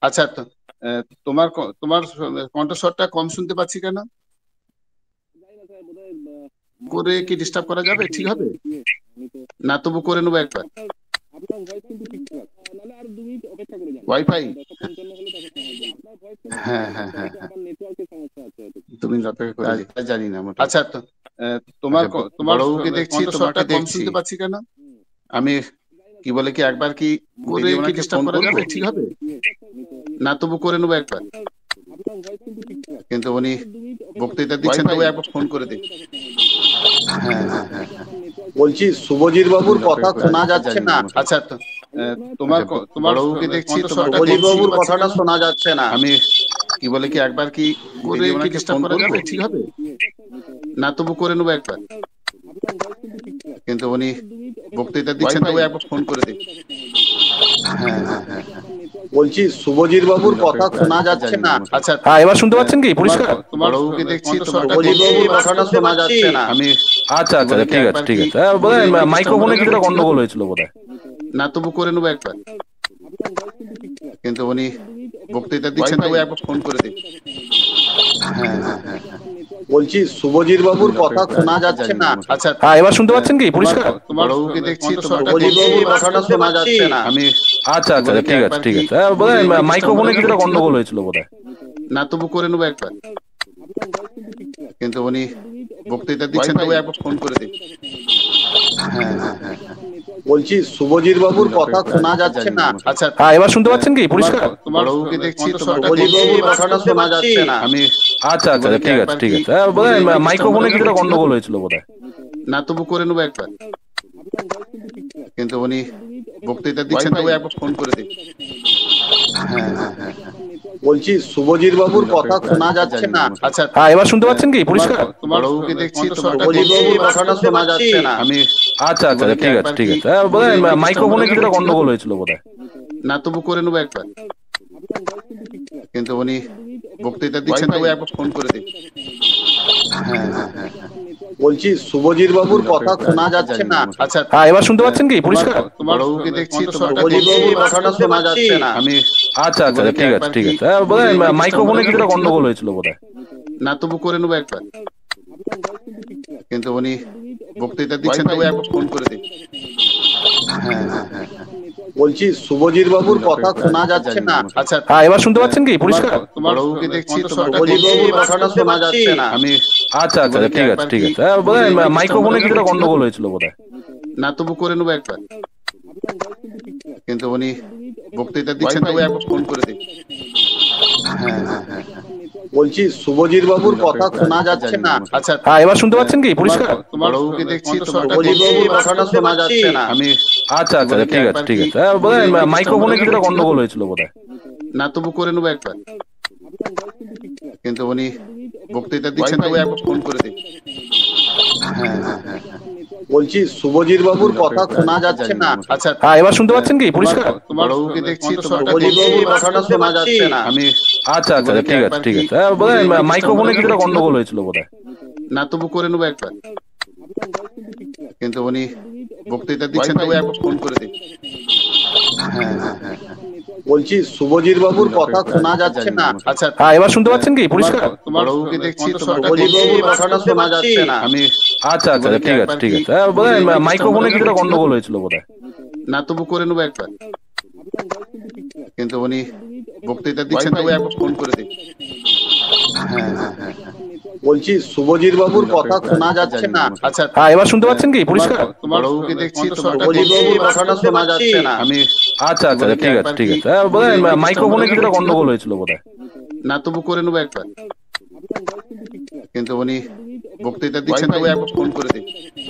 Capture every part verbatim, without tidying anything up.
আচ্ছা তো আহ, তোমার ক- তোমার কণ্ঠস্বরটা কম শুনতে পাচ্ছি কেন? জানি না স্যার বোধহয় আহ, করে কি ডিস্টার্ব করা যাবে? ঠিক হবে আমি তো না, তবু করে নেবো একবার। আপনার ভয়েস কিন্তু ঠিকঠাক আহ, নাহলে আর দু মিনিট অপেক্ষা করে যান ওয়াইফাই? দশটা পঞ্চান্ন হলে তাকে সময় দেন। আপনার ভয়েস কিন্তু হ্যাঁ ঠিকঠাক হ্যাঁ আছে, হ্যাঁ হয়তো হ্যাঁ, আপনার নেটওয়ার্কের সমস্যা আছে হয়তো। তুমি অপেক্ষা করে তা- তা জানি না মোটেই। আচ্ছা তো আহ, তোমার আচ্ছা, ক- তোমার বড়বাবুকে দেখছি, কণ্ঠস্বরটা তোমাকে কম দেখছি। শুনতে পাচ্ছি কেন? হুম। আমি জানি না কি বলে কি একবার কি করে দিদি কি ওনাকে ডিস্টার্ব ফোন করা যাবে? করবো? ঠিক হবে আমি তো না, তবু করে নেবো একবার। আপনার ভয়েস কিন্তু ঠিকঠাক আছে, কিন্তু উনি আর দু মিনিট অপেক্ষা বক্তৃতা করে দিচ্ছেন, যান। তবু একবার ফোন করে দিই। হ্যাঁ হ্যাঁ হ্যাঁ হ্যাঁ, বলছি শুভজিৎ বাবুর কথা তা- শোনা তা যাচ্ছে জানি না। মোটেই। আচ্ছা তো আহ, তোমার ক- তোমার বড়বাবুকে দেখছি, কণ্ঠস্বরটা তোমাকে কম শুভজিৎ শুনতে বাবুর পাচ্ছি কথাটা কেন? শোনা যাচ্ছে না। আমি কি বলে কি একবার কি করে দিদি কি ওনাকে ডিস্টার্ব ফোন করা যাবে? করবো? ঠিক হবে না, তবু করে নেবো একবার। আপনার ভয়েস কিন্তু ঠিকঠাক আছে, কিন্তু উনি আর দু মিনিট অপেক্ষা বক্তৃতা দিচ্ছেন, তবু একবার ফোন করে দিই। হ্যাঁ হ্যাঁ হ্যাঁ হ্যাঁ, বলছি শুভজিৎ বাবুর কথা শোনা যাচ্ছে জানি না। মোটেই। আচ্ছা হ্যাঁ এবার শুনতে পাচ্ছেন কি পরিষ্কার? তোমার বড়বাবুকে দেখছি, তোমাকে শুভজিৎ দেখছি। বাবুর কথাটা শোনা যাচ্ছে না। আমি আচ্ছা আচ্ছা বলে কি ঠিক আছে একবার ঠিক কি আছে হ্যাঁ, করে বোধহয় কি disturb মাইক্রোফোনে করা কিছুটা যাবে? গন্ডগোল হয়েছিল বোধহয়। না, তবু করে নেবো একবার। আপনার ভয়েস কিন্তু ঠিকঠাক আছে, কিন্তু উনি দু মিনিট অপেক্ষা বক্তৃতা দিচ্ছেন, তবু একবার ফোন করে দিই। হ্যাঁ হ্যাঁ হ্যাঁ হ্যাঁ, বলছি শুভজিৎ বাবুর কথা শোনা যাচ্ছে না। আচ্ছা হ্যাঁ এবার শুনতে পাচ্ছেন কি পরিষ্কার? তোমার বড়বাবুকে দেখছি, তোমাকে শুভজিৎ দেখছি। বাবুর কথাটা শোনা যাচ্ছে না। আমি আচ্ছা আচ্ছা ঠিক আছে ঠিক আছে হ্যাঁ, বোধহয় মাইক্রোফোনে কিছুটা গন্ডগোল হয়েছিল বোধহয়। না, তবু করে নেবো একবার। আপনার ভয়েস কিন্তু ঠিকঠাক আছে, কিন্তু উনি দু মিনিট অপেক্ষা বক্তৃতা দিচ্ছেন, তবু একবার ফোন করে দিই। হ্যাঁ হ্যাঁ হ্যাঁ হ্যাঁ, বলছি শুভজিৎ বাবুর কথা শোনা যাচ্ছে না। আচ্ছা হ্যাঁ এবার শুনতে পাচ্ছেন কি পরিষ্কার? তোমার বড়বাবুকে দেখছি, তোমাকে শুভজিৎ দেখছি। বাবুর কথাটা শোনা যাচ্ছে না। আমি আচ্ছা আচ্ছা ঠিক আছে ঠিক আছে হ্যাঁ, বোধহয় মাইক্রোফোনে কিছুটা গন্ডগোল হয়েছিল বোধহয়। না, তবু করে নেবো একবার। আপনার ভয়েস কিন্তু ঠিকঠাক আছে, কিন্তু উনি দু মিনিট অপেক্ষা বক্তৃতা দিচ্ছেন, তবু একবার ফোন করে দিই। হ্যাঁ হ্যাঁ হ্যাঁ হ্যাঁ, বলছি শুভজিৎ বাবুর কথা শোনা যাচ্ছে না। আচ্ছা হ্যাঁ এবার শুনতে পাচ্ছেন কি পরিষ্কার? তোমার বড়বাবুকে দেখছি, তোমাকে শুভজিৎ দেখছি। বাবুর কথাটা শোনা যাচ্ছে না। আমি আচ্ছা আচ্ছা ঠিক আছে ঠিক আছে হ্যাঁ, বোধহয় মাইক্রোফোনে কিছুটা গন্ডগোল হয়েছিল বোধহয়। না, তবু করে নেবো একবার। আপনার ভয়েস কিন্তু ঠিকঠাক আছে, কিন্তু উনি দু মিনিট অপেক্ষা বক্তৃতা দিচ্ছেন, তবু একবার ফোন করে দিই। হ্যাঁ হ্যাঁ হ্যাঁ হ্যাঁ, বলছি শুভজিৎ বাবুর কথা শোনা যাচ্ছে না। আচ্ছা হ্যাঁ এবার শুনতে পাচ্ছেন কি পরিষ্কার? তোমার বড়বাবুকে দেখছি, তোমাকে শুভজিৎ দেখছি। বাবুর কথাটা শোনা যাচ্ছে না। আমি আচ্ছা আচ্ছা ঠিক আছে ঠিক আছে হ্যাঁ, বোধহয় মাইক্রোফোনে কিছুটা গন্ডগোল হয়েছিল বোধহয়। না, তবু করে নেবো একবার। আপনার ভয়েস কিন্তু ঠিকঠাক আছে, কিন্তু উনি দু মিনিট অপেক্ষা বক্তৃতা দিচ্ছেন, তবু একবার ফোন করে দিই। হ্যাঁ হ্যাঁ হ্যাঁ হ্যাঁ, বলছি শুভজিৎ বাবুর কথা শোনা যাচ্ছে না। আচ্ছা হ্যাঁ এবার শুনতে পাচ্ছেন কি পরিষ্কার? তোমার বড়বাবুকে দেখছি, তোমাকে শুভজিৎ দেখছি। বাবুর কথাটা শোনা যাচ্ছে না। আমি আচ্ছা আচ্ছা ঠিক আছে ঠিক আছে হ্যাঁ, বোধহয় মাইক্রোফোনে কিছুটা গন্ডগোল হয়েছিল বোধহয়। না, তবু করে নেবো একবার। আপনার ভয়েস কিন্তু ঠিকঠাক আছে, কিন্তু উনি দু মিনিট অপেক্ষা বক্তৃতা দিচ্ছেন, তবু একবার ফোন করে দিই। হ্যাঁ হ্যাঁ হ্যাঁ হ্যাঁ, বলছি শুভজিৎ বাবুর কথা শোনা যাচ্ছে না। আচ্ছা হ্যাঁ এবার শুনতে পাচ্ছেন কি পরিষ্কার? তোমার বড়বাবুকে দেখছি, তোমাকে শুভজিৎ দেখছি। বাবুর কথাটা শোনা যাচ্ছে না। আমি আচ্ছা আচ্ছা ঠিক আছে ঠিক আছে হ্যাঁ, বোধহয় মাইক্রোফোনে কিছুটা গন্ডগোল হয়েছিল বোধহয়। না, তবু করে নেবো একবার। আপনার ভয়েস কিন্তু ঠিকঠাক আছে, কিন্তু উনি দু মিনিট অপেক্ষা বক্তৃতা দিচ্ছেন, তবু একবার ফোন করে দিই। হ্যাঁ হ্যাঁ হ্যাঁ হ্যাঁ, বলছি শুভজিৎ বাবুর কথা শোনা যাচ্ছে না। আচ্ছা হ্যাঁ এবার শুনতে পাচ্ছেন কি পরিষ্কার? তোমার বড়বাবুকে দেখছি, তোমাকে শুভজিৎ দেখছি। বাবুর কথাটা শোনা যাচ্ছে না। আমি আচ্ছা আচ্ছা ঠিক আছে ঠিক আছে হ্যাঁ, বোধহয় মাইক্রোফোনে কিছুটা গন্ডগোল হয়েছিল বোধহয়। না, তবু করে নেবো একবার। আপনার ভয়েস কিন্তু ঠিকঠাক আছে, কিন্তু উনি দু মিনিট অপেক্ষা বক্তৃতা দিচ্ছেন, তবু একবার ফোন করে দিই। হ্যাঁ হ্যাঁ হ্যাঁ হ্যাঁ, বলছি শুভজিৎ বাবুর কথা শোনা যাচ্ছে না। আচ্ছা হ্যাঁ এবার শুনতে পাচ্ছেন কি পরিষ্কার? তোমার বড়বাবুকে দেখছি, তোমাকে শুভজিৎ দেখছি। বাবুর কথাটা শোনা যাচ্ছে না। আমি আচ্ছা আচ্ছা ঠিক আছে ঠিক আছে হ্যাঁ, বোধহয় মাইক্রোফোনে কিছুটা গন্ডগোল হয়েছিল বোধহয়। না, তবু করে নেবো একবার। আপনার ভয়েস কিন্তু ঠিকঠাক আছে, কিন্তু উনি দু মিনিট অপেক্ষা বক্তৃতা দিচ্ছেন, তবু একবার ফোন করে দিই। হ্যাঁ হ্যাঁ হ্যাঁ হ্যাঁ, বলছি শুভজিৎ বাবুর কথা শোনা যাচ্ছে না। আচ্ছা হ্যাঁ এবার শুনতে পাচ্ছেন কি পরিষ্কার? তোমার বড়বাবুকে দেখছি, তোমাকে শুভজিৎ দেখছি। বাবুর কথাটা শোনা যাচ্ছে না। আমি আচ্ছা আচ্ছা ঠিক আছে ঠিক আছে হ্যাঁ, বোধহয় মাইক্রোফোনে কিছুটা গন্ডগোল হয়েছিল বোধহয়। না, তবু করে নেবো একবার। আপনার ভয়েস কিন্তু ঠিকঠাক আছে, কিন্তু উনি দু মিনিট অপেক্ষা বক্তৃতা দিচ্ছেন, তবু একবার ফোন করে দিই।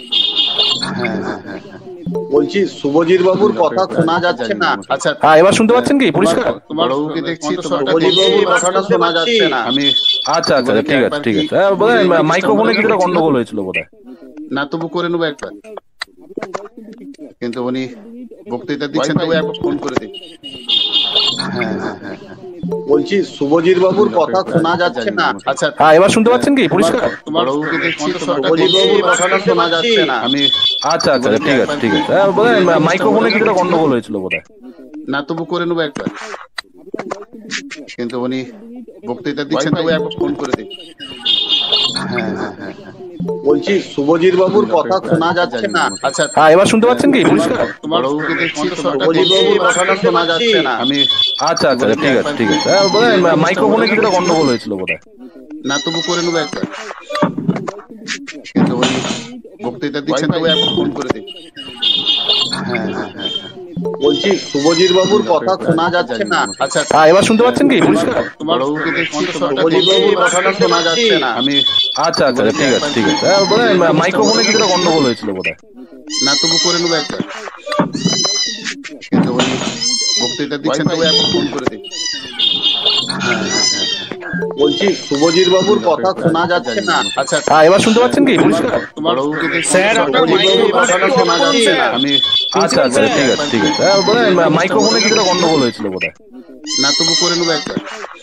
হ্যাঁ হ্যাঁ হ্যাঁ হ্যাঁ, বলছি শুভজিৎ বাবুর কথা শোনা যাচ্ছে না। আচ্ছা হ্যাঁ এবার শুনতে পাচ্ছেন কি পরিষ্কার? তোমার বড়বাবুকে দেখছি, তোমাকে শুভজিৎ দেখছি। বাবুর কথাটা শোনা যাচ্ছে না। আমি আচ্ছা আচ্ছা ঠিক আছে ঠিক আছে হ্যাঁ, বোধহয় মাইক্রোফোনে কিছুটা গন্ডগোল হয়েছিল বোধহয়। না, তবু করে নেবো একবার। আপনার ভয়েস কিন্তু ঠিকঠাক আছে, কিন্তু উনি দু মিনিট অপেক্ষা বক্তৃতা দিচ্ছেন, তবু একবার ফোন করে দিই। হ্যাঁ হ্যাঁ হ্যাঁ হ্যাঁ, বলছি শুভজিৎ বাবুর কথা শোনা যাচ্ছে না। আচ্ছা হ্যাঁ এবার শুনতে পাচ্ছেন কি পরিষ্কার? তোমার বড়বাবুকে দেখছি, তোমাকে শুভজিৎ দেখছি। বাবুর কথাটা শোনা যাচ্ছে না। আমি আচ্ছা আচ্ছা ঠিক আছে ঠিক আছে হ্যাঁ, বোধহয় মাইক্রোফোনে কিছুটা গন্ডগোল হয়েছিল বোধহয়। না, তবু করে নেবো একবার। আপনার ভয়েস কিন্তু কিন্তু উনি বক্তৃতা দিচ্ছেন, তবে একবার ফোন করে দিন। হ্যাঁ হ্যাঁ হ্যাঁ বলছি শুভজিৎ বাবুর কথা শোনা যাচ্ছে না। আচ্ছা, হ্যাঁ এবার শুনতে পাচ্ছেন কি পরিষ্কার? বড়বাবুকে দেখছি তো স্বরটা শুভজিৎ দেখছি। বাবুর কথাটা শোনা যাচ্ছে না। আমি আচ্ছা আচ্ছা ঠিক আছে ঠিক আছে হ্যাঁ, বোধহয় মাইক্রোফোনে কিছুটা গন্ডগোল হয়েছিল বোধহয়। না তবু করে নেবো একবার, কিন্তু উনি বক্তৃতা দিচ্ছেন, তবে একবার ফোন করে দিন। হ্যাঁ হ্যাঁ হ্যাঁ বলছি শুভজিৎ বাবুর কথা শোনা যাচ্ছে না। আচ্ছা, হ্যাঁ এবার শুনতে পাচ্ছেন কি পরিষ্কার? বড়বাবুকে দেখছি তো স্বরটা শুভজিৎ দেখছি। বাবুর কথাটা শোনা যাচ্ছে না। আমি আচ্ছা আচ্ছা ঠিক আছে ঠিক আছে হ্যাঁ, বোধহয় মাইক্রোফোনে কিছুটা গন্ডগোল হয়েছিল বোধহয়। না তবু করে নেবো একবার, কিন্তু উনি বক্তৃতা দিচ্ছেন, তবে একবার ফোন করে দিন। হ্যাঁ হ্যাঁ হ্যাঁ বলছি শুভজিৎ বাবুর কথা শোনা যাচ্ছে না। আচ্ছা, হ্যাঁ এবার শুনতে পাচ্ছেন কি পরিষ্কার? বড়বাবুকে দেখছি স্যার, তো স্বরটা শুভজিৎ দেখছি। বাবুর কথাটা শোনা যাচ্ছে না। আমি আচ্ছা আচ্ছা ঠিক আছে ঠিক আছে হ্যাঁ, বোধহয় মাইক্রোফোনে কিছুটা গন্ডগোল হয়েছিল বোধহয়। না তবু করে নেবো একবার,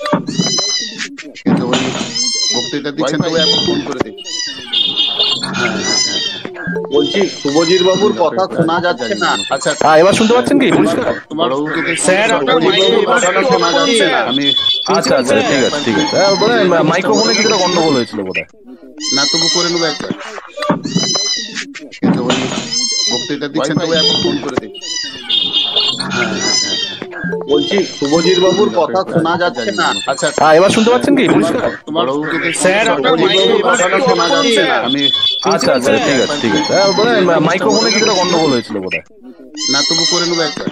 কিন্তু উনি বক্তৃতা দিচ্ছেন, তবে একবার ফোন করে দিন। হ্যাঁ হ্যাঁ হ্যাঁ বলছি শুভজিৎ বাবুর কথা শোনা যাচ্ছে না। আচ্ছা, হ্যাঁ এবার শুনতে পাচ্ছেন কি পরিষ্কার? বড়বাবুকে দেখছি স্যার, তো স্বরটা শুভজিৎ দেখছি। বাবুর কথাটা শোনা যাচ্ছে না। আমি আচ্ছা আচ্ছা ঠিক আছে ঠিক আছে হ্যাঁ, বোধহয় মাইক্রোফোনে কিছুটা গন্ডগোল হয়েছিল বোধহয়। না তবু করে নেবো একবার, কিন্তু উনি বক্তৃতা দিচ্ছেন, তবে একবার ফোন করে দিন। হ্যাঁ হ্যাঁ হ্যাঁ বলছি শুভজিৎ বাবুর কথা শোনা যাচ্ছে না। আচ্ছা, হ্যাঁ এবার শুনতে পাচ্ছেন কি পরিষ্কার? বড়বাবুকে দেখছি স্যার, তো স্বরটা শুভজিৎ দেখছি। বাবুর কথাটা শোনা যাচ্ছে না। আমি আচ্ছা আচ্ছা ঠিক আছে ঠিক আছে হ্যাঁ, বোধহয় মাইক্রোফোনে কিছুটা গন্ডগোল হয়েছিল বোধহয়। না তবু করে নেবো একবার,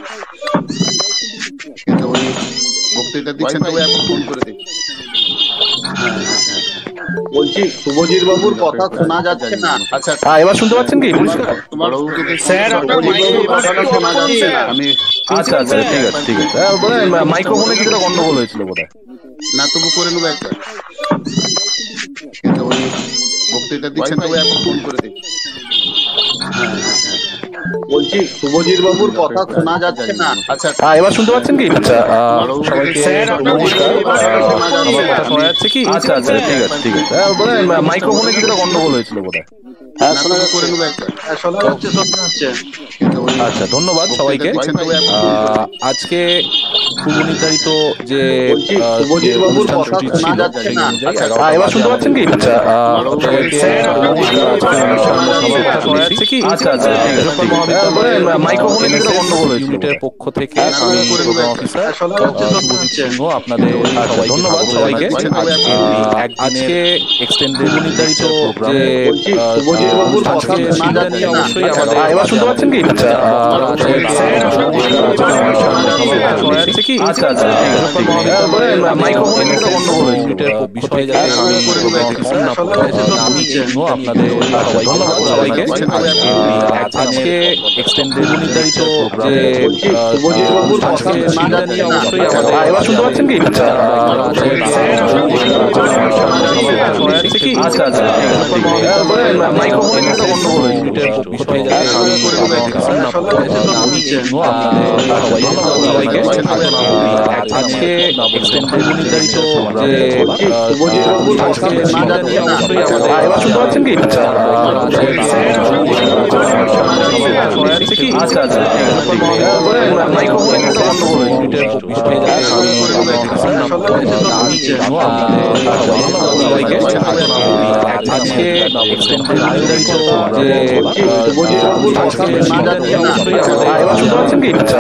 কিন্তু উনি বক্তৃতা দিচ্ছেন, তবে একবার ফোন করে দিন। হ্যাঁ হ্যাঁ হ্যাঁ বলছি শুভজিৎ বাবুর কথা শোনা যাচ্ছে না। আচ্ছা, হ্যাঁ এবার শুনতে পাচ্ছেন কি পরিষ্কার? বড়বাবুকে দেখছি স্যার, তো স্বরটা শুভজিৎ দেখছি। বাবুর কথাটা শোনা যাচ্ছে না। আমি আচ্ছা আচ্ছা ঠিক আছে ঠিক আছে হ্যাঁ, বোধহয় মাইক্রোফোনে কিছুটা গন্ডগোল হয়েছিল বোধহয়। না তবু করে নেবো একবার, কিন্তু উনি বক্তৃতা দিচ্ছেন, তবে একবার ফোন করে দিন। হ্যাঁ হ্যাঁ হ্যাঁ বলছি শুভজিৎ বাবুর কথা শোনা যাচ্ছে না। আচ্ছা, হ্যাঁ এবার শুনতে পাচ্ছেন কি? আচ্ছা আহ, সবাইকে স্যার, নমস্কার। কথাটা আহ, শোনা যাচ্ছে আমার না। কথা শোনা যাচ্ছে কি? আচ্ছা আচ্ছা ঠিক আছে ঠিক আছে হ্যাঁ, বোধহয় মাইক্রোফোনে কিছুটা গন্ডগোল হয়েছিল বোধহয়। হ্যাঁ না শোনা তবু যাচ্ছে। করে নেবো একবার, হ্যাঁ, শোনা যাচ্ছে শোনা যাচ্ছে। কিন্তু উনি আচ্ছা ধন্যবাদ বক্তৃতা সবাইকে। দিচ্ছেন, তবে একবার ফোন করে দিন। আহ, আজকে পূর্ব নির্ধারিত যে বলছি আহ, শুভজিৎ যে বাবুর অনুষ্ঠান কথা সূচি শোনা ছিল, যাচ্ছে সেই না। অনুযায়ী আচ্ছা, এগারোটা এবার বাজে শুনতে আমাদের- পাচ্ছেন কি? আচ্ছা, আহ, সবাইকে স্যার, নমস্কার। আজকের অনুষ্ঠান সবার কথা শোনা যাচ্ছে কি? আচ্ছা আচ্ছা ঠিক আছে ঠিক আছে হ্যাঁ, বোধহয় মাইক্রোফোনে কিছুটা গন্ডগোল হয়েছিল ইউনিটের বোধহয়। পক্ষ থেকে হ্যাঁ, আমি করে নেবো প্রোগ্রাম একটা। অফিসার হ্যাঁ, শোনা যাচ্ছে আহ, শোনা শুভজিৎ যাচ্ছে। সিংহ আপনাদের আচ্ছা, সবাইকে ধন্যবাদ স্বাগত সবাইকে। জানাচ্ছি। আজকে আজকে আহ, আজকে এক্সটেন্ডেড নির্ধারিত প্রোগ্রাম যে বলছি আহ, শুভজিৎ বাবুর অনুষ্ঠান কথা ছিল, শোনা সেটা যাচ্ছে নিয়ে না। অবশ্যই আচ্ছা, আমাদের- এবার শুনতে পাচ্ছেন কি? আচ্ছা আহ, সবাইকে স্যার, শোনা যাচ্ছে কি? আচ্ছা আচ্ছা ঠিক আছে ঠিক আছে হ্যাঁ, বোধহয় মাইক্রোফোনে কিছুটা গন্ডগোল হয়েছিল ইউনিটের বোধহয়। পক্ষ থেকে যাতে আমি প্রোগ্রাম অফিসার হ্যাঁ, শোনা যাচ্ছে শোনা আমি যাচ্ছে। সিংহ আপনাদের সবাইকে ধন্যবাদ স্বাগত সবাইকে। জানাচ্ছি। আজকে আজকে আজকে এক্সটেন্ডেড নির্ধারিত যে বলছি শুভজিৎ বাবুর কথা আজকে শোনা সেটা যাচ্ছে নিয়ে না। অবশ্যই আচ্ছা, আমাদের- এবার শুনতে পাচ্ছেন কি? আচ্ছা আহ, শোনা যাচ্ছে কি? আচ্ছা আচ্ছা ঠিক আছে ঠিক আছে হ্যাঁ, বোধহয় মাইক্রোফোনে কিছুটা গন্ডগোল হয়েছিল ইউনিটের বোধহয়। পক্ষ থেকে যাতে আমি প্রোগ্রাম অফিসার আমি সিংহ আপনাদের সবাইকে আজকে এক্সটেন্ডেড নির্ধারিত যে বলছি শুভজিৎ বাবুর কথা আজকে শোনা সেটা যাচ্ছে নিয়ে না। অবশ্যই আচ্ছা, আমাদের- এবার শুনতে পাচ্ছেন কি? আচ্ছা শোনা যাচ্ছে কি? আচ্ছা আচ্ছা ঠিক আছে ঠিক আছে হ্যাঁ, বোধহয় মাইক্রোফোনে কিছুটা গন্ডগোল হয়েছিল ইউনিটের পক্ষ থেকে যাতে আমি প্রোগ্রাম অফিসার আমি সিংহ আপনাদের সবাইকে আজকে এক্সটেন্ডেড নির্ধারিত যে বলছি শুভজিৎ বাবুর কথা আজকে শোনা সেটা যাচ্ছে নিয়ে না। অবশ্যই আচ্ছা, আমাদের- এবার শুনতে পাচ্ছেন কি? আচ্ছা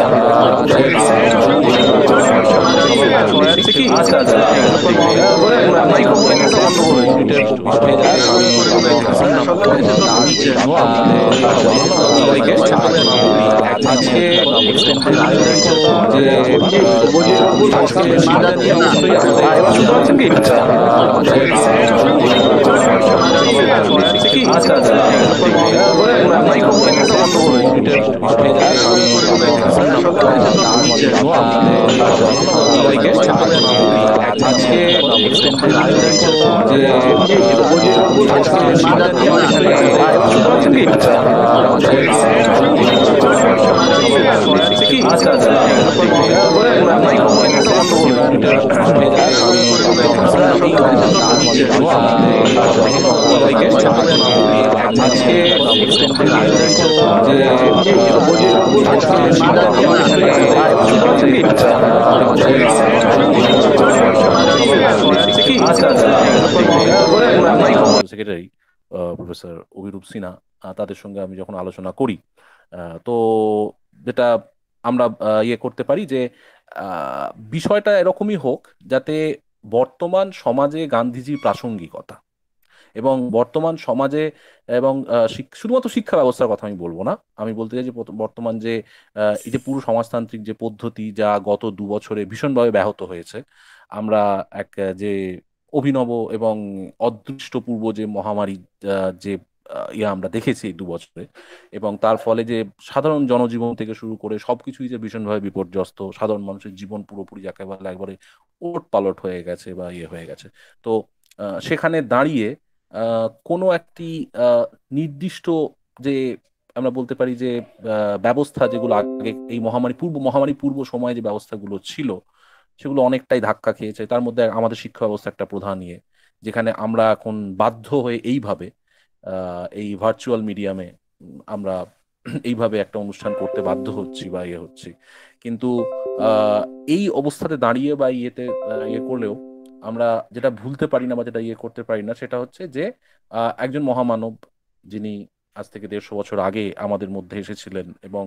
শোনা যাচ্ছে কি? আচ্ছা আচ্ছা ঠিক আছে ঠিক আছে হ্যাঁ, বোধহয় মাইক্রোফোনে কিছুটা গন্ডগোল হয়েছিল ইউনিটের পক্ষ থেকে যাতে আমি প্রোগ্রাম অফিসার আমি সিংহ আপনাদের সবাইকে আজকে এক্সটেন্ডেড নির্ধারিত যে বলছি শুভজিৎ বাবুর কথা আজকে শোনা সেটা যাচ্ছে নিয়ে না। অবশ্যই আচ্ছা, আমাদের- এবার শুনতে পাচ্ছেন কি? আচ্ছা শোনা যাচ্ছে কি? আচ্ছা আচ্ছা ঠিক আছে ঠিক আছে হ্যাঁ, বোধহয় মাইক্রোফোনে কিছুটা গন্ডগোল হয়েছিল ইউনিটের পক্ষ থেকে যাতে আমি প্রোগ্রাম অফিসার আমি সিংহ আপনাদের সবাইকে আজকে এক্সটেন্ডেড নির্ধারিত যে বলছি শুভজিৎ বাবুর কথা আজকে শোনা সেটা যাচ্ছে নিয়ে না। অবশ্যই আমাদের- এবার শুনতে পাচ্ছেন কি? আচ্ছা শোনা যাচ্ছে কি? আচ্ছা আচ্ছা ঠিক আছে ঠিক আছে হ্যাঁ, বোধহয় মাইক্রোফোনে কিছুটা গন্ডগোল হয়েছিল ইউনিটের পক্ষ থেকে যাতে আমি প্রোগ্রাম অফিসার এই সবাইকে আজকে extended secretary professor Abhirup Sinha, তাদের সঙ্গে আমি যখন আলোচনা করি, তো যেটা আমরা ইয়ে করতে পারি যে বিষয়টা এরকমই হোক যাতে বর্তমান সমাজে গান্ধীজির প্রাসঙ্গিকতা এবং বর্তমান সমাজে এবং শুধুমাত্র শিক্ষা ব্যবস্থার কথা আমি বলবো না, আমি বলতে চাই যে বর্তমান যে এই যে পুরো সমাজতান্ত্রিক যে পদ্ধতি যা গত দু বছরে ভীষণভাবে ব্যাহত হয়েছে, আমরা এক যে অভিনব এবং অদৃষ্টপূর্ব যে মহামারী যে ইয়ে আমরা দেখেছি দু বছরে, এবং তার ফলে যে সাধারণ জনজীবন থেকে শুরু করে সবকিছুই যে ভীষণভাবে বিপর্যস্ত, সাধারণ মানুষের জীবন পুরোপুরি যাকে বলে একবারে ওট পালট হয়ে গেছে বা ইয়ে হয়ে গেছে। তো সেখানে দাঁড়িয়ে কোনো একটি নির্দিষ্ট যে আমরা বলতে পারি যে ব্যবস্থা যেগুলো আগে এই মহামারী পূর্ব মহামারী পূর্ব সময়ে যে ব্যবস্থাগুলো ছিল সেগুলো অনেকটাই ধাক্কা খেয়েছে। তার মধ্যে আমাদের শিক্ষা ব্যবস্থা একটা প্রধান ইয়ে, যেখানে আমরা এখন বাধ্য হয়ে এইভাবে এই ভার্চুয়াল মিডিয়ামে আমরা এইভাবে একটা অনুষ্ঠান করতে বাধ্য হচ্ছি বা ইয়ে হচ্ছি। কিন্তু এই অবস্থাতে দাঁড়িয়ে বা ইয়েতে ইয়ে করলেও আমরা যেটা ভুলতে পারি না বা যেটা ইয়ে করতে পারি না সেটা হচ্ছে যে একজন মহামানব যিনি আজ থেকে দেড়শো বছর আগে আমাদের মধ্যে এসেছিলেন, এবং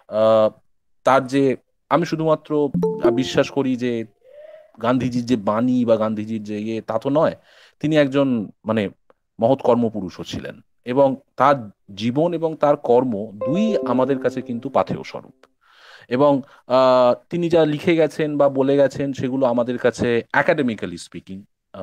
তার যে আমি শুধুমাত্র বিশ্বাস করি যে গান্ধীজির যে বাণী বা গান্ধীজির যে ইয়ে তা তো নয়, তিনি একজন মানে মহৎ কর্মপুরুষও ছিলেন, এবং তার জীবন এবং তার কর্ম দুই আমাদের কাছে কিন্তু পাথেয় স্বরূপ। এবং তিনি যা লিখে গেছেন বা বলে গেছেন সেগুলো আমাদের কাছে একাডেমিক্যালি স্পিকিং,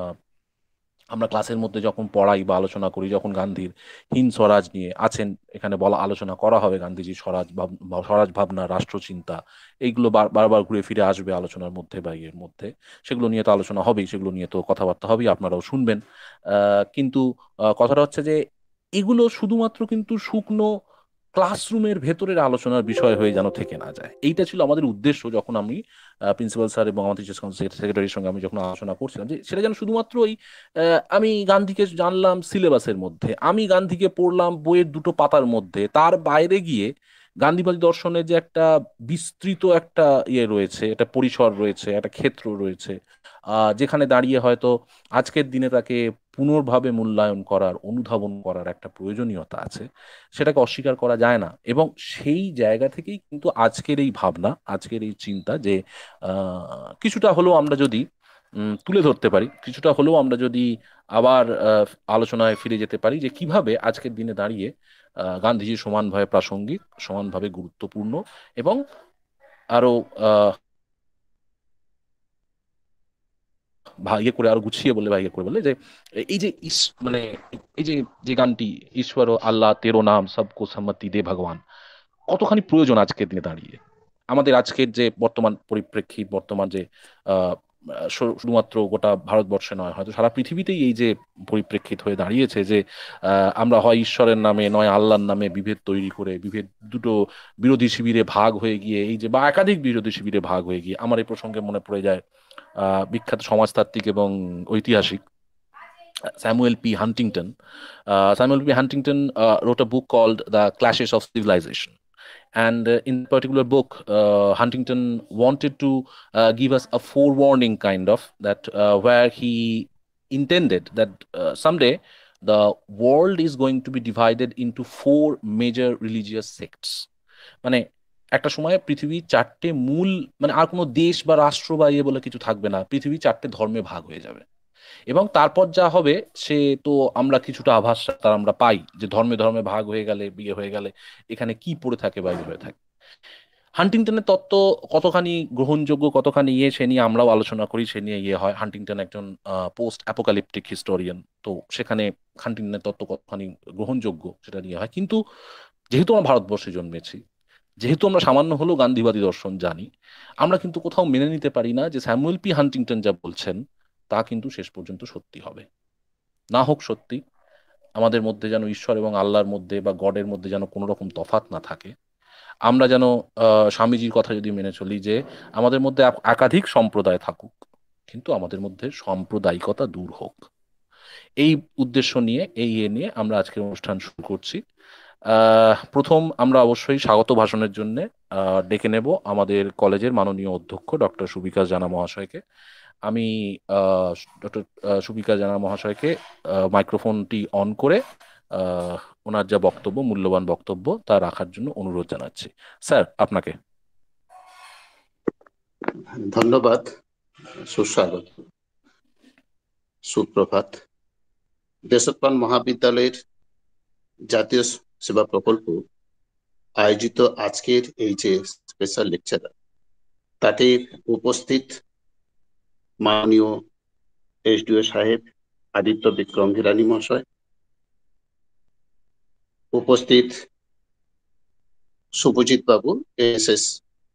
আমরা ক্লাসের মধ্যে যখন পড়াই বা আলোচনা করি, যখন গান্ধীর হিন্দ স্বরাজ নিয়ে আছেন এখানে বলা আলোচনা করা হবে, গান্ধীজির স্বরাজ স্বরাজ ভাবনা, রাষ্ট্রচিন্তা, এইগুলো বারবার ঘুরে ফিরে আসবে আলোচনার মধ্যে বা ইয়ের মধ্যে, সেগুলো নিয়ে তো আলোচনা হবেই, সেগুলো নিয়ে তো কথাবার্তা হবেই, আপনারাও শুনবেন। কিন্তু কথাটা হচ্ছে যে এগুলো শুধুমাত্র কিন্তু শুকনো ক্লাসরুমের ভেতরের আলোচনার বিষয় হয়ে যেন থেকে না যায়, এইটা ছিল আমাদের উদ্দেশ্য যখন আমি প্রিন্সিপাল স্যার এবং আমাদের টিচার্স কাউন্সিল সেক্রেটারির সঙ্গে আমি যখন আলোচনা করছিলাম, যে সেটা যেন শুধুমাত্র ওই আমি গান্ধীকে জানলাম সিলেবাসের মধ্যে, আমি গান্ধীকে পড়লাম বইয়ের দুটো পাতার মধ্যে, তার বাইরে গিয়ে গান্ধীবাদী দর্শনের যে একটা বিস্তৃত একটা ইয়ে রয়েছে, একটা পরিসর রয়েছে, একটা ক্ষেত্র রয়েছে, যেখানে দাঁড়িয়ে হয়তো আজকের দিনে তাকে পুনর্ভাবে মূল্যায়ন করার, অনুধাবন করার একটা প্রয়োজনীয়তা আছে, সেটাকে অস্বীকার করা যায় না। এবং সেই জায়গা থেকেই কিন্তু আজকের এই ভাবনা, আজকের এই চিন্তা যে কিছুটা হলেও আমরা যদি তুলে ধরতে পারি, কিছুটা হলেও আমরা যদি আবার আলোচনায় ফিরে যেতে পারি যে কিভাবে আজকের দিনে দাঁড়িয়ে গান্ধীজি সমানভাবে প্রাসঙ্গিক, সমানভাবে গুরুত্বপূর্ণ, এবং আরো ইয়ে করে আরো গুছিয়ে বললে বা ইয়ে করে বললে যে এই যে মানে এই যে যে গানটি ঈশ্বর আল্লাহ তেরো নাম সবকো সম্মতি দে ভগবান, কতখানি প্রয়োজন আজকের দিনে দাঁড়িয়ে আমাদের আজকের যে বর্তমান পরিপ্রেক্ষিত, বর্তমান যে আহ শুধুমাত্র গোটা ভারতবর্ষে নয়, হয়তো সারা পৃথিবীতেই এই যে পরিপ্রেক্ষিত হয়ে দাঁড়িয়েছে যে আমরা হয় ঈশ্বরের নামে নয় আল্লাহর নামে বিভেদ তৈরি করে, বিভেদ দুটো বিরোধী শিবিরে ভাগ হয়ে গিয়ে এই যে বা একাধিক বিরোধী শিবিরে ভাগ হয়ে গিয়ে, আমার এই প্রসঙ্গে মনে পড়ে যায় আহ বিখ্যাত সমাজতাত্ত্বিক এবং ঐতিহাসিক Samuel P. Huntington. Uh, Samuel P. Huntington uh, wrote a book called The Clashes of Civilization. And uh, in a particular book, uh, Huntington wanted to uh, give us a forewarning kind of that uh, where he intended that uh, someday the world is going to be divided into four major religious sects. মানে একটা সময় পৃথিবী চারটে মূল, মানে আর কোনো দেশ বা রাষ্ট্র বা ইয়ে বলে কিছু থাকবে না, পৃথিবী চারটে ধর্মে ভাগ হয়ে যাবে। এবং তারপর যা হবে সে তো আমরা কিছুটা আভাস তার আমরা পাই যে ধর্মে ধর্মে ভাগ হয়ে গেলে, বিয়ে হয়ে গেলে এখানে কি পড়ে থাকে বা হয়ে থাকে। হান্টিংটনের তত্ত্ব কতখানি গ্রহণযোগ্য, কতখানি ইয়ে, সে নিয়ে আমরাও আলোচনা করি, সে নিয়ে ইয়ে হয়। হান্টিংটন একজন পোস্ট অ্যাপোকালিপটিক হিস্টোরিয়ান, তো সেখানে হান্টিংটনের তত্ত্ব কতখানি গ্রহণযোগ্য সেটা নিয়ে হয়। কিন্তু যেহেতু আমরা ভারতবর্ষে জন্মেছি, যেহেতু আমরা সামান্য হলেও গান্ধীবাদী দর্শন জানি, আমরা কিন্তু কোথাও মেনে নিতে পারি না যে স্যামুয়েল পি হান্টিংটন যা বলছেন তা কিন্তু শেষ পর্যন্ত সত্যি হবে। না হোক সত্যি, আমাদের মধ্যে যেন ঈশ্বর এবং আল্লাহর মধ্যে বা গডের মধ্যে যেন কোনো রকম তফাৎ না থাকে। আমরা যেন স্বামীজির কথা যদি মেনে চলি যে আমাদের মধ্যে একাধিক সম্প্রদায় থাকুক, কিন্তু আমাদের মধ্যে সাম্প্রদায়িকতা দূর হোক, এই উদ্দেশ্য নিয়ে, এই ইয়ে নিয়ে আমরা আজকের অনুষ্ঠান শুরু করছি। আহ, প্রথম আমরা অবশ্যই স্বাগত ভাষণের জন্য ডেকে নেব আমাদের কলেজের মাননীয় অধ্যক্ষ ডক্টর সুবিকাশ জানা মহাশয়কে। আমি ডক্টর সুবিকাশ জানা মহাশয়কে আহ, মাইক্রোফোনটি অন করে আহ, ওনার যা বক্তব্য, মূল্যবান বক্তব্য, তা রাখার জন্য অনুরোধ জানাচ্ছি। স্যার, আপনাকে। ধন্যবাদ, সুস্বাগত, সুপ্রভাত। দেশপ্রাণ মহাবিদ্যালয়ের জাতীয় সেবা প্রকল্প আয়োজিত আজকের এই যে স্পেশাল লেকচার, তাতে উপস্থিত মাননীয় এসডিও সাহেব আদিত্য বিক্রম হিরানি মহাশয়, উপস্থিত শুভজিৎ বাবু S S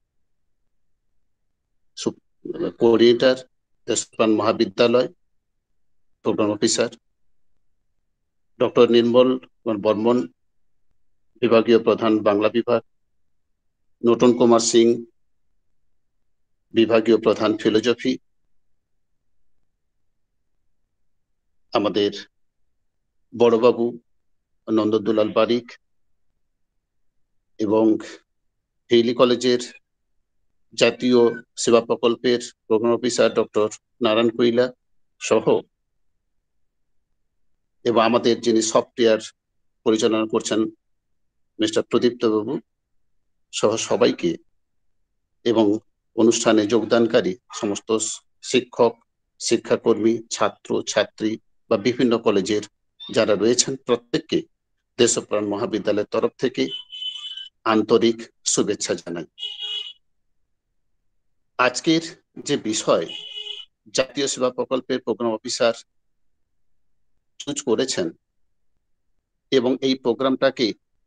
coordinator Deshpran Mahavidyalaya, program officer doctor Nirmal Barman, বিভাগীয় প্রধান বাংলা বিভাগ, নূতন কুমার সিং, বিভাগীয় প্রধান ফিলোজফি, আমাদের বড়বাবু নন্দদুলাল বারিক এবং হেইলি কলেজের জাতীয় সেবা প্রকল্পের প্রোগ্রাম অফিসার ডক্টর নারায়ণ কৈলা সহ, এবং আমাদের যিনি সফটওয়্যার পরিচালনা করছেন মিস্টার প্রদীপ্ত বাবু সহ সবাইকে, এবং অনুষ্ঠানে যোগদানকারী সমস্ত শিক্ষক, শিক্ষাকর্মী, ছাত্র ছাত্রী বা বিভিন্ন কলেজের যারা রয়েছেন, প্রত্যেককে দেশপ্রাণ মহাবিদ্যালয়ের তরফ থেকে আন্তরিক শুভেচ্ছা জানাই। আজকের যে বিষয় জাতীয় সেবা প্রকল্পের প্রোগ্রাম অফিসার চুজ করেছেন এবং এই প্রোগ্রামটাকে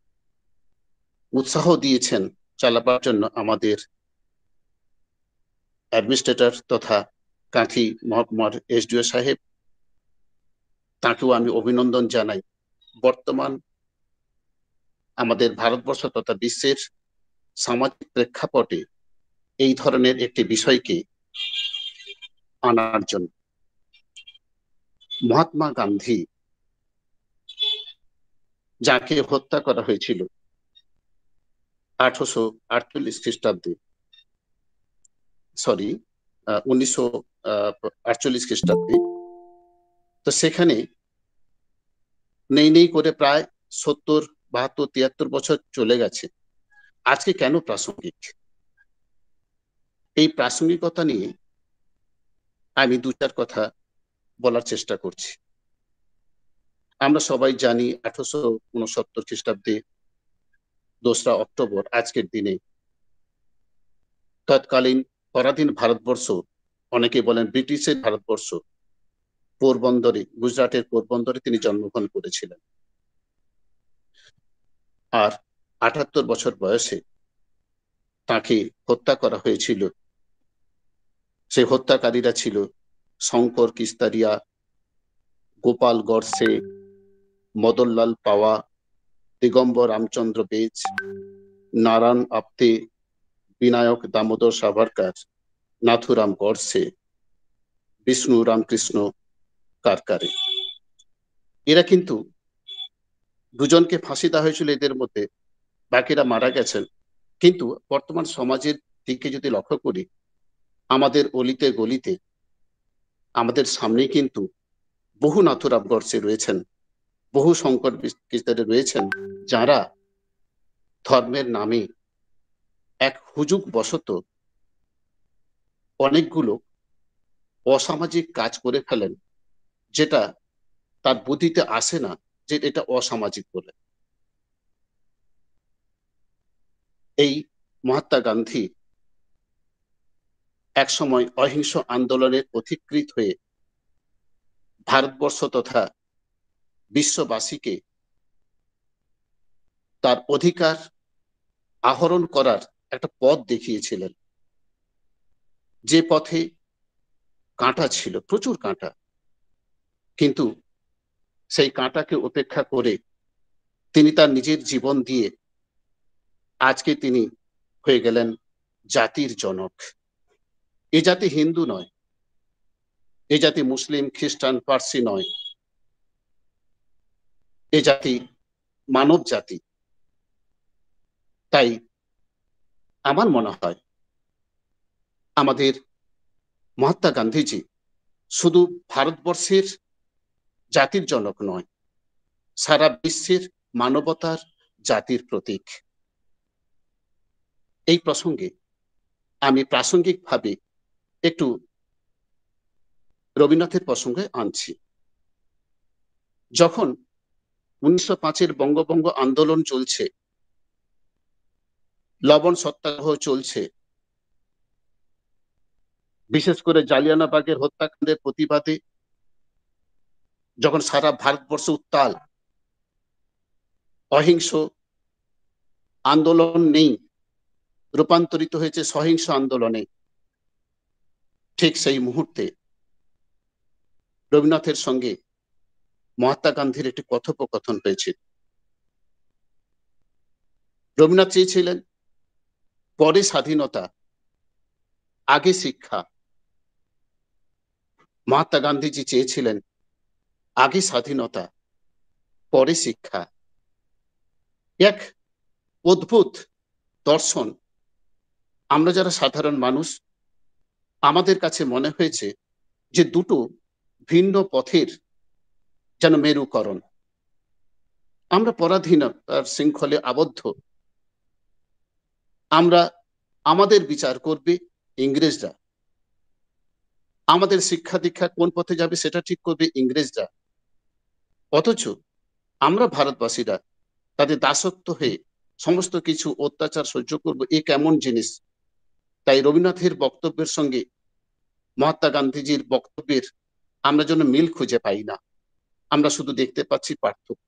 উৎসাহ দিয়েছেন চালাবার জন্য আমাদের অ্যাডমিনিস্ট্রেটর তথা কাঁথি মহকুমার এসডিও সাহেব, তাকেও আমি অভিনন্দন জানাই। বর্তমান আমাদের ভারতবর্ষ তথা বিশ্বের সামাজিক প্রেক্ষাপটে এই ধরনের একটি বিষয়কে আনার জন্য। মহাত্মা গান্ধী, যাকে হত্যা করা হয়েছিল আঠারোশো আটচল্লিশ খ্রিস্টাব্দে, সরি উনিশশো আটচল্লিশ খ্রিস্টাব্দে, তো সেখানে নেই নেই করে প্রায় সত্তর বাহাত্তর তিয়াত্তর বছর চলে গেছে। আজকে কেন প্রাসঙ্গিক? এই প্রাসঙ্গিকতা নিয়ে আমি দু চার কথা বলার চেষ্টা করছি। আমরা সবাই জানি আঠারোশো উনসত্তর খ্রিস্টাব্দে দোসরা অক্টোবর আজকের দিনে তৎকালীন পরাধীন ভারতবর্ষ, অনেকে বলেন ব্রিটিশের ভারতবর্ষ, পোরবন্দরে, গুজরাটের পোরবন্দরে তিনি জন্মগ্রহণ করেছিলেন। আর আটাত্তর বছর বয়সে তাকে হত্যা করা হয়েছিল। সেই হত্যাকারীরা ছিল শঙ্কর কিস্তারিয়া, গোপাল গডসে, মদনলাল পাওয়া, দিগম্বর রামচন্দ্র বেজ, নারায়ণ আপ্তে, বিনায়ক দামোদর সাভারকার, নাথুরাম গডসে, বিষ্ণু রামকৃষ্ণ কারকারে। এরা কিন্তু দুজনকে ফাঁসি দেওয়া হয়েছিল, এদের মধ্যে বাকিরা মারা গেছেন। কিন্তু বর্তমান সমাজের দিকে যদি লক্ষ্য করি, আমাদের অলিতে গলিতে আমাদের সামনে কিন্তু বহু নাথুরাম গডসে রয়েছেন, বহু শঙ্কর কিস্তারি রয়েছেন, যারা ধর্মের নামে এক হুজুগ বশত অনেকগুলো অসামাজিক কাজ করে ফেলেন, যেটা তার বুদ্ধিতে আসে না যে এটা অসামাজিক বলে। এই মহাত্মা গান্ধী এক সময় অহিংস আন্দোলনের পথিকৃৎ হয়ে ভারতবর্ষ তথা বিশ্ববাসীকে তার অধিকার আহরণ করার একটা পথ দেখিয়েছিলেন, যে পথে কাঁটা ছিল, প্রচুর কাঁটা, কিন্তু সেই কাঁটাকে উপেক্ষা করে তিনি তার নিজের জীবন দিয়ে আজকে তিনি হয়ে গেলেন জাতির জনক। এ জাতি হিন্দু নয়, এ জাতি মুসলিম, খ্রিস্টান, পার্সি নয়। এ জাতি মানব জাতি। তাই আমার মনে হয় আমাদের মহাত্মা গান্ধীজি শুধু ভারতবর্ষের জাতির জনক নয়, সারা বিশ্বের মানবতার জাতির প্রতীক। এই প্রসঙ্গে আমি প্রাসঙ্গিকভাবে একটু রবীন্দ্রনাথের প্রসঙ্গে আনছি। যখন উনিশশো পাঁচের বঙ্গভঙ্গ আন্দোলন চলছে, লবণ সত্যাগ্রহ চলছে, বিশেষ করে জালিয়ানবাগের হত্যাকাণ্ডের প্রতিবাদে যখন সারা ভারতবর্ষ উত্তাল, অহিংস আন্দোলন নেই, রূপান্তরিত হয়েছে সহিংস আন্দোলনে, ঠিক সেই মুহূর্তে রবীন্দ্রনাথের সঙ্গে মহাত্মা গান্ধীর একটি কথোপকথন হয়েছিল। রবীন্দ্রনাথ চেয়েছিলেন পরে স্বাধীনতা, আগে শিক্ষা। মহাত্মা গান্ধীজি চেয়েছিলেন আগে স্বাধীনতা, পরে শিক্ষা। এক অদ্ভুত দর্শন। আমরা যারা সাধারণ মানুষ, আমাদের কাছে মনে হয়েছে যে দুটো ভিন্ন পথের যেন মেরুকরণ। আমরা পরাধীনতার শৃঙ্খলে আবদ্ধ। আমরা আমাদের বিচার করবে ইংরেজরা, আমাদের শিক্ষা দীক্ষা কোন পথে যাবে সেটা ঠিক করবে ইংরেজরা। অথচ আমরা ভারতবাসীরা তাদের দাসত্ব হয়ে সমস্ত কিছু অত্যাচার সহ্য করব, এ কেমন জিনিস? তাই রবীন্দ্রনাথের বক্তব্যের সঙ্গে মহাত্মা গান্ধীজির বক্তব্যের আমরা যেন মিল খুঁজে পাই না। আমরা শুধু দেখতে পাচ্ছি পার্থক্য।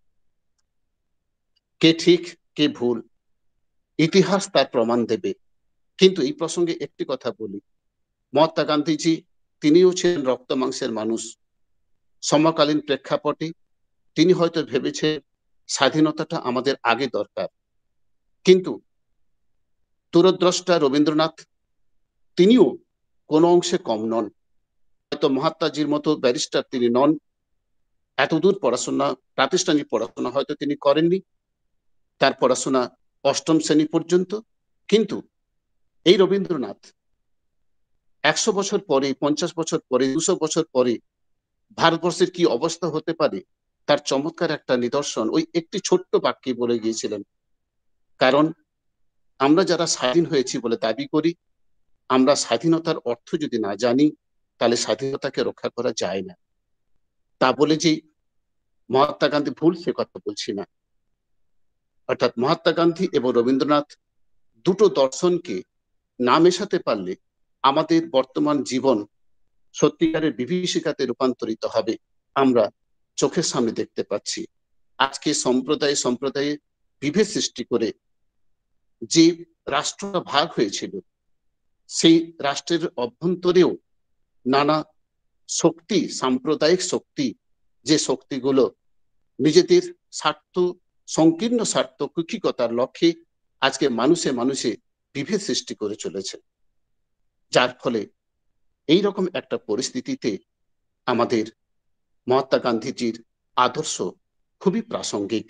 কে ঠিক কে ভুল ইতিহাস তার প্রমাণ দেবে। কিন্তু এই প্রসঙ্গে একটি কথা বলি, মহাত্মা গান্ধীজি তিনিও ছিলেন রক্ত মাংসের মানুষ। সমকালীন প্রেক্ষাপটে তিনি হয়তো ভেবেছেন স্বাধীনতাটা আমাদের আগে দরকার। কিন্তু দূরদ্রষ্টা রবীন্দ্রনাথ তিনিও কোনো অংশে কম নন। হয়তো মহাত্মাজির মতো ব্যারিস্টার তিনি নন, এতদূর পড়াশোনা, প্রাতিষ্ঠানিক পড়াশোনা হয়তো তিনি করেননি, তার পড়াশোনা অষ্টম শ্রেণী পর্যন্ত। কিন্তু এই রবীন্দ্রনাথ একশো বছর পরে, পঞ্চাশ বছর পরে, দুশো বছর পরে ভারতবর্ষের কি অবস্থা হতে পারে তার চমৎকার একটা নিদর্শন ওই একটি ছোট্ট বাক্যে বলে গিয়েছিলেন। কারণ আমরা যারা স্বাধীন হয়েছি বলে দাবি করি, আমরা স্বাধীনতার অর্থ যদি না জানি তাহলে স্বাধীনতাকে রক্ষা করা যায় না। তা বলে যে মহাত্মা গান্ধী ভুল সে কথা বলছি না। অর্থাৎ মহাত্মা গান্ধী এবং রবীন্দ্রনাথ দুটো দর্শনকে না মেশাতে পারলে আমাদের বর্তমান জীবন সত্যিকারের বিভীষিকাতে রূপান্তরিত হবে। আমরা চোখের সামনে দেখতে পাচ্ছি আজকে সম্প্রদায় সম্প্রদায়ে বিভেদ সৃষ্টি করে যে রাষ্ট্রটা ভাগ হয়েছিল, সেই রাষ্ট্রের অভ্যন্তরেও নানা শক্তি, সাম্প্রদায়িক শক্তি, যে শক্তিগুলো নিজেদের স্বার্থ, সংকীর্ণ স্বার্থ কুক্ষিগতার লক্ষ্যে আজকে মানুষে মানুষে বিভেদ সৃষ্টি করে চলেছে। যার ফলে এই রকম একটা পরিস্থিতিতে আমাদের মহাত্মা গান্ধীজির আদর্শ খুবই প্রাসঙ্গিক।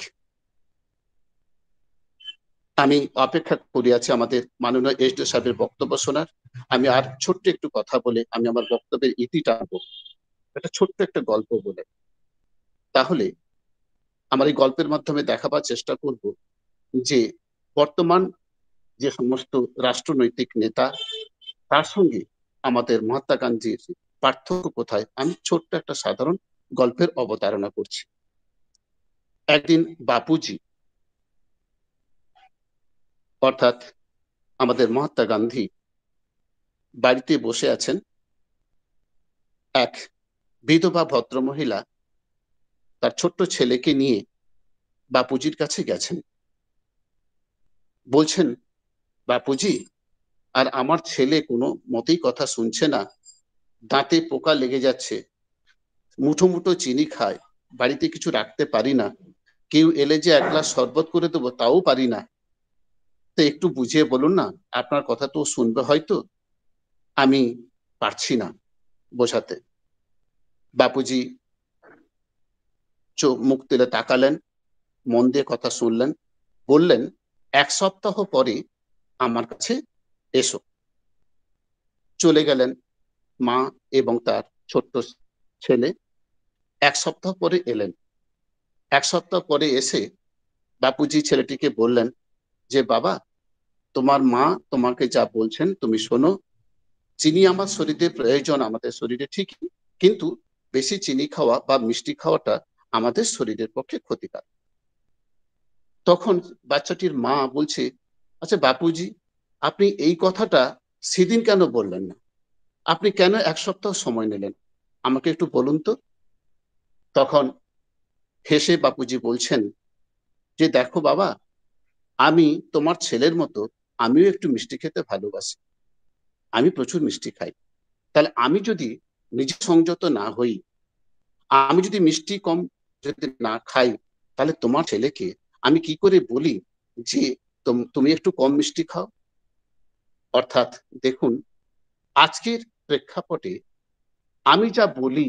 আমি অপেক্ষা করি আছি আমাদের মাননীয় এসডি সাহেবের বক্তব্য শোনার। আমি আর ছোট্ট একটু কথা বলে আমি আমার বক্তব্যের ইতি টানবো, একটা ছোট্ট একটা গল্প বলে। তাহলে আমার এই গল্পের মাধ্যমে দেখাবার চেষ্টা করব যে বর্তমান যে সমস্ত রাষ্ট্রনৈতিক নেতা, তার সঙ্গে আমাদের মহাত্মা গান্ধীর পার্থক্য কোথায়, আমি ছোট্ট একটা সাধারণ গল্পের অবতারণা করছি। একদিন বাপুজি অর্থাৎ আমাদের মহাত্মা গান্ধী বাড়িতে বসে আছেন। এক বিধবা ভদ্রমহিলা তার ছোট্ট ছেলেকে নিয়ে বাপুজির কাছে গেছেন। বলছেন, বাপুজি, আর আমার ছেলে কোনো মতেই কথা শুনছে না, দাঁতে পোকা লেগে যাচ্ছে, মুঠো মুঠো চিনি খায়, বাড়িতে কিছু রাখতে পারি না, কেউ এলে যে এক গ্লাস শরবত করে দেবো তাও পারি না, তো একটু বুঝিয়ে বলুন না, আপনার কথা তো শুনবে হয়তো, আমি পারছি না বোঝাতে। বাপুজি চোখ মুখ তুলে তাকালেন, মন দিয়ে কথা শুনলেন, বললেন এক সপ্তাহ পরে আমার কাছে এসো। চলে গেলেন মা এবং তার ছোট্ট ছেলে। এক সপ্তাহ পরে এলেন। এক সপ্তাহ পরে এসে বাপুজি ছেলেটিকে বললেন যে বাবা, তোমার মা তোমাকে যা বলছেন তুমি শোনো। চিনি আমার শরীরে প্রয়োজন, আমাদের শরীরে ঠিকই, কিন্তু বেশি চিনি খাওয়া বা মিষ্টি খাওয়াটা আমাদের শরীরের পক্ষে ক্ষতিকারক। তখন বাচ্চাটির মা বলছে, আচ্ছা বাপুজি, আপনি এই কথাটা সেদিন কেন বললেন না? আপনি কেন এক সপ্তাহ সময় নিলেন? আমাকে একটু বলুন তো। তখন হেসে বাপুজি বলছেন যে দেখো বাবা, আমি তোমার ছেলের মতো আমিও একটু মিষ্টি খেতে ভালোবাসি, আমি প্রচুর মিষ্টি খাই। তাহলে আমি যদি নিজে সংযত না হই, আমি যদি মিষ্টি কম যদি না খাই, তাহলে তোমার ছেলেকে আমি কি করে বলি যে তুমি একটু কম মিষ্টি খাও? অর্থাৎ দেখুন, আজকের প্রেক্ষাপটে আমি যা বলি,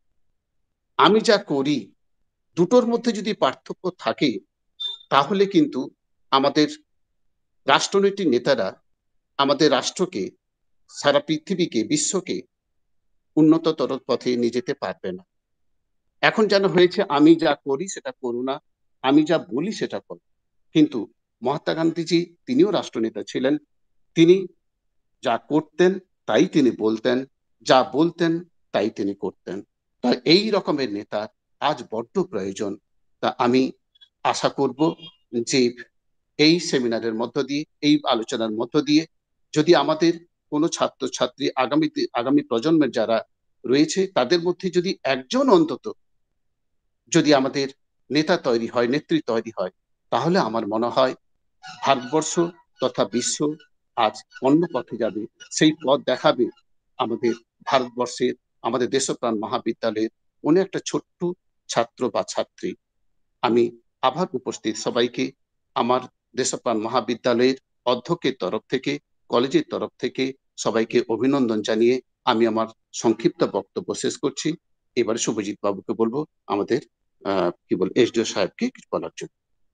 আমি যা করি, দুটোর মধ্যে যদি পার্থক্য থাকে, তাহলে কিন্তু আমাদের রাষ্ট্রনৈতিক নেতারা আমাদের রাষ্ট্রকে, সারা পৃথিবীকে, বিশ্বকে উন্নততর পথে নিয়ে যেতে পারবে না। এখন যেন হয়েছে আমি যা করি সেটা করো না, আমি যা বলি সেটা করো। কিন্তু মহাত্মা গান্ধীজি তিনিও রাষ্ট্রনেতা ছিলেন। তিনি যা করতেন তাই তিনি বলতেন, যা বলতেন তাই তিনি করতেন। তা এই রকমের নেতা আজ বড্ড প্রয়োজন। তা আমি আশা করব যে এই সেমিনারের মধ্য দিয়ে, এই আলোচনার মধ্য দিয়ে যদি আমাদের কোনো ছাত্রছাত্রী, আগামী আগামী প্রজন্মের যারা রয়েছে তাদের মধ্যে যদি একজন অন্তত যদি আমাদের নেতা তৈরি হয়, নেত্রী তৈরি হয়, তাহলে আমার মনে হয় ভারতবর্ষ তথা বিশ্ব আজ অন্য পথে যাবে। সেই পথ দেখাবে আমাদের ভারতবর্ষের, আমাদের দেশপ্রাণ মহাবিদ্যালয়ের কোনো একটা ছোট্ট ছাত্র বা ছাত্রী। আমি আবার উপস্থিত সবাইকে আমার দেশপ্রাণ মহাবিদ্যালয়ের অধ্যক্ষের তরফ থেকে, কলেজের তরফ থেকে সবাইকে অভিনন্দন জানিয়ে আমি আমার সংক্ষিপ্ত বক্তব্য শেষ করছি। এবারে শুভজিৎ বাবুকে বলবো আমাদের আহ কি বল এসডিও সাহেবকে কিছু বলার জন্য।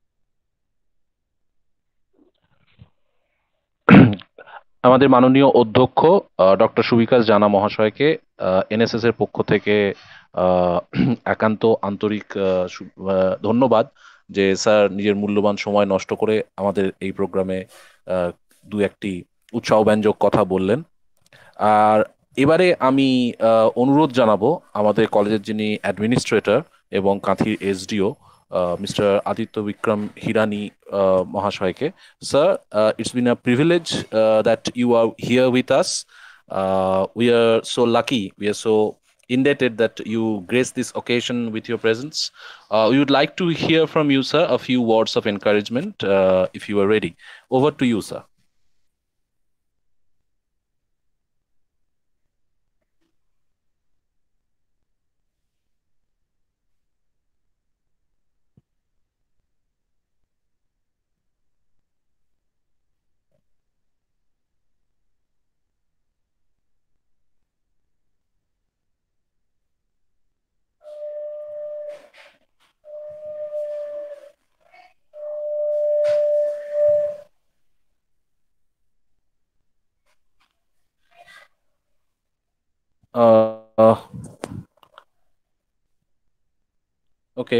আমাদের মাননীয় অধ্যক্ষ ডক্টর সুবিকাশ জানা মহাশয়কে এনএসএস এর পক্ষ থেকে একান্ত আন্তরিক ধন্যবাদ যে স্যার নিজের মূল্যবান সময় নষ্ট করে আমাদের এই প্রোগ্রামে দু একটি উৎসাহব্যঞ্জক কথা বললেন। আর এবারে আমি অনুরোধ জানাবো আমাদের কলেজের যিনি অ্যাডমিনিস্ট্রেটর এবং কাঁথির এসডিও মিস্টার আদিত্য বিক্রম হিরানি মহাশয়কে। Sir, uh, it's been a privilege uh, that you are here with us. Uh, we are so lucky, we are so indebted that you grace this occasion with your presence. Uh, we would like to hear from you, sir, a few words of encouragement uh, if you are ready. Over to you, sir. ওকে,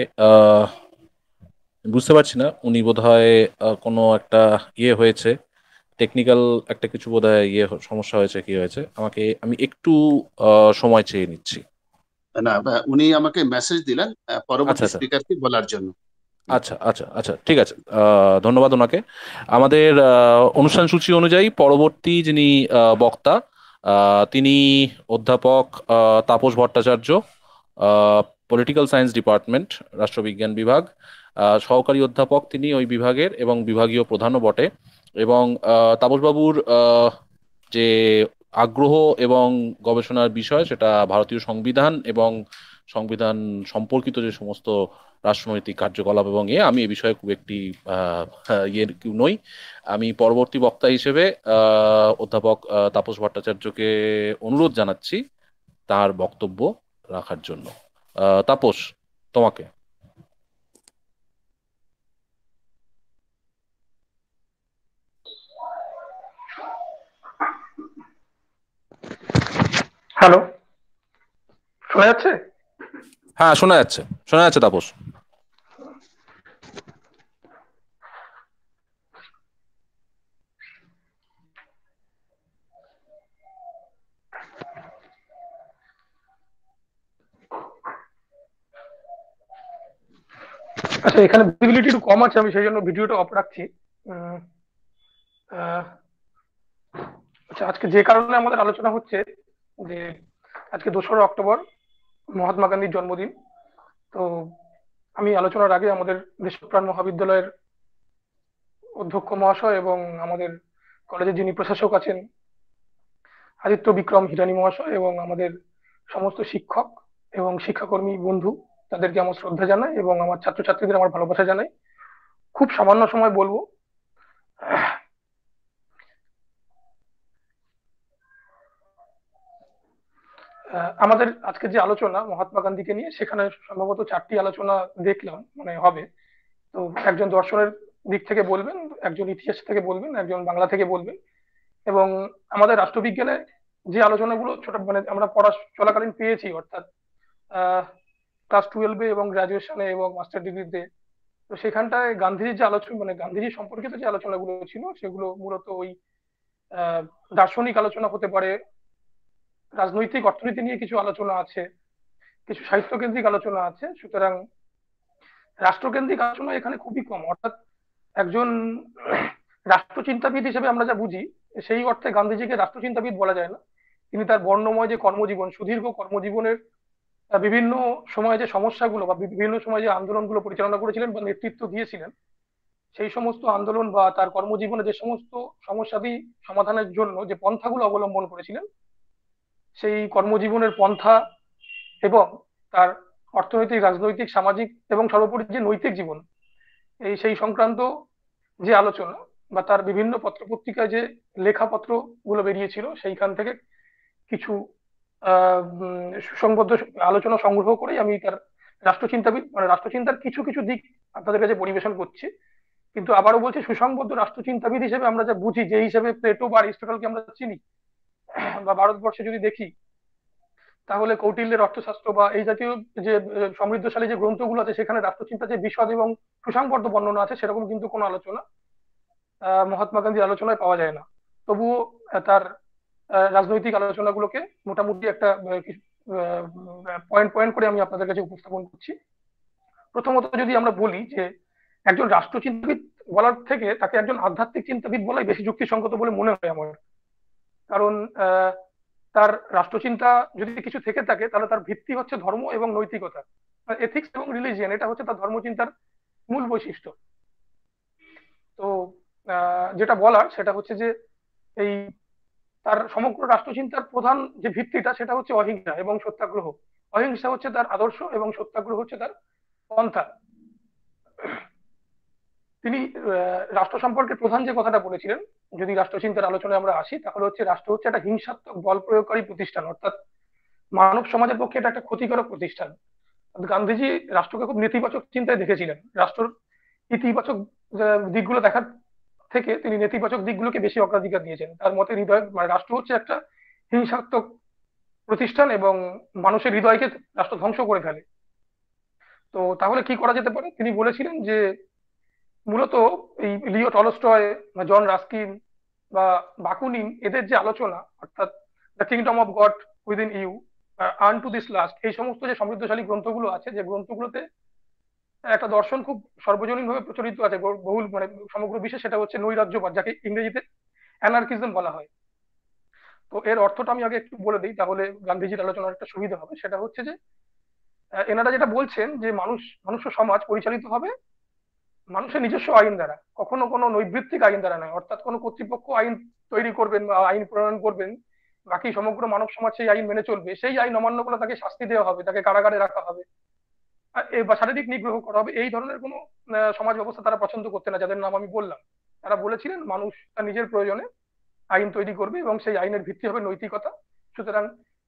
বুঝতে পারছি না, উনি বোধহয় কোনো একটা ইয়ে হয়েছে, technical একটা কিছু বোধহয় ইয়ে সমস্যা হয়েছে, কি হয়েছে, আমাকে আমি একটু সময় চেয়ে নিচ্ছি। না, উনি আমাকে মেসেজ দিলেন পরবর্তী স্পিকারকে বলার জন্য। আচ্ছা আচ্ছা আচ্ছা ঠিক আছে, ধন্যবাদ ওনাকে। আমাদের অনুষ্ঠান সূচি অনুযায়ী পরবর্তী যিনি বক্তা তিনি অধ্যাপক Tapas Bhattacharya, political science department, রাষ্ট্রবিজ্ঞান বিভাগ, সহকারী অধ্যাপক তিনি ওই বিভাগের এবং বিভাগীয় প্রধানও বটে। এবং তাপসবাবুর যে আগ্রহ এবং গবেষণার বিষয় সেটা ভারতীয় সংবিধান এবং সংবিধান সম্পর্কিত যে সমস্ত রাষ্ট্রনৈতিক কার্যকলাপ এবং এ, আমি এ বিষয়ে খুব একটি ইয়ে নই। আমি পরবর্তী বক্তা হিসেবে অধ্যাপক তাপস ভট্টাচার্যকে অনুরোধ জানাচ্ছি তার বক্তব্য রাখার জন্য। আহ, তাপস, তোমাকে। হ্যালো, শোনা যাচ্ছে? হ্যাঁ, শোনা যাচ্ছে, শোনা যাচ্ছে তাপস। আচ্ছা, এখানে ভিজিবিলিটি একটু কম আছে, আমি সেই জন্য ভিডিওটা অফ রাখছি। উম, আহ, আচ্ছা, আজকে যে কারণে আমাদের আলোচনা হচ্ছে যে আজকে দোসরা অক্টোবর মহাত্মা গান্ধীর জন্মদিন। তো আমি আলোচনার আগে আমাদের দেশপ্রাণ মহাবিদ্যালয়ের অধ্যক্ষ মহাশয় এবং আমাদের কলেজের যিনি প্রশাসক আছেন আদিত্য বিক্রম হিরানি মহাশয় এবং আমাদের সমস্ত শিক্ষক এবং শিক্ষাকর্মী বন্ধু, তাদেরকে আমার শ্রদ্ধা জানাই এবং আমার ছাত্রছাত্রীদের আমার ভালোবাসা জানাই। খুব সামান্য সময় বলবো। আহ, আমাদের আজকে যে আলোচনা মহাত্মা গান্ধীকে নিয়ে, সেখানে সম্ভবত চারটি আলোচনা দেখলাম মানে হবে। তো একজন দর্শনের দিক থেকে বলবেন, একজন ইতিহাস থেকে বলবেন, একজন বাংলা থেকে বলবেন, এবং আমাদের রাষ্ট্রবিজ্ঞানে যে আলোচনাগুলো ছোট মানে আমরা পড়া চলাকালীন পেয়েছি, অর্থাৎ ক্লাস টুয়েলভে এবং গ্রাজুয়েশনে এবং মাস্টার ডিগ্রিতে, তো সেখানটায় গান্ধীজির যে আলোচনা মানে গান্ধীজি সম্পর্কিত যে আলোচনাগুলো ছিল সেগুলো মূলত ওই আহ দার্শনিক আলোচনা হতে পারে, রাজনৈতিক অর্থনীতি নিয়ে কিছু আলোচনা আছে, কিছু সাহিত্য কেন্দ্রিক আলোচনা আছে। সুতরাং রাষ্ট্রকেন্দ্রিক আলোচনা এখানে খুবই কম। অর্থাৎ একজন রাষ্ট্রচিন্তাবিদ হিসেবে আমরা যা বুঝি, সেই অর্থে গান্ধীজিকে রাষ্ট্রচিন্তাবিদ বলা যায় না। তিনি তার বর্ণময় যে কর্মজীবন, সুদীর্ঘ কর্মজীবনের আহ, বিভিন্ন সময়ে যে সমস্যাগুলো বা বিভিন্ন সময়ে যে আন্দোলনগুলো পরিচালনা করেছিলেন বা নেতৃত্ব দিয়েছিলেন, সেই সমস্ত আন্দোলন বা তার কর্মজীবনে যে সমস্ত সমস্যাদি সমাধানের জন্য যে পন্থাগুলো অবলম্বন করেছিলেন, সেই কর্মজীবনের পন্থা এবং তার অর্থনৈতিক, রাজনৈতিক, সামাজিক এবং সর্বোপরি যে নৈতিক জীবন, এই সেই সংক্রান্ত যে আলোচনা বা তার বিভিন্ন পত্রপত্রিকায় যে লেখাপত্র গুলো বেরিয়েছিল, সেইখান থেকে কিছু আহ উম, সুসংবদ্ধ আলোচনা সংগ্রহ করেই আমি তার রাষ্ট্রচিন্তাবিদ মানে রাষ্ট্রচিন্তার কিছু কিছু দিক আপনাদের কাছে পরিবেশন করছি। কিন্তু আবারও বলছি, সুসংবদ্ধ রাষ্ট্রচিন্তাবিদ হিসেবে আমরা যা বুঝি, যে হিসেবে প্লেটো বা অ্যারিস্টটলকে আমরা চিনি, বা ভারতবর্ষে যদি দেখি, তাহলে কৌটিল্যের অর্থশাস্ত্র বা এই জাতীয় যে আহ, সমৃদ্ধশালী যে গ্রন্থগুলো আছে, সেখানে রাষ্ট্রচিন্তা যে বিশদ এবং সুসংবদ্ধ বর্ণনা আছে, সেরকম কিন্তু কোনো আলোচনা আহ, মহাত্মা গান্ধীর আলোচনায় পাওয়া যায় না। তবুও আহ, তার আহ, রাজনৈতিক আলোচনাগুলোকে মোটামুটি একটা পয়েন্ট পয়েন্ট করে আমি আপনাদের কাছে উপস্থাপন করছি। প্রথমত যদি আমরা বলি যে একজন রাষ্ট্রচিন্তাবিদ বলার থেকে তাকে একজন আধ্যাত্মিক চিন্তাবিদ বলাই বেশি যুক্তিসঙ্গত বলে মনে হয় আমার। কারণ আহ, তার রাষ্ট্রচিন্তা যদি কিছু থেকে থাকে, তাহলে তার ভিত্তি হচ্ছে ধর্ম এবং নৈতিকতা, এথিক্স এবং রিলিজিয়ন, এটা হচ্ছে তার ধর্মচিন্তার মূল বৈশিষ্ট্য। তো আহ, যেটা বলার সেটা হচ্ছে যে এই তার সমগ্র রাষ্ট্রচিন্তার প্রধান যে ভিত্তিটা, সেটা হচ্ছে অহিংসা এবং সত্যাগ্রহ। অহিংসা হচ্ছে তার আদর্শ এবং সত্যাগ্রহ হচ্ছে তার পন্থা। তিনি আহ, রাষ্ট্র সম্পর্কে প্রধান যে কথাটা বলেছিলেন, যদি রাষ্ট্রচিন্তার আলোচনায় আমরা আসি, তাহলে হচ্ছে রাষ্ট্র হচ্ছে একটা হিংসাত্মক বল প্রয়োগকারী প্রতিষ্ঠান, অর্থাৎ মানব সমাজের পক্ষে এটা একটা ক্ষতিকারক প্রতিষ্ঠান। গান্ধীজি রাষ্ট্রকে খুব নেতিবাচক চিন্তায় দেখেছিলেন। রাষ্ট্রের ইতিবাচক আহ, দিকগুলো দেখার থেকে তিনি নেতিবাচক দিকগুলোকে বেশি অগ্রাধিকার দিয়েছেন। তার মতে হৃদয় মানে রাষ্ট্র হচ্ছে একটা হিংসাত্মক প্রতিষ্ঠান এবং মানুষের হৃদয়কে রাষ্ট্র ধ্বংস করে ফেলে। তো তাহলে কি করা যেতে পারে? তিনি বলেছিলেন যে মূলত এই লিও টলস্টয় বা জন রাস্কিন বা বাকুনিন, এদের যে আলোচনা, অর্থাৎ the kingdom of God within you, unto this last, এই সমস্ত যে সমৃদ্ধশালী গ্রন্থগুলো আছে, যে গ্রন্থগুলোতে একটা দর্শন খুব সর্বজনীন ভাবে প্রচলিত আছে বহু- বহুল মানে সমগ্র বিশ্বে, সেটা হচ্ছে নৈরাজ্যবাদ, যাকে ইংরেজিতে অ্যানার্কিজম বলা হয়। তো এর অর্থটা আমি আগে একটু বলে দিই, তাহলে গান্ধীজির আলোচনার একটা সুবিধা হবে। সেটা হচ্ছে যে আহ, এনারা যেটা বলছেন যে মানুষ মনুষ্য সমাজ পরিচালিত হবে মানুষের নিজস্ব আইন দ্বারা, কখনো কোনো নৈর্বৃত্তিক আইন দ্বারা নয়। অর্থাৎ কোনো কর্তৃপক্ষ আইন তৈরি করবেন বা আইন প্রণয়ন করবেন, বাকি সমগ্র মানব সমাজ সেই আইন মেনে চলবে, সেই আইন অমান্য করলে তাকে শাস্তি দেওয়া হবে, তাকে কারাগারে রাখা হবে আর এ- বা শারীরিক নিগ্রহ করা হবে। এই ধরনের কোনো আহ, সমাজ ব্যবস্থা তারা পছন্দ করতে না, যাদের নাম আমি বললাম। তারা বলেছিলেন মানুষ তার নিজের প্রয়োজনে আইন তৈরি করবে এবং সেই আইনের ভিত্তি হবে নৈতিকতা। সুতরাং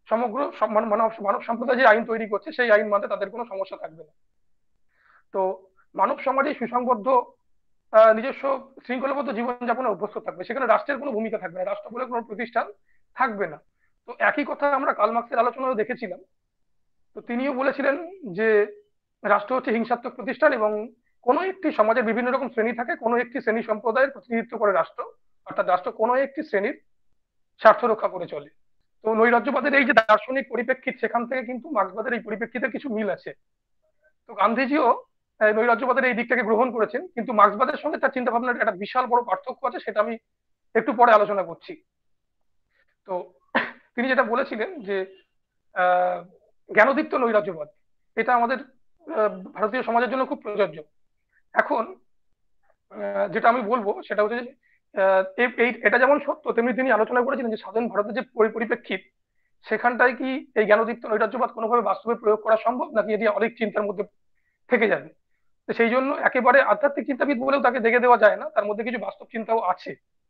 সমগ্র সম- মানব মানব সম্প্রদায় যে আইন তৈরি করছে সেই আইন মানতে তাদের কোনো সমস্যা থাকবে না। তো মানব সমাজে সুসংবদ্ধ আহ, নিজস্ব শৃঙ্খলাবদ্ধ জীবনযাপনে অভ্যস্ত থাকবে, সেখানে রাষ্ট্রের কোনো ভূমিকা থাকবে না, রাষ্ট্র বলে কোনো প্রতিষ্ঠান থাকবে না। তো একই কথা আমরা কার্ল মার্ক্সের আলোচনায় দেখেছিলাম। তো তিনিও বলেছিলেন যে রাষ্ট্র হচ্ছে হিংসাত্মক প্রতিষ্ঠান এবং কোনো একটি সমাজের বিভিন্ন রকম শ্রেণী থাকে, কোনো একটি শ্রেণী সম্প্রদায়ের প্রতিনিধিত্ব করে রাষ্ট্র, অর্থাৎ রাষ্ট্র কোনো একটি শ্রেণীর স্বার্থ রক্ষা করে চলে। তো নৈরাজ্যবাদের এই যে দার্শনিক পরিপ্রেক্ষিত, সেখান থেকে কিন্তু মার্ক্সবাদের এই পরিপ্রেক্ষিতের কিছু মিল আছে। তো গান্ধীজিও আহ, নৈরাজ্যবাদের এই দিকটাকে গ্রহণ করেছেন, কিন্তু মার্ক্সবাদের সঙ্গে তার চিন্তা ভাবনার একটা বিশাল বড় পার্থক্য আছে, সেটা আমি একটু পরে আলোচনা করছি। তো তিনি যেটা বলেছিলেন যে আহ জ্ঞানোদীপ্ত নৈরাজ্যবাদ, এটা আমাদের আহ, ভারতীয় সমাজের জন্য খুব প্রযোজ্য। এখন আহ, যেটা আমি বলবো সেটা হচ্ছে যে, আহ, এ- এই এটা যেমন সত্য, তেমনি তিনি আলোচনা করেছিলেন যে স্বাধীন ভারতের যে পরি- পরিপ্রেক্ষিত, সেখানটায় কি এই জ্ঞানোদীপ্ত নৈরাজ্যবাদ কোনোভাবে বাস্তবে প্রয়োগ করা সম্ভব, নাকি এটি অনেক চিন্তার মধ্যে থেকে যাবে। তো সেই জন্য একেবারে আধ্যাত্মিক চিন্তাবিদ বলেও তাকে দেখে দেওয়া যায় না, তার মধ্যে কিছু বাস্তব চিন্তাও আছে।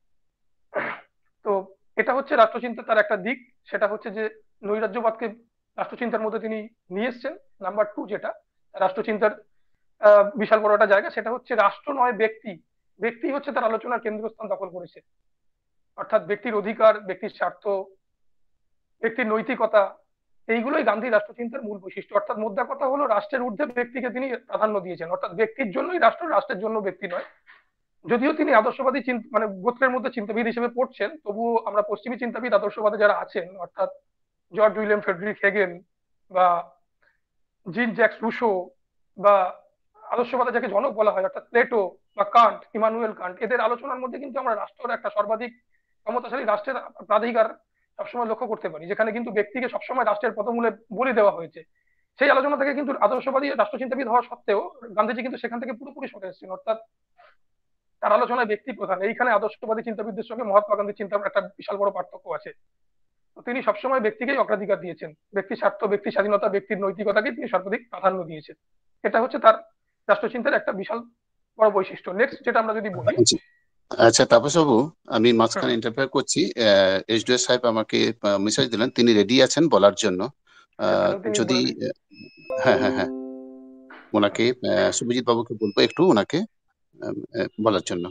তো এটা হচ্ছে রাষ্ট্রচিন্তা তার একটা দিক, সেটা হচ্ছে যে নৈরাজ্যবাদকে রাষ্ট্রচিন্তার মধ্যে তিনি নিয়ে এসছেন। নাম্বার টু, যেটা রাষ্ট্রচিন্তার আহ, বিশাল বড় একটা জায়গা, সেটা হচ্ছে রাষ্ট্র নয় ব্যক্তি। ব্যক্তি হচ্ছে তার আলোচনার কেন্দ্রস্থান দখল করেছে, অর্থাৎ ব্যক্তির অধিকার, ব্যক্তির স্বার্থ, ব্যক্তির নৈতিকতা, এইগুলোই গান্ধী রাষ্ট্রচিন্তার মূল বৈশিষ্ট্য। অর্থাৎ মোদ্দা কথা হলো, রাষ্ট্রের ঊর্ধ্বে ব্যক্তিকে তিনি প্রাধান্য দিয়েছেন, অর্থাৎ ব্যক্তির জন্যই রাষ্ট্র, রাষ্ট্রের জন্য ব্যক্তি নয়। যদিও তিনি আদর্শবাদী চিন্তা মানে গোত্রের মধ্যে চিন্তাবিদ হিসেবে পড়ছেন, তবুও আমরা পশ্চিমী চিন্তাবিদ আদর্শবাদী যারা আছেন, অর্থাৎ জর্জ উইলিয়াম ফ্রেডরিক হেগেল বা জিন জ্যাক্স রুশো, বা আদর্শবাদে যাকে জনক বলা হয় অর্থাৎ প্লেটো বা কান্ট, ইমানুয়েল কান্ট, এদের আলোচনার মধ্যে কিন্তু আমরা রাষ্ট্রের একটা সর্বাধিক ক্ষমতাশালী রাষ্ট্রের প্রাধিকার সবসময় লক্ষ্য করতে পারি, যেখানে কিন্তু ব্যক্তিকে সবসময় রাষ্ট্রের পদমূলে বলি দেওয়া হয়েছে। সেই আলোচনা থেকে কিন্তু আদর্শবাদী রাষ্ট্রচিন্তাবিদ হওয়া সত্ত্বেও গান্ধীজি কিন্তু সেখান থেকে পুরোপুরি সরে এসেছেন, অর্থাৎ তার আলোচনায় ব্যক্তি প্রধান। এইখানে আদর্শবাদী চিন্তাবিদদের সঙ্গে মহাত্মা গান্ধীর চিন্তার একটা বিশাল বড় পার্থক্য আছে। তো তিনি সবসময় ব্যক্তিকেই অগ্রাধিকার দিয়েছেন, ব্যক্তি স্বার্থ, ব্যক্তি স্বাধীনতা, ব্যক্তির নৈতিকতাকে তিনি সর্বাধিক প্রাধান্য দিয়েছেন। এটা হচ্ছে তার রাষ্ট্রচিন্তার একটা বিশাল বড় বৈশিষ্ট্য। নেক্সট যেটা আমরা যদি বলি, আচ্ছা আচ্ছা, তাপস বাবু, আমি হুম, মাঝখানে ইন্টারফেয়ার করছি। এইচডিএস সাহেব আমাকে মেসেজ দিলেন, তিনি রেডি আছেন বলার জন্য। আহ, তাহলে তিনি যদি বলে দিন। হ্যাঁ হ্যাঁ হ্যাঁ, ওনাকে আহ, শুভজিৎ বাবুকে বলবো একটু ওনাকে আহ, আহ, বলার জন্য।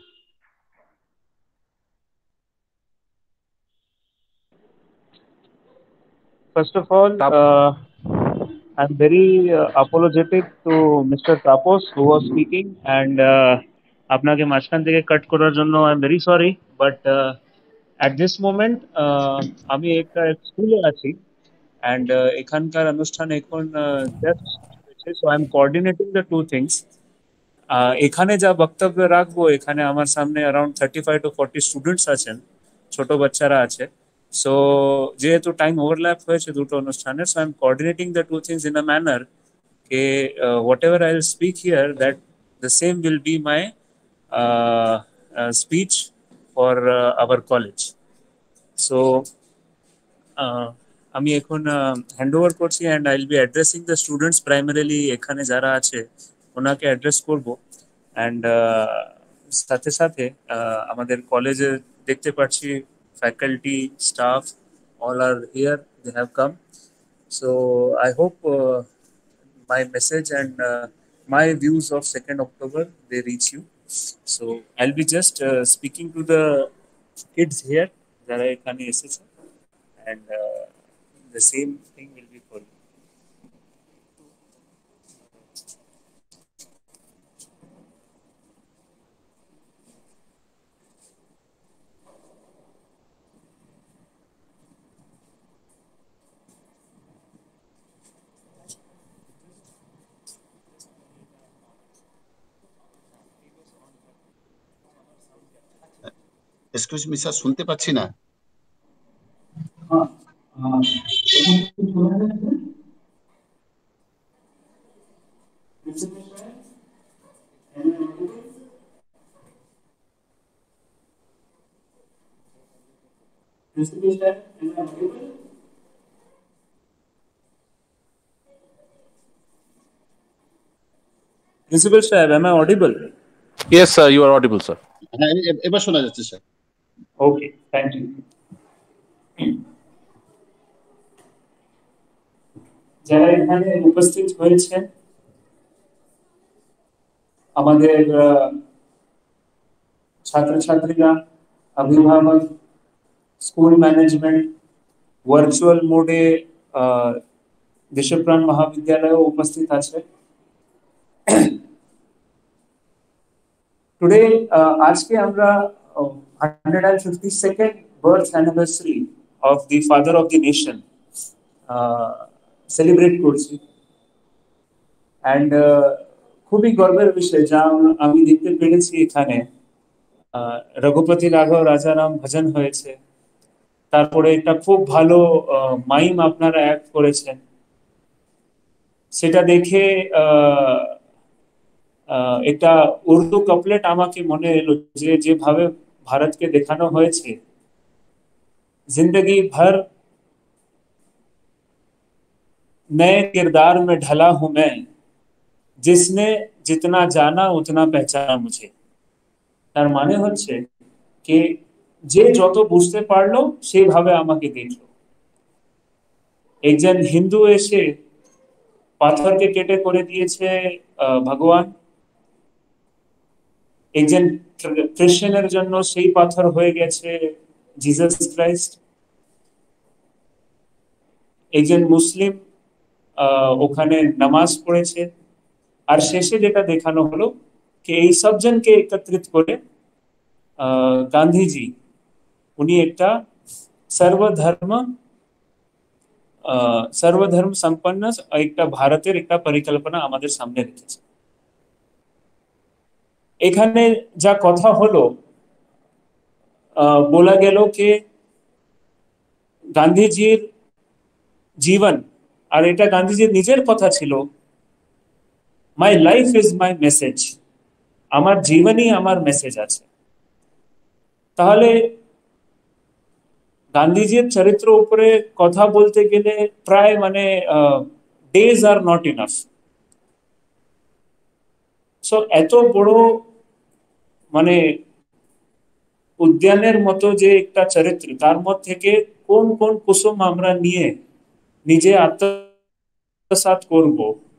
First of all, Tap- uh, I'm very uh, apologetic to Mister Tapos who was speaking, and uh, আপনাকে মাঝখান থেকে কাট করার জন্য I am very sorry, but at this moment আমি একটা স্কুলে আছি, অ্যান্ড এখানকার অনুষ্ঠান এখন জাস্ট হয়েছে, so I am coordinating the two things. এখানে যা বক্তব্য রাখবো, এখানে আমার সামনে around thirty five to forty students আছেন, ছোট বাচ্চারা আছে। সো যেহেতু টাইম ওভারল্যাপ হয়েছে দুটো অনুষ্ঠানের, so I am coordinating the two things in a manner কে whatever I will speak here, that the same will be my speech for our college. So আমি এখন হ্যান্ড ওভার করছি, and I will be addressing the students primarily, এখানে যারা আছে ওনাকে address করব। And সাথে সাথে আহ, আমাদের কলেজে দেখতে পাচ্ছি faculty, staff, all are here, they have come. So I hope uh, my message and uh, my views of second October, they reach you. So I'll be just uh, speaking to the kids here, jara ekhane eseche, and uh, the same thing will be for you. Excuse me sir, শুনতে পাচ্ছি না। Principal Sahib, am I audible? Yes, sir, you are audible, sir. হ্যাঁ, এ- এবার শোনা যাচ্ছে sir. Okay, thank you. যারা এখানে উপস্থিত হয়েছেন, আমাদের ছাত্রছাত্রীরা, অভিভাবক, স্কুল ম্যানেজমেন্ট, ভার্চুয়াল মোডে দেশপ্রাণ মহাবিদ্যালয়ে উপস্থিত আছে। টুডে আজকে আমরা one hundred fifty-second birth anniversary of the father of the nation celebrate করছি। অ্যান্ড খুবই গর্বের বিষয় যা আমি দেখতে পেরেছি এখানে রঘুপতি রাঘব রাজারাম ভজন হয়েছে, তারপরে একটা খুব ভালো মাইম আপনারা অ্যাক্ট করেছেন। সেটা দেখে একটা উর্দু কাপলেট আমাকে মনে এলো যে যেভাবে ভারতকে দেখানো হয়েছে, जिंदगी भर नए किरदार में ढला हूं मैं, जिसने जितना जाना उतना पहचाना मुझे। তার মানে হচ্ছে যে যে যত বুঝতে পারলো সেইভাবে আমাকে দেখলো। একজন হিন্দু এসে পাথরকে কেটে করে দিয়েছে ভগবান, একজন খ্রিস্টানের জন্য সেই পাথর হয়ে গেছে জিসাস ক্রাইস্ট, একজন মুসলিম ওখানে নামাজ পড়েছে। আর শেষে যেটা দেখানো হলো कि এই সবজনকে একত্রিত করে গান্ধীজি উনি একটা সর্বধর্ম সর্বধর্ম সম্পন্ন একটা ভারতের একটা পরিকল্পনা আমাদের সামনে রেখেছে। এখানে যা কথা হলো, বলা গেল যে গান্ধীজির জীবন, আর এটা গান্ধীজির নিজের কথা ছিল, my life is my message, আমার জীবনই আমার মেসেজ আছে। তাহলে গান্ধীজির চরিত্র উপরে কথা বলতে গেলে প্রায় মানে ডেজ আর নট ইনাফ। সো এত বড় মানে উদ্যানের মতো যে একটা চরিত্র, তার মধ্যে থেকে কোন কোন কুসুম আমরা নিয়ে নিজে আত্মসাৎ করব।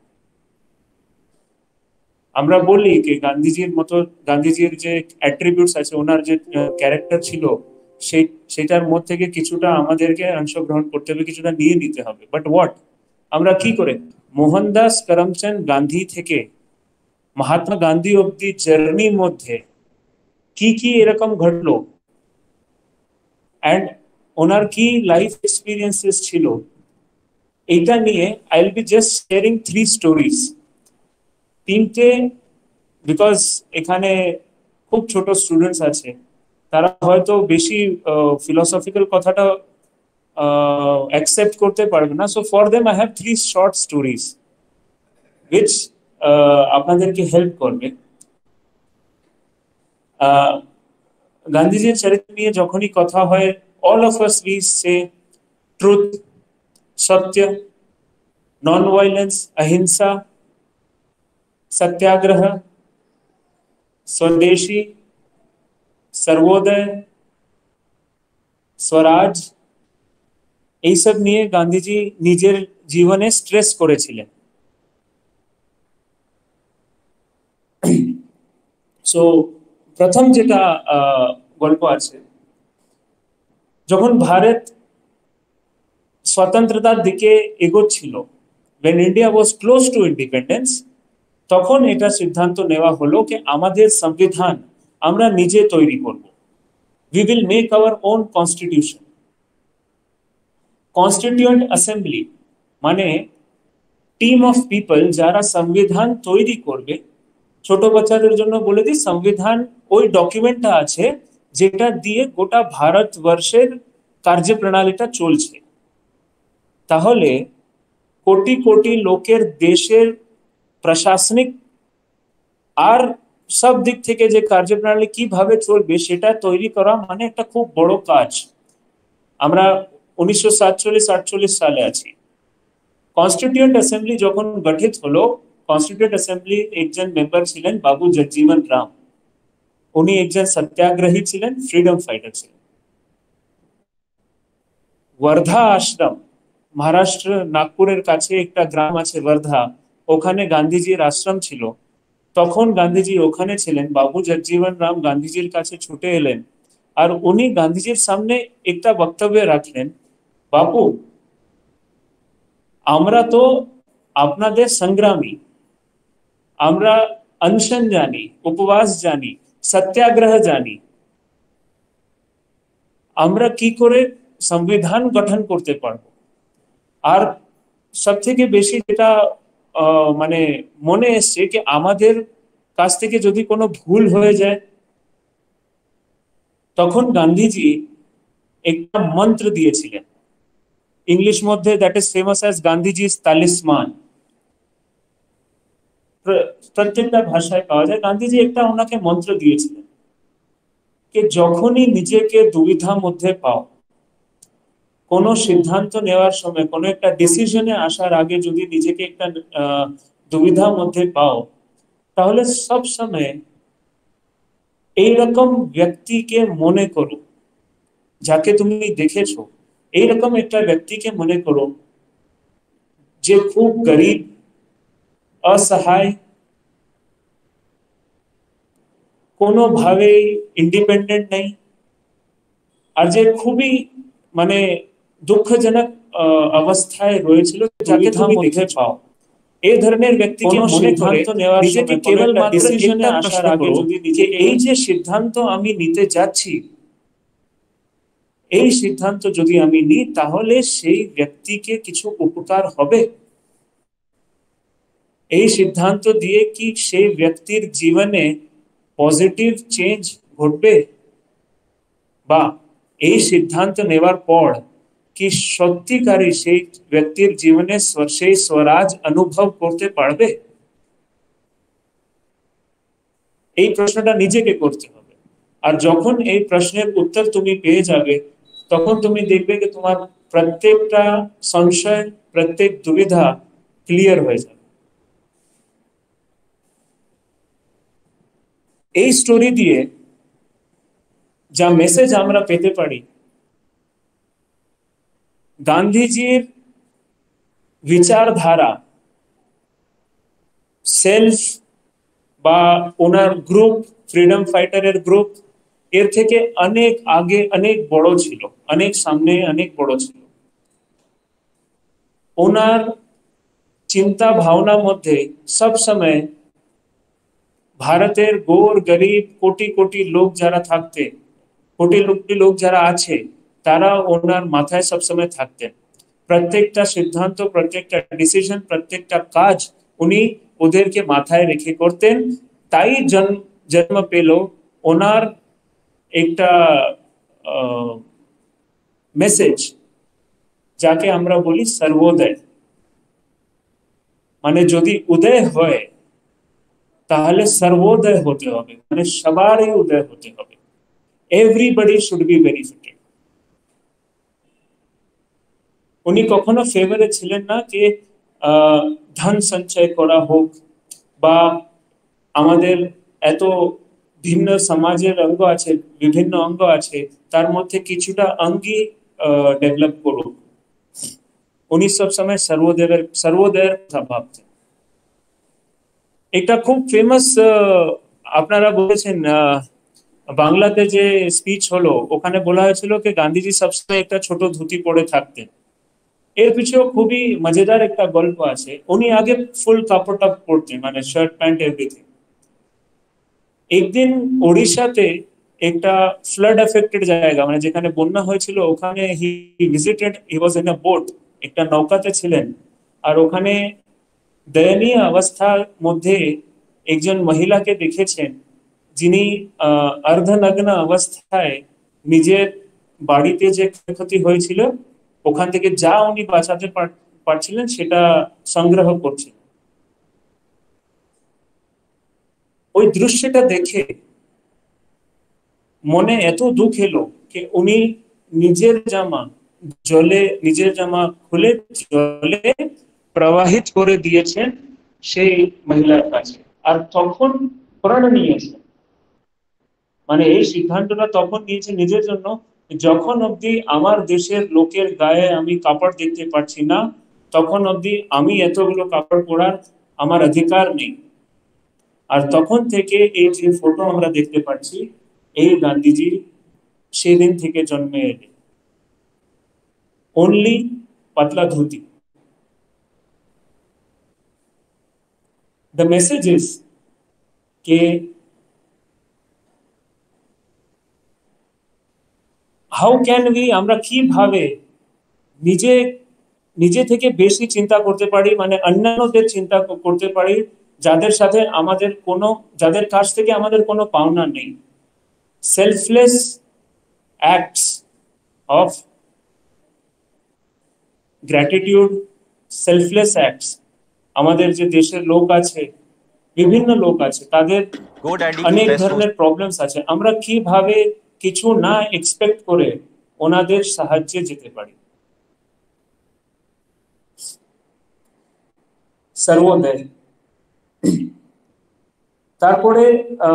আমরা বলি যে গান্ধীজির মতো, গান্ধীজির যে অ্যাট্রিবিউটস আছে, ওনার যে ক্যারেক্টার ছিল, সেই সেটার মধ্যে থেকে কিছুটা আমাদেরকে অংশগ্রহণ করতে হবে, কিছুটা নিয়ে নিতে হবে। বাট হোয়াট, আমরা কি করে মোহনদাস করমচাঁদ গান্ধী থেকে মহাত্মা গান্ধী অব্দি জার্নির মধ্যে কি কি এরকম ঘটলো, অ্যান্ড ওনার কি লাইফ এক্সপিরিয়েন্সেস ছিল, এটা নিয়ে I will be just sharing three stories. তিনটে, বিকজ এখানে খুব ছোট স্টুডেন্টস আছে, তারা হয়তো বেশি ফিলোসফিক্যাল কথাটা অ্যাকসেপ্ট করতে পারবে না। So for them I have three short stories which আপনাদেরকে হেল্প করবে। গান্ধীজির চরিত্র নিয়ে যখনই কথা হয়, all of us we say truth, সত্য, নন ভায়োলেন্স, অহিংসা, सत्याग्रह, स्वदेशी, सर्वोदय, स्वराज, এই সব নিয়ে গান্ধীজি নিজের জীবনে স্ট্রেস করেছিলেন। সো প্রথম যেটা গল্প আছে, যখন ভারত স্বতন্ত্রতার দিকে এগোচ্ছিল, when India was close to independence, তখন এটা সিদ্ধান্ত নেওয়া হলো যে আমাদের সংবিধান আমরা নিজে তৈরি করব। We will make our own constitution. Constituent Assembly মানে টিম অফ পিপল যারা সংবিধান তৈরি করবে। ছোট বাচ্চাদের জন্য বলে দিই, সংবিধান ওই ডকুমেন্টটা আছে যেটা দিয়ে গোটা ভারতবর্ষের কার্যপ্রণালীটা চলছে। তাহলে কোটি কোটি লোকের দেশের প্রশাসনিক আর সব দিক থেকে যে কার্যপ্রণালী কিভাবে চলবে সেটা তৈরি করা মানে একটা খুব বড় কাজ। আমরা উনিশশো সাতচল্লিশ আটচল্লিশ সালে আছি। কনস্টিটিউয়েন্ট অ্যাসেম্বলি যখন গঠিত হলো, কনস্টিটিউয়েন্ট অ্যাসেম্বলি একজন মেম্বার ছিলেন বাবু জগজীবন রাম। উনি একজন সত্যাগ্রহী ছিলেন, ফ্রিডম ফাইটার ছিলেন। ওয়ার্ধা আশ্রম মহারাষ্ট্র নাগপুরের কাছে একটা গ্রাম আছে ওয়ার্ধা, ওখানে গান্ধীজির আশ্রম ছিল। তখন গান্ধীজি ওখানে ছিলেন, বাবু জগজীবন রাম গান্ধীজির কাছে ছুটে এলেন আর উনি গান্ধীজির সামনে একটা বক্তব্য রাখলেন, বাপু আমরা তো আপনাদের সংগ্রামী, আমরা অনশন জানি, উপবাস জানি, সত্যাগ্রহ জানি, আমরা কি করে সংবিধান গঠন করতে পারবো। আর সব থেকে বেশি যেটা মানে মনে এসছে কি আমাদের কাছ থেকে যদি কোনো ভুল হয়ে যায়, তখন গান্ধীজি একটা মন্ত্র দিয়েছিলেন ইংলিশ মধ্যে, that is famous as Gandhiji's talisman. প্রত্যেকটা ভাষায় পাওয়া যায়। গান্ধীজি একটা ওনাকে মন্ত্র দিয়েছিলেন যে যখনই নিজেকে দুবিধার মধ্যে পাও, কোনো সিদ্ধান্ত নেওয়ার সময়, কোনো একটা ডিসিশনে আসার আগে যদি নিজেকে একটা দুবিধার মধ্যে পাও, তাহলে সব সময় এইরকম ব্যক্তিকে মনে করো যাকে তুমি দেখেছো, এইরকম একটা ব্যক্তিকে মনে করো যে খুব গরিব, অসহায়, কোনোভাবে ইন্ডিপেন্ডেন্ট নেই, আর যে খুবই মানে দুঃখজনক অবস্থায় রয়েছিল, যাকে তুমি দেখে পাও। এই ধরনের ব্যক্তিকে মনে করে নিজেকে কেবল ডিসিশনে আসার আগে যদি নিজে এই যে সিদ্ধান্ত আমি নিতে যাচ্ছি, এই সিদ্ধান্ত যদি আমি নিই তাহলে সেই ব্যক্তিকে কিছু উপকার হবে, এই সিদ্ধান্ত দিয়ে কি সেই ব্যক্তির জীবনে পজিটিভ চেঞ্জ ঘটবে, বা এই সিদ্ধান্ত নেওয়ার পর কি সত্যিকারী সেই ব্যক্তির জীবনে সেই স্বরাজ অনুভব করতে পারবে। এই প্রশ্নটা নিজেকে করতে হবে। আর যখন এই প্রশ্নের উত্তর তুমি পেয়ে যাবে, তখন তুমি দেখবে যে তোমার প্রত্যেকটা সংশয়, প্রত্যেক দুবিধা ক্লিয়ার হয়ে যাবে। এই স্টোরি দিয়ে যা মেসেজ আমরা পেতে পারি, গান্ধীজির বিচারধারা, সেলফ বা ওনার গ্রুপ, ফ্রিডম ফাইটারের গ্রুপ, এর থেকে অনেক আগে, অনেক বড় ছিল, অনেক সামনে, অনেক বড় ছিল। ওনার চিন্তা ভাবনার মধ্যে সব সময় ভারতের গৌর গরিব কোটি কোটি লোক যারা থাকতে, কোটি কোটি লোক যারা আছে, তারা ওনার মাথায় সবসময় থাকতেন। প্রত্যেকটা সিদ্ধান্ত, প্রত্যেকটা ডিসিশন, প্রত্যেকটা কাজ উনি ওদেরকে মাথায় রেখে করতেন। তাই জন্ম জন্ম পেল ওনার একটা মেসেজ, যাকে আমরা বলি সর্বোদয়। মানে যদি উদয় হয় তাহলে সর্বোদয় হতে হবে, মানে সবারই উদয় হতে হবে। Everybody should be benefited. উনি কখনো ফেভারে ছিলেন না যে ধন সঞ্চয় করা হোক, বা আমাদের এত ভিন্ন সমাজের অঙ্গ আছে, বিভিন্ন অঙ্গ আছে, তার মধ্যে কিছুটা অঙ্গই ডেভেলপ করুক। উনি সব সময় সর্বোদয়ের সর্বোদয়ের কথা ভাবতেন। এটা খুব ফেমাস, আপনারা বলেছেন বাংলাতে যে স্পিচ হলো, ওখানে বলা হয়েছিল যে গান্ধীজি সবসময় একটা ছোট ধুতি পরে থাকতেন। এর পিছনেও খুবই মজাদার একটা গল্প আছে। উনি আগে ফুল কাপড় টাপ পরতেন, মানে শার্ট প্যান্ট এভরিথিং। একদিন ওড়িশাতে একটা ফ্লাড এফেক্টেড জায়গা, মানে যেখানে বন্যা হয়েছিল, ওখানে he visited, he was in a boat, একটা নৌকাতে ছিলেন। আর ওখানে দয়নীয় অবস্থার মধ্যে একজন মহিলাকে দেখেছেন, যিনি অর্ধনগ্ন অবস্থায় নিজের বাড়িতে যে ক্ষয়ক্ষতি হয়েছিল ওখান থেকে যা উনি বাঁচাতে পারছিলেন সেটা সংগ্রহ করছিলেন। ওই দৃশ্যটা দেখে মনে এত দুঃখ এলো যে উনি নিজের জামা জলে, নিজের জামা খুলে জলে প্রবাহিত করে দিয়েছেন সেই মহিলার কাছে, আর তখন প্রাণ নিয়েছেন। মানে এই সিদ্ধান্তটা তখন নিয়েছে নিজের জন্য, যখন অবধি আমার দেশের লোকের গায়ে আমি কাপড় দেখতে পাচ্ছি না, তখন অবধি আমি এতগুলো কাপড় পরার আমার অধিকার নেই। আর তখন থেকে এই যে ফটো আমরা দেখতে পাচ্ছি, এই গান্ধীজি সেই দিন থেকে জন্মে এলেন। only patla dhuti. The message is ke how can we আমরা কিভাবে নিজে নিজে থেকে বেশি চিন্তা করতে পারি, মানে অন্যান্যদের চিন্তা করতে পারি যাদের সাথে আমাদের কোনো যাদের কাছ থেকে আমাদের কোনো পাওনা নেই। Selfless acts of gratitude, selfless acts. আমাদের যে দেশের লোক আছে, বিভিন্ন লোক আছে, তাদের অনেক ধরনের প্রবলেমস আছে, আমরা কিভাবে কিছু না এক্সপেক্ট করে ওনাদের সাহায্যে যেতে পারি। সর্বোদয়। তারপরে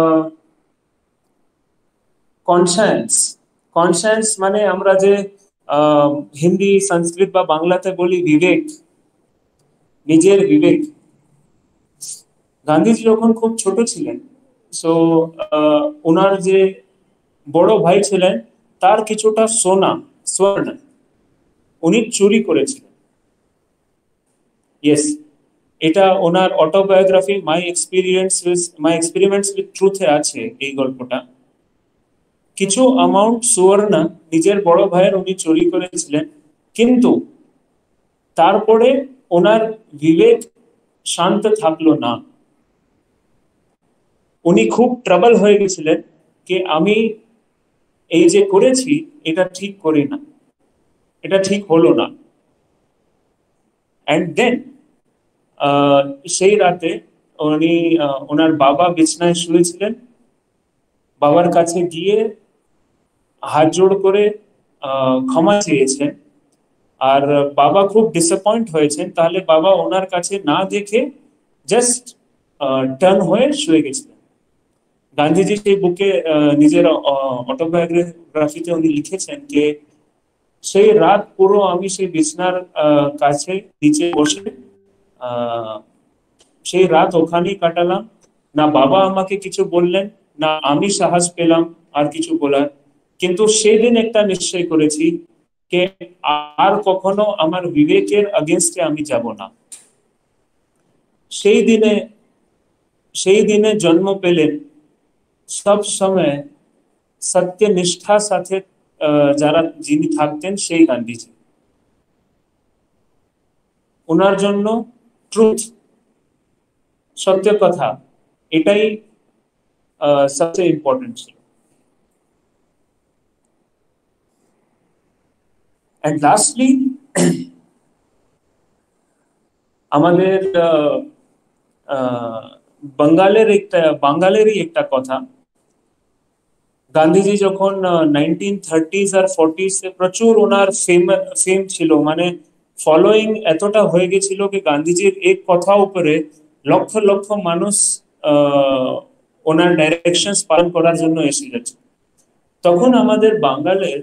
কনসায়েন্স। কনসায়েন্স মানে আমরা যে হিন্দি, সংস্কৃত বা বাংলাতে বলি বিবেক, নিজের বিবেক। গান্ধীজি যখন খুব ছোট ছিলেন, সো ওনার যে বড় ভাই ছিলেন তার কিছুটা সোনা, স্বর্ণ উনি চুরি করেছিলেন। ইয়েস, এটা ওনার autobiography my experience my experiments with ট্রুথে আছে এই গল্পটা। কিছু অ্যামাউন্ট সুবর্ণ নিজের বড় ভাইয়ের উনি চুরি করেছিলেন, কিন্তু তারপরে ওনার বিবেক শান্ত থাকলো না। উনি খুব ট্রাবল হয়ে গেছিলেন যে আমি এই যে করেছি এটা ঠিক করি না, এটা ঠিক হলো না। অ্যান্ড দেন সেই রাতে উনি ওনার বাবা বিছনায় শুয়েছিলেন, বাবার কাছে গিয়ে হাত জোড় করে ক্ষমা চেয়েছেন। আর বাবা খুব ডিসঅ্যাপয়েন্ট হয়েছেন, তাহলে বাবা ওনার কাছে না দেখে জাস্ট টার্ন হয়ে শুয়ে গেছিলেন। গান্ধীজি সেই বুকে নিজের অটোবায়োগ্রাফিতে উনি লিখেছেন যে সেই রাত পুরো আমি সেই বিছনার কাছে নিচে বসে সেই রাত ওখানেই কাটালাম। না বাবা আমাকে কিছু বললেন, না আমি সাহস পেলাম আর কিছু বলার। কিন্তু সেদিন একটা নিশ্চয় করেছি যে আর কখনো আমার বিবেকের अगेंस्टे আমি যাব না। সেই দিনে সেই দিনে জন্ম পেলেন সব সময় সত্যনিষ্ঠার সাথে যারা যিনি থাকতেন সেই গান্ধীজি। ওনার জন্য ট্রুথ, সত্য কথা, এটাই সবচেয়ে ইম্পর্টেন্ট ছিল। And lastly, আমাদের বাঙালের একটা বাঙালেরই একটা কথা, গান্ধীজি যখন নাইনটিন থার্টিজ আর ফোর্টিজ এ প্রচুর ওনার ফেম ফেম ছিল, মানে ফলোয়িং এতটা হয়ে গেছিল যে গান্ধীজির এক কথা উপরে লক্ষ লক্ষ মানুষ ওনার ডাইরেকশনস পালন করার জন্য এসে গেছে। তখন আমাদের বাঙালের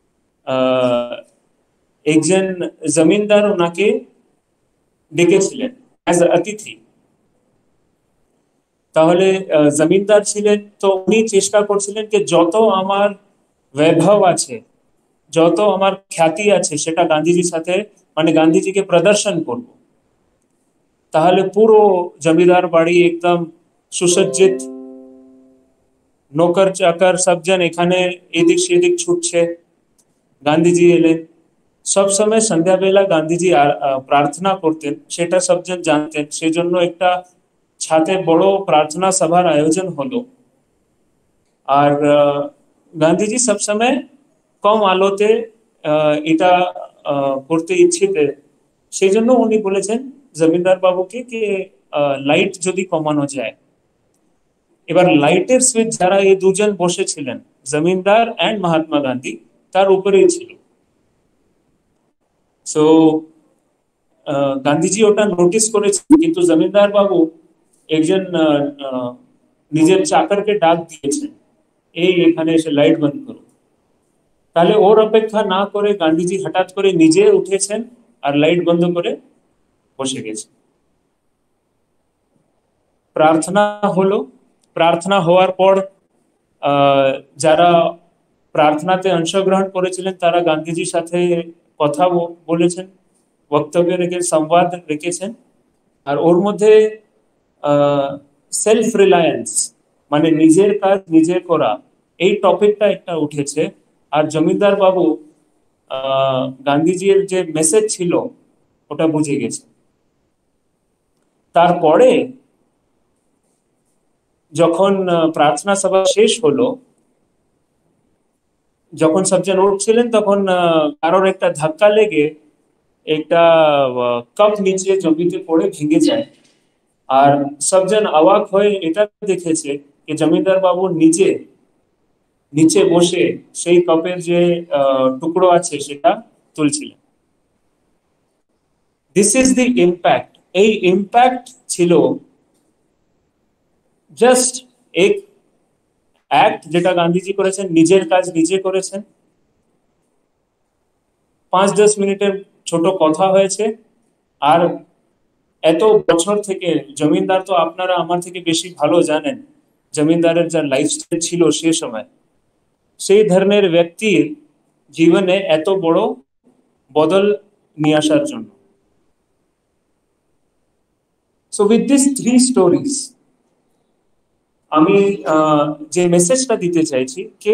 একজন জমিদার ওনাকে ডেকেছিলেন অ্যাজ অতিথি। তাহলে জমিদার ছিলেন, তো উনি চেষ্টা করছিলেন যে যত আমার বৈভব আছে, যত আমার খ্যাতি আছে, সেটা গান্ধীজির সাথে মানে গান্ধীজিকে প্রদর্শন করব। তাহলে পুরো জমিদার বাড়ি একদম সুসজ্জিত, নৌকর চাকর সবজন এখানে এদিক সেদিক ছুটছে। গান্ধীজি এলেন। সবসময় সন্ধ্যাবেলা গান্ধীজি প্রার্থনা করতেন, সেটা সবজন জানতেন। সেজন্য একটা ছাতে বড় প্রার্থনা সভার আয়োজন হলো। আর গান্ধীজি সবসময় কম আলোতে এটা করতে ইচ্ছিত, সেই জন্য উনি বলেছেন জমিদার বাবুকে যে লাইট যদি কমানো যায়। এবার লাইটের সুইচ যারা এই দুজন বসেছিলেন, জমিদার এন্ড মহাত্মা গান্ধী, তার উপরেই ছিল। সো গান্ধীজি ওটা নোটিস করেছেন, কিন্তু জমিদার বাবু একজন নিজের চাকরকে ডাক দিয়েছেন, এই এখানে এসে লাইট বন্ধ করো। তাহলে ওর অপেক্ষা না করে গান্ধীজি হঠাৎ করে নিজে উঠেছেন আর লাইট বন্ধ করে বসে গেছেন। প্রার্থনা হলো, প্রার্থনা হওয়ার পর আহ যারা প্রার্থনাতে অংশগ্রহণ করেছিলেন তারা গান্ধীজির সাথে কথা বলেছেন, বক্তব্য রেখে সংবাদ রেখেছেন। আর ওর মধ্যে সেলফ রিলায়েন্স মানে নিজের কাজ নিজে করা এই টপিকটা একটা উঠেছে। আর জমিদার বাবু আহ গান্ধীজির যে মেসেজ ছিল ওটা বুঝে গেছে। তারপরে যখন প্রার্থনা সভা শেষ হলো, যখন সবজন উঠছিলেন তখন কারোর একটা ধাক্কা লেগে একটা কাপ নিচে জমিতে পড়ে ভেঙে যায়। আর সবজন অবাক হয়ে এটা দেখেছে যে জমিদার বাবু নিজে নিচে বসে সেই কাপের যে টুকরো আছে সেটা তুলছিলেন। This is the impact. এই ইম্প্যাক্ট ছিল জাস্ট এক অ্যাক্ট যেটা গান্ধীজি করেছেন, নিজের কাজ নিজে করেছেন। পাঁচ দশ মিনিটের ছোট কথা হয়েছে। আর এত বছর থেকে জমিদার তো আপনারা আমার থেকে বেশি ভালো জানেন জমিদারের যা লাইফস্টাইল ছিল সে সময়, সেই ধরনের ব্যক্তির জীবনে এত বড় বদল নিয়ে আসার জন্য। So with this three stories আমি যে মেসেজটা দিতে চাইছি কে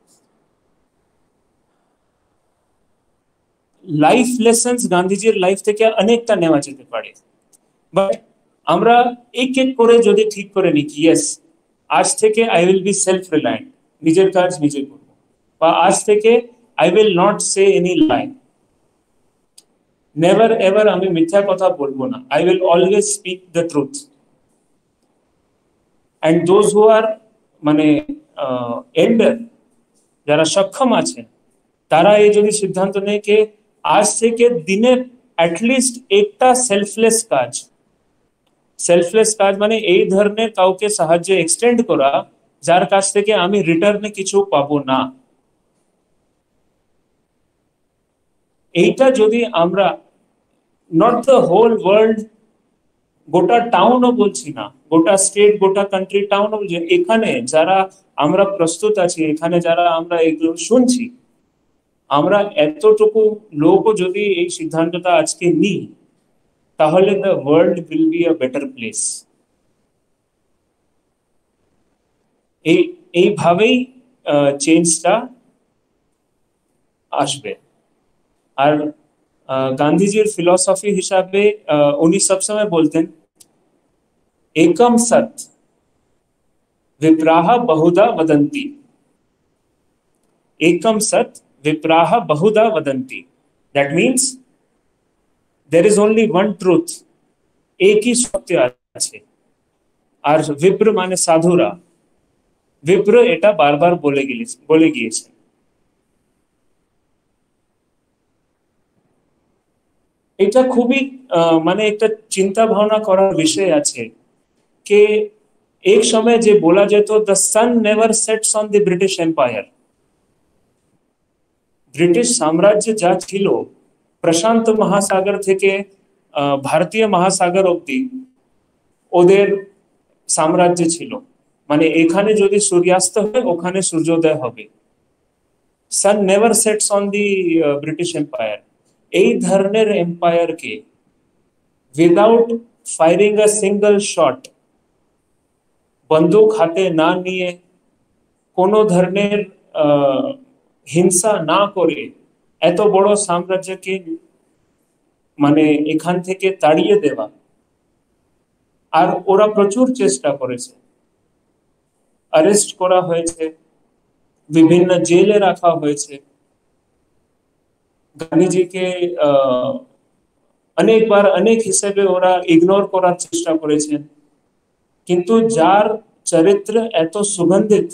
লাইফ লেসন্স গান্ধীজির লাইফ থেকে অনেকটা নেওয়া যেতে পারে, বাট আমরা এক এক করে যদি ঠিক করে নিই কি ইয়েস আজ থেকে I will be self reliant, নিজের কাজ নিজে করব, বা আজ থেকে I will not say any lie, never ever আমি মিথ্যা কথা বলবো না, I will always speak the truth. And those who are মানে এল্ডার যারা সক্ষম আছেন তারা এই যদি সিদ্ধান্ত নেয় কে আজ থেকে দিনে অ্যাটলিস্ট একটা সেলফলেস কাজ, সেলফলেস কাজ মানে এই ধরনের কাউকে সাহায্য এক্সটেন্ড করা যার কাছ থেকে আমি রিটার্নে কিছু পাবো না, এইটা যদি আমরা নট দ্য হোল ওয়ার্ল্ড, গোটা টাউনও বলছি না, গোটা স্টেট গোটা কান্ট্রি টাউনও বলছি, এখানে যারা আমরা প্রস্তুত আছি, এখানে যারা আমরা এগুলো শুনছি, আমরা এতটুকু লোকও যদি এই সিদ্ধান্তটা আজকে নিই তাহলে the world will be a better place. এই এইভাবেই চেঞ্জটা আসবে। আর গান্ধীজির ফিলসফি হিসাবে উনি সবসময় বলতেন একম সৎ विप्राह बहुधा वदन्ति, एकम सत विप्राह बहुधा वदन्ति, that means there is only one truth, एक ही सत्य আছে। আর विप्र মানে সাধুরা, विप्र এটা বারবার বলে গিয়েছে বলে গিয়েছে। এটা খুবই মানে একটা চিন্তা ভাবনা করার বিষয় আছে কে एक समय যে বলা যেত the sun never sets on the British Empire, British সাম্রাজ্য যা ছিল প্রশান্ত মহাসাগর থেকে ভারতীয় মহাসাগর অবধি ওদের সাম্রাজ্য ছিল, মানে এখানে যদি সূর্যাস্ত হয় ওখানে সূর্যোদয় হবে, sun never sets on the British Empire। এই ধরনের এম্পায়ারকে without firing a single shot, বন্দুক হাতে না নিয়ে, কোনো ধরনের হিংসা না করে এত বড় সাম্রাজ্যকে মানে এখান থেকে তাড়িয়ে দেওয়া। আর ওরা প্রচুর চেষ্টা করেছে, অ্যারেস্ট করা হয়েছে, বিভিন্ন জেলে রাখা হয়েছে, গান্ধীজিকে অনেকবার অনেক হিসেবে ওরা ইগনোর করার চেষ্টা করেছেন, কিন্তু যার চরিত্র এত সুগন্ধিত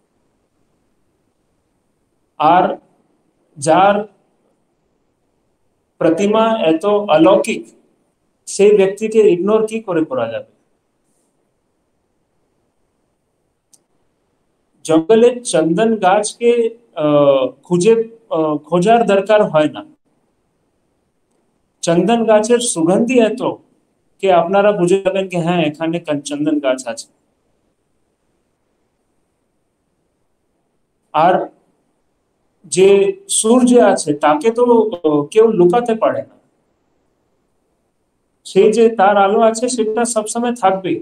আর যার প্রতিমা এত অলৌকিক, সেই ব্যক্তিকে ইগনোর কি করে করা যাবে? জঙ্গলে চন্দন গাছকে খুঁজে খোঁজার দরকার হয় না। চন্দন গাছের সুগন্ধি এত যে আপনারা বুঝে যাবেন যে হ্যাঁ এখানে চন্দন গাছ আছে। আর যে সূর্য আছে তাকে তো কেউ লুকাতে পারে না, সেই যে তার আলো আছে সেটা সবসময় থাকবে।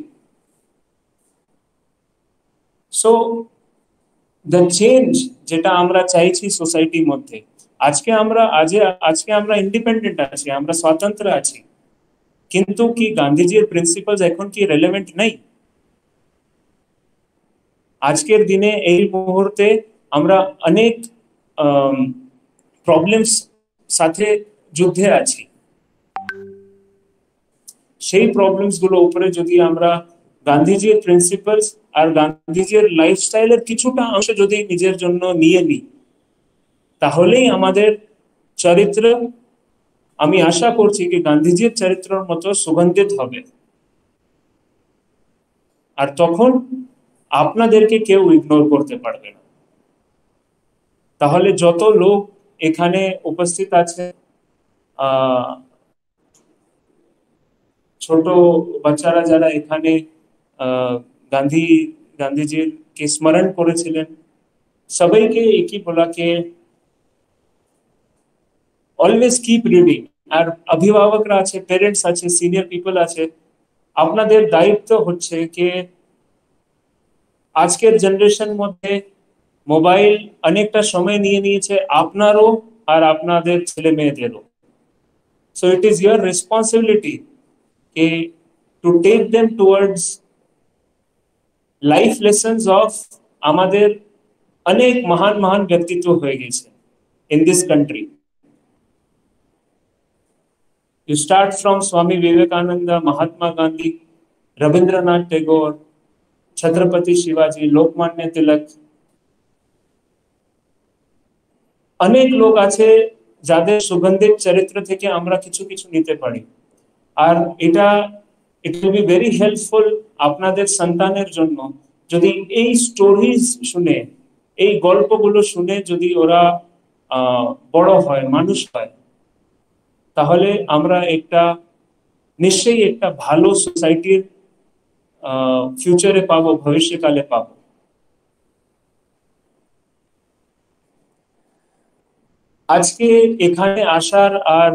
সো দ্য চেঞ্জ যেটা আমরা চাইছি সোসাইটির মধ্যে, আজকে আমরা আজ আজকে আমরা ইন্ডিপেন্ডেন্ট আছি, আমরা স্বতন্ত্র আছি, কিন্তু কি গান্ধীজির প্রিন্সিপালস এখন কি রেলেভেন্ট নেই? আজকের দিনে এই মুহূর্তে আমরা অনেক প্রবলেমস সাথে যুদ্ধে আছি। সেই প্রবলেমস গুলো উপরে যদি আমরা গান্ধীজির প্রিন্সিপালস আর গান্ধীজির লাইফস্টাইলের কিছুটা অংশ যদি নিজের জন্য নিয়ে নিই, তাহলেই আমাদের চরিত্র, আমি আশা করছি যে গান্ধীজির চরিত্রের মতো সুগন্ধিত হবে। আর তখন আপনাদেরকে কেউ ইগনোর করতে পারবে না। তাহলে যত লোক এখানে উপস্থিত আছে, আহ ছোট বাচ্চারা যারা এখানে আহ গান্ধী গান্ধীজির কে স্মরণ করেছিলেন, সবাইকে একই বলা কে অলওয়েজ কিপ রিডিং। আর অভিভাবকরা আছে, পেরেন্টস আছে, সিনিয়র পিপল আছে, আপনাদের দায়িত্ব হচ্ছে যে আজকের জেনারেশন মধ্যে মোবাইল অনেকটা সময় নিয়ে নিয়েছে আপনারও আর আপনাদের ছেলে মেয়েদেরও। So it is your responsibility কে to take them towards life lessons of আমাদের অনেক মহান মহান ব্যক্তিত্ব হয়ে গেছে in this country. You start from Swami Vivekananda, Mahatma Gandhi, Rabindranath Tagore, Chhatrapati Shivaji, Lokmanya Tilak, অনেক লোক আছে যাদের সুগন্ধিত চরিত্র থেকে আমরা কিছু কিছু নিতে পারি। আর এটা it will be very helpful আপনাদের সন্তানের জন্য যদি এই স্টোরিজ শুনে, এই গল্পগুলো শুনে যদি ওরা বড় হয়, মানুষ হয়, তাহলে আমরা একটা নিশ্চয়ই একটা ভালো সোসাইটির ফিউচারে পাবো, ভবিষ্যৎকালে পাবো। আজকে এখানে আসার আর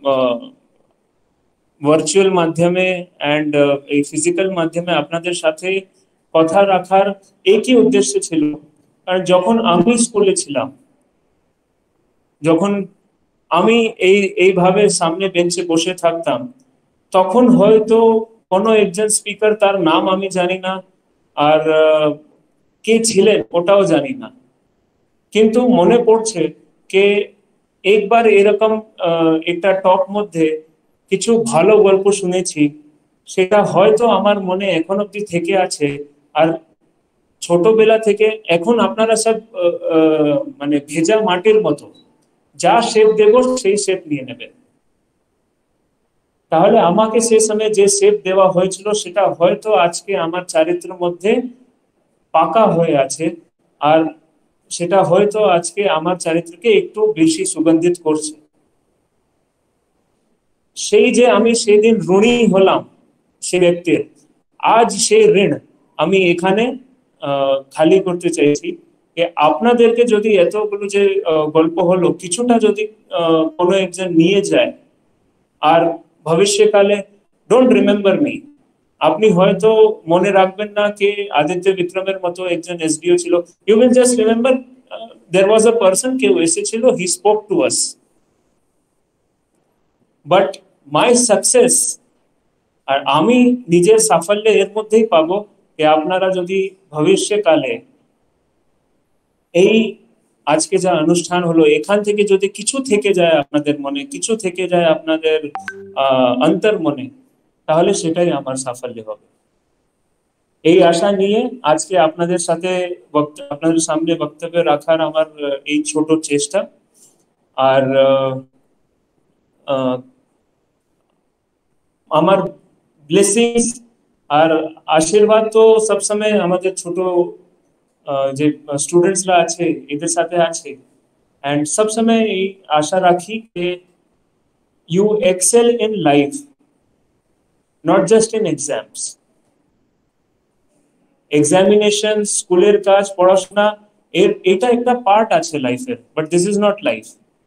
ভার্চুয়াল মাধ্যমে এন্ড এই ফিজিক্যাল মাধ্যমে আপনাদের সাথে কথা রাখার একই উদ্দেশ্য ছিল। কারণ যখন আমি স্কুলে ছিলাম, যখন আমি এই এইভাবে সামনে বেঞ্চে বসে থাকতাম, তখন হয়তো কোনো একজন স্পিকার, তার নাম আমি জানি না আর কে ছিলেন ওটাও জানি না, কিন্তু মনে পড়ছে যে একবার এরকম একটা টক মধ্যে কিছু ভালো গল্প শুনেছি, সেটা হয়তো আমার মনে এখন অব্দি থেকে আছে। আর ছোটবেলা থেকে এখন আপনারা সব মানে ভেজা মাটির মতো, যা শেপ দেব সেই শেপ নিয়ে নেবেন। তাহলে আমাকে সে সময় যে শেপ দেওয়া হয়েছিল সেটা হয়তো আজকে আমার চরিত্রের মধ্যে পাকা হয়ে আছে, আর সেটা হয়তো আজকে আমার চরিত্রকে একটু বেশি সুগন্ধিত করছে। সেই যে আমি সেদিন ঋণী হলাম সে ব্যক্তির, আজ সেই ঋণ আমি এখানে খালি করতে চাইছি। আপনাদেরকে যদি এতগুলো যে গল্প হলো কিছুটা যদি কোনো একজন নিয়ে যায়, আর ভবিষ্যৎকালে ডোন্ট রিমেম্বার মি, আপনি হয়তো মনে রাখবেন না যে আদিত্য বিক্রমের মতো একজন এসডিও ছিল, you will just remember there was a person কেউ এসেছিল, he spoke to us, but my success আর আমি নিজের সাফল্য এর মধ্যেই পাবো যে আপনারা যদি ভবিষ্যৎকালে এই আজকে যা অনুষ্ঠান হলো এখান থেকে যদি কিছু থেকে যায় আপনাদের মনে, কিছু থেকে যায় আপনাদের আহ অন্তর মনে, তাহলে সেটাই আমার সাফল্য হবে। এই আশা নিয়ে আজকে আপনাদের সাথে আপনাদের সামনে বক্তব্য রাখার আমার এই ছোট চেষ্টা। আর আমার ব্লেসিংস আর আশীর্বাদ তো সবসময় আমাদের ছোট যে স্টুডেন্টসরা আছে এদের সাথে আছে এন্ড সব সময় এই আশা রাখি যে you excel in life, not just in exams. Examination, স্কুলের কাজ, পড়াশোনা এর এটা একটা পার্ট আছে লাইফের, but this is not life.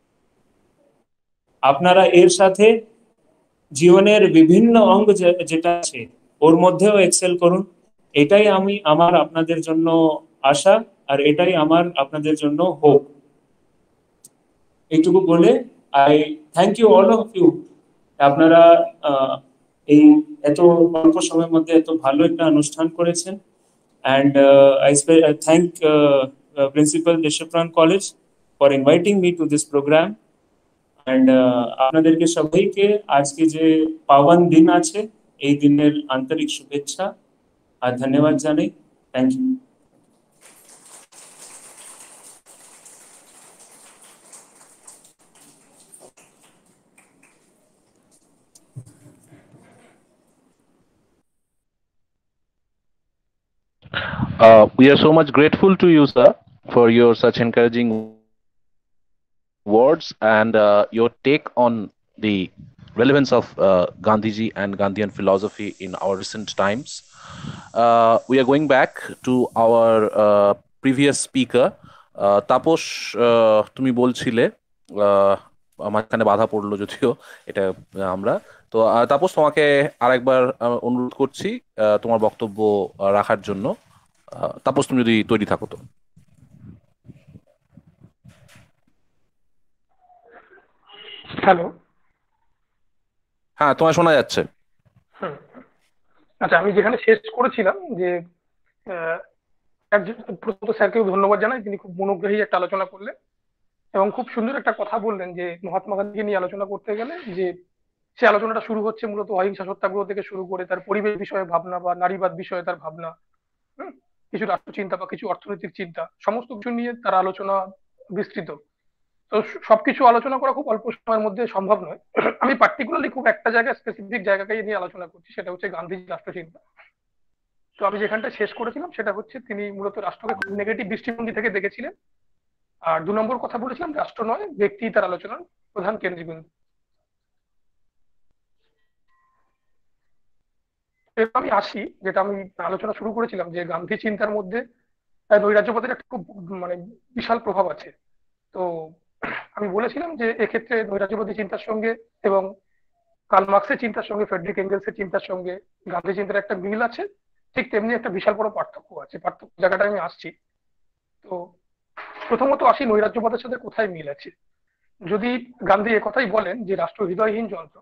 আপনারা এর সাথে জীবনের বিভিন্ন অঙ্গ যেটা আছে ওর মধ্যেও এক্সেল করুন, এটাই আমি আমার আপনাদের জন্য আশা, আর এটাই আমার আপনাদের জন্য হোপ। এইটুকু বলে I thank you all of you. আপনারা এই এত অল্প সময়ের মধ্যে এত ভালো একটা অনুষ্ঠান করেছেন, and uh, I, I thank uh, uh, Principal Deshapran College for inviting me to this program. And আপনাদেরকে সবাইকে আজকে যে পাওয়ান দিন আছে এই দিনের আন্তরিক শুভেচ্ছা আর ধন্যবাদ জানাই। Thank you. Uh, we are so much grateful to you, sir, for your such encouraging words and uh, your take on the relevance of uh, Gandhiji and Gandhian philosophy in our recent times. Uh, we are going back to our uh, previous speaker. Uh, Taposh, uh, তুমি বলছিলে মাঝখানে বাধা পড়লো যদিও এটা আমরা তো তাপস তোমাকে আরেকবার অনুরোধ করছি তোমার বক্তব্য রাখার জন্য। তাপস তুমি যদি তৈরি থাকো তো। হ্যালো, হ্যাঁ তোমায় শোনা যাচ্ছে। আচ্ছা, আমি যেখানে শেষ করেছিলাম যে প্রথমত স্যারকেও ধন্যবাদ জানাই, তিনি খুব মনোগ্রাহী একটা আলোচনা করলেন এবং খুব সুন্দর একটা কথা বললেন যে মহাত্মা গান্ধীকে নিয়ে আলোচনা করতে গেলে যে সে আলোচনাটা শুরু হচ্ছে মূলত অহিংসা সত্যাগ্রহ থেকে শুরু করে তার পরিবেশ বিষয়ে ভাবনা বা নারীবাদ বিষয়ে তার ভাবনা, কিছু রাষ্ট্রচিন্তা বা কিছু অর্থনৈতিক চিন্তা, সমস্ত কিছু নিয়ে তার আলোচনা বিস্তৃত। তো সবকিছু আলোচনা করা খুব অল্প সময়ের মধ্যে সম্ভব নয়। আমি পার্টিকুলারলি খুব একটা জায়গায় স্পেসিফিক জায়গাকে নিয়ে আলোচনা করছি, সেটা হচ্ছে গান্ধীজি রাষ্ট্রচিন্তা। তো আমি যেখানটা শেষ করেছিলাম সেটা হচ্ছে তিনি মূলত রাষ্ট্রকে খুব নেগেটিভ দৃষ্টিভঙ্গি থেকে দেখেছিলেন। আর দু নম্বর কথা বলেছিলাম রাষ্ট্র নয় ব্যক্তি তার আলোচনার প্রধান কেন্দ্রবিন্দু। আমি আসি যেটা আমি আলোচনা শুরু করেছিলাম যে গান্ধী চিন্তার মধ্যে নৈরাজ্যবাদের একটা খুব মানে বিশাল প্রভাব আছে। তো আমি বলেছিলাম যে এক্ষেত্রে নৈরাজ্যবাদী চিন্তার সঙ্গে এবং কার্ল মার্কসের চিন্তার সঙ্গে ফ্রেডরিক এঙ্গেলসের চিন্তার সঙ্গে গান্ধী চিন্তার একটা মিল আছে, ঠিক তেমনি একটা বিশাল বড় পার্থক্য আছে। পার্থক্য জায়গাটা আমি আসছি। তো প্রথমত আসি নৈরাজ্যবাদের সাথে কোথায় মিল আছে। যদি গান্ধী একথাই বলেন যে রাষ্ট্র হৃদয়হীন যন্ত্র,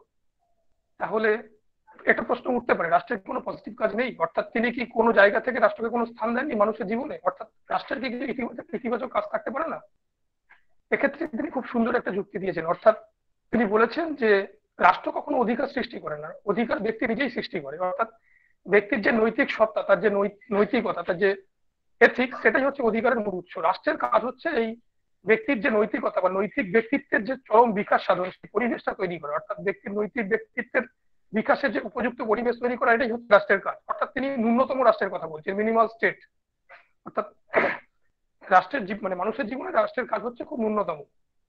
তাহলে একটা প্রশ্ন উঠতে পারে রাষ্ট্রের কোনো পজিটিভ কাজ নেই? অর্থাৎ তিনি কি কোনো জায়গা থেকে রাষ্ট্রকে কোনো স্থান দেননি মানুষের জীবনে? অর্থাৎ রাষ্ট্রের কি কিছু ইতিবাচক ইতিবাচক কাজ থাকতে পারে না? এক্ষেত্রে তিনি খুব সুন্দর একটা যুক্তি দিয়েছেন। অর্থাৎ তিনি বলেছেন যে রাষ্ট্র কখনো অধিকার সৃষ্টি করে না, অধিকার ব্যক্তি নিজেই সৃষ্টি করে। অর্থাৎ ব্যক্তির যে নৈতিক সত্তা, তার যে নৈতিকতা, তার যে এথিক্স, সেটাই হচ্ছে অধিকারের মূল উৎস। রাষ্ট্রের কাজ হচ্ছে এই ব্যক্তির যে নৈতিকতা বা নৈতিক ব্যক্তিত্বের যে চরম বিকাশ সাধন, সেই পরিবেশটা তৈরি করা। অর্থাৎ ব্যক্তির নৈতিক ব্যক্তিত্বের বিকাশের যে উপযুক্ত পরিবেশ তৈরি করা, এটাই হচ্ছে রাষ্ট্রের কাজ। অর্থাৎ তিনি ন্যূনতম রাষ্ট্রের কথা বলছেন, মিনিমাল স্টেট। অর্থাৎ রাষ্ট্রের মানে মানুষের জীবনে রাষ্ট্রের কাজ হচ্ছে খুব ন্যূনতম,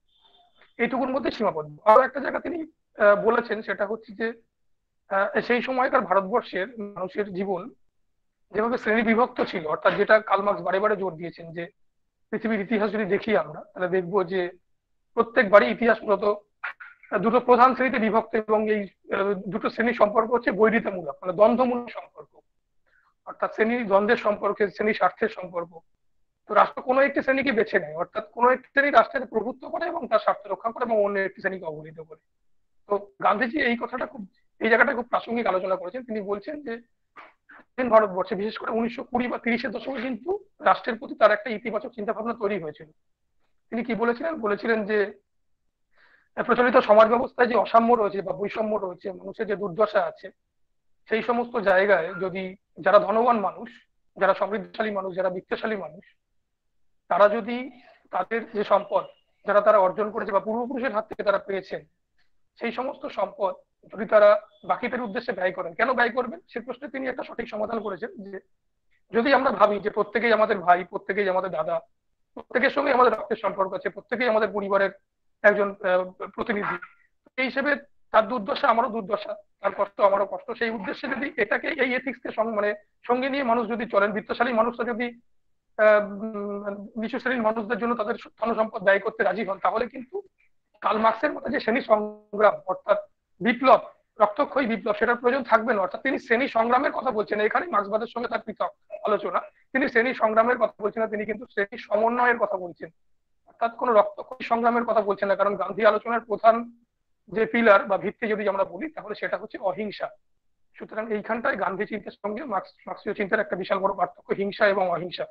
এইটুকুর মধ্যে সীমাবদ্ধ। আরো একটা জায়গা তিনি বলেছেন, সেটা হচ্ছে যে সেই সময়কার ভারতবর্ষের মানুষের জীবন যেভাবে শ্রেণী বিভক্ত ছিল, অর্থাৎ যেটা কার্ল মার্কস বারে বারে জোর দিয়েছেন যে পৃথিবীর ইতিহাস যদি দেখি আমরা, তাহলে দেখবো যে প্রত্যেকবারই ইতিহাস মূলত দুটো প্রধান শ্রেণীতে বিভক্ত এবং এই দুটো শ্রেণীর সম্পর্ক হচ্ছে বৈরিতামূলক, মানে দ্বন্দ্বমূলক সম্পর্ক। অর্থাৎ শ্রেণী দ্বন্দ্বের সম্পর্কে, শ্রেণী স্বার্থের সম্পর্ক। তো রাষ্ট্র কোনো একটি শ্রেণীকে বেছে নেয়, অর্থাৎ কোনো একটি শ্রেণী রাষ্ট্রের প্রভুত্ব করে এবং তার স্বার্থ রক্ষা করে এবং অন্য একটি শ্রেণীকে অবহেলিত করে। তো গান্ধীজি এই কথাটা খুব এই জায়গাটা খুব প্রাসঙ্গিক আলোচনা করেছেন। তিনি বলছেন যে ভারতবর্ষে বিশেষ করে উনিশশো কুড়ি বা তিরিশের দশকে কিন্তু রাষ্ট্রের প্রতি তার একটা ইতিবাচক চিন্তা ভাবনা তৈরি হয়েছিল। তিনি কি বলেছিলেন? বলেছিলেন যে প্রচলিত সমাজ ব্যবস্থায় যে অসাম্য রয়েছে বা বৈষম্য রয়েছে, মানুষের যে দুর্দশা আছে, সেই সমস্ত জায়গায় যদি যারা ধনবান মানুষ, যারা সমৃদ্ধশালী মানুষ, যারা বিত্তশালী মানুষ, তারা যদি তাদের যে সম্পদ যারা তারা অর্জন করেছে বা পূর্বপুরুষের হাত থেকে তারা পেয়েছেন, সেই সমস্ত সম্পদ যদি তারা বাকিদের উদ্দেশ্যে ব্যয় করেন, কেন ব্যয় করবেন সে প্রশ্নে তিনি একটা সঠিক সমাধান করেছেন যে যদি আমরা ভাবি যে প্রত্যেকেই আমাদের ভাই, প্রত্যেকেই আমাদের দাদা, প্রত্যেকের সঙ্গে আমাদের রক্তের সম্পর্ক আছে, প্রত্যেকেই আমাদের পরিবারের একজন আহ, প্রতিনিধি, এই হিসেবে তার দুর্দশা আমারও দুর্দশা, তার কষ্ট আমারও কষ্ট, সেই উদ্দেশ্যে যদি এটাকে এই এথিক্সকে মানে সঙ্গে নিয়ে মানুষ যদি চলেন, বিত্তশালী মানুষরা যদি আহ নিচু শ্রেণীর মানুষদের জন্য তাদের ধন সম্পদ ব্যয় করতে রাজি হন, তাহলে কিন্তু কার্ল মার্কসের মতো যে শ্রেণী সংগ্রাম অর্থাৎ বিপ্লব, রক্তক্ষয়ী বিপ্লব, সেটার প্রয়োজন থাকবে না। অর্থাৎ তিনি শ্রেণী সংগ্রামের কথা বলছেন, এখানে মার্ক্সবাদের সঙ্গে তার পৃথক আলোচনা। তিনি শ্রেণী সংগ্রামের কথা বলছেন না, তিনি কিন্তু শ্রেণী সমন্বয়ের কথা বলছেন, অর্থাৎ কোনো রক্তক্ষয়ী সংগ্রামের কথা বলছেন না। কারণ গান্ধী আলোচনার প্রধান যে পিলার বা ভিত্তি যদি আমরা বলি, তাহলে সেটা হচ্ছে অহিংসা। সুতরাং এইখানটায় গান্ধী চিন্তার সঙ্গে মার্ক্সীয় চিন্তার একটা বিশাল বড় পার্থক্য, হিংসা এবং অহিংসা।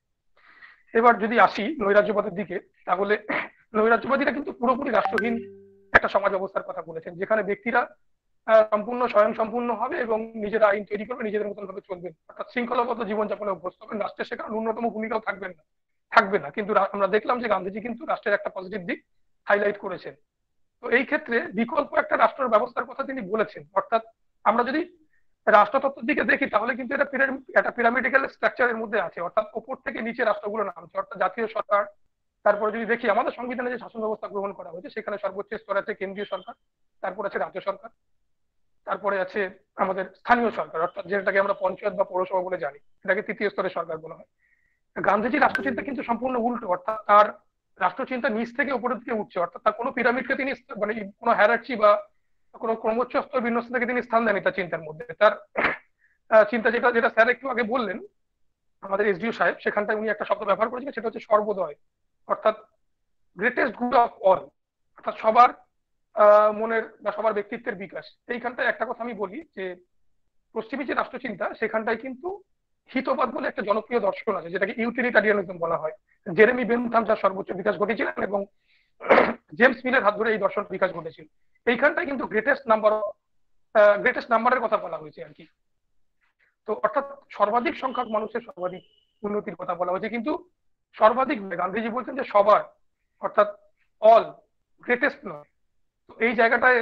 এবার যদি আসি নৈরাজ্যবাদের দিকে, তাহলে নৈরাজ্যবাদীরা কিন্তু পুরোপুরি রাষ্ট্রহীন একটা সমাজ ব্যবস্থার কথা বলেছেন, যেখানে ব্যক্তিরা সম্পূর্ণ স্বয়ং সম্পূর্ণ হবে এবং নিজেরা আইন তৈরি করবে, নিজেদের মতন ভাবে চলবেন, অর্থাৎ শৃঙ্খলাবদ্ধ জীবনযাপনে অভ্যস্ত হবেন, রাষ্ট্রের সেখানে ন্যূনতম ভূমিকাও থাকবেন না থাকবে না কিন্তু আমরা দেখলাম যে গান্ধীজি কিন্তু রাষ্ট্রের একটা পজিটিভ দিক হাইলাইট করেছেন। তো এই ক্ষেত্রে বিকল্প একটা রাষ্ট্র ব্যবস্থার কথা তিনি বলেছেন। অর্থাৎ আমরা যদি রাষ্ট্রতত্ত্বের দিকে দেখি, তাহলে কিন্তু এটা একটা পিরামিডিক্যাল স্ট্রাকচারের মধ্যে আছে, অর্থাৎ ওপর থেকে নিচে রাষ্ট্রগুলো নামছে, অর্থাৎ জাতীয় সরকার। তারপরে যদি দেখি আমাদের সংবিধানে যে শাসন ব্যবস্থা গ্রহণ করা হয়েছে, সেখানে সর্বোচ্চ স্তর আছে কেন্দ্রীয় সরকার, তারপর আছে রাজ্য সরকার, তারপরে আছে আমাদের স্থানীয় সরকার, অর্থাৎ যেটাকে আমরা পঞ্চায়েত বা পৌরসভা বলে জানি, এটাকে তৃতীয় স্তরের সরকার বলা হয়। গান্ধীজি রাষ্ট্রচিন্তা কিন্তু সম্পূর্ণ উল্টো, অর্থাৎ তার রাষ্ট্রচিন্তা নিচ থেকে উপরের দিকে উঠছে, অর্থাৎ তার কোনো পিরামিডকে তিনি মানে কোনো হ্যারার্চি বা কোনো ক্রমোচ্চ স্তর বিন্যস্ত থেকে তিনি স্থান দেন তার চিন্তার মধ্যে। তার চিন্তা যেটা যেটা স্যার একটু আগে বললেন আমাদের এসডিও সাহেব, সেখানটায় উনি একটা শব্দ ব্যবহার করেছেন, সেটা হচ্ছে সর্বোদয়, অর্থাৎ গ্রেটেস্ট গুড অফ অল, অর্থাৎ সবার আহ মনের বা সবার ব্যক্তিত্বের বিকাশ। এইখানটায় একটা কথা আমি বলি যে পশ্চিমী যে রাষ্ট্রচিন্তা, সেখানটায় কিন্তু হিতবাদ বলে একটা জনপ্রিয় দর্শন আছে, যেটাকে ইউটিলিটারিয়ানিজম বলা হয়। জেরেমি বেনথাম যার সর্বোচ্চ বিকাশ ঘটেছিলেন এবং জেমস মিলের হাত ধরে এই দর্শন বিকাশ ঘটেছিল। এইখানটায় কিন্তু গ্রেটেস্ট নাম্বার গ্রেটেস্ট নাম্বারের কথা বলা হয়েছে আর কি। তো অর্থাৎ সর্বাধিক সংখ্যক মানুষের সর্বাধিক উন্নতির কথা বলা হয়েছে, কিন্তু সর্বাধিক গান্ধীজি বলছেন যে সবার, অর্থাৎ অল, গ্রেটেস্ট নয়। তো এই জায়গাটায়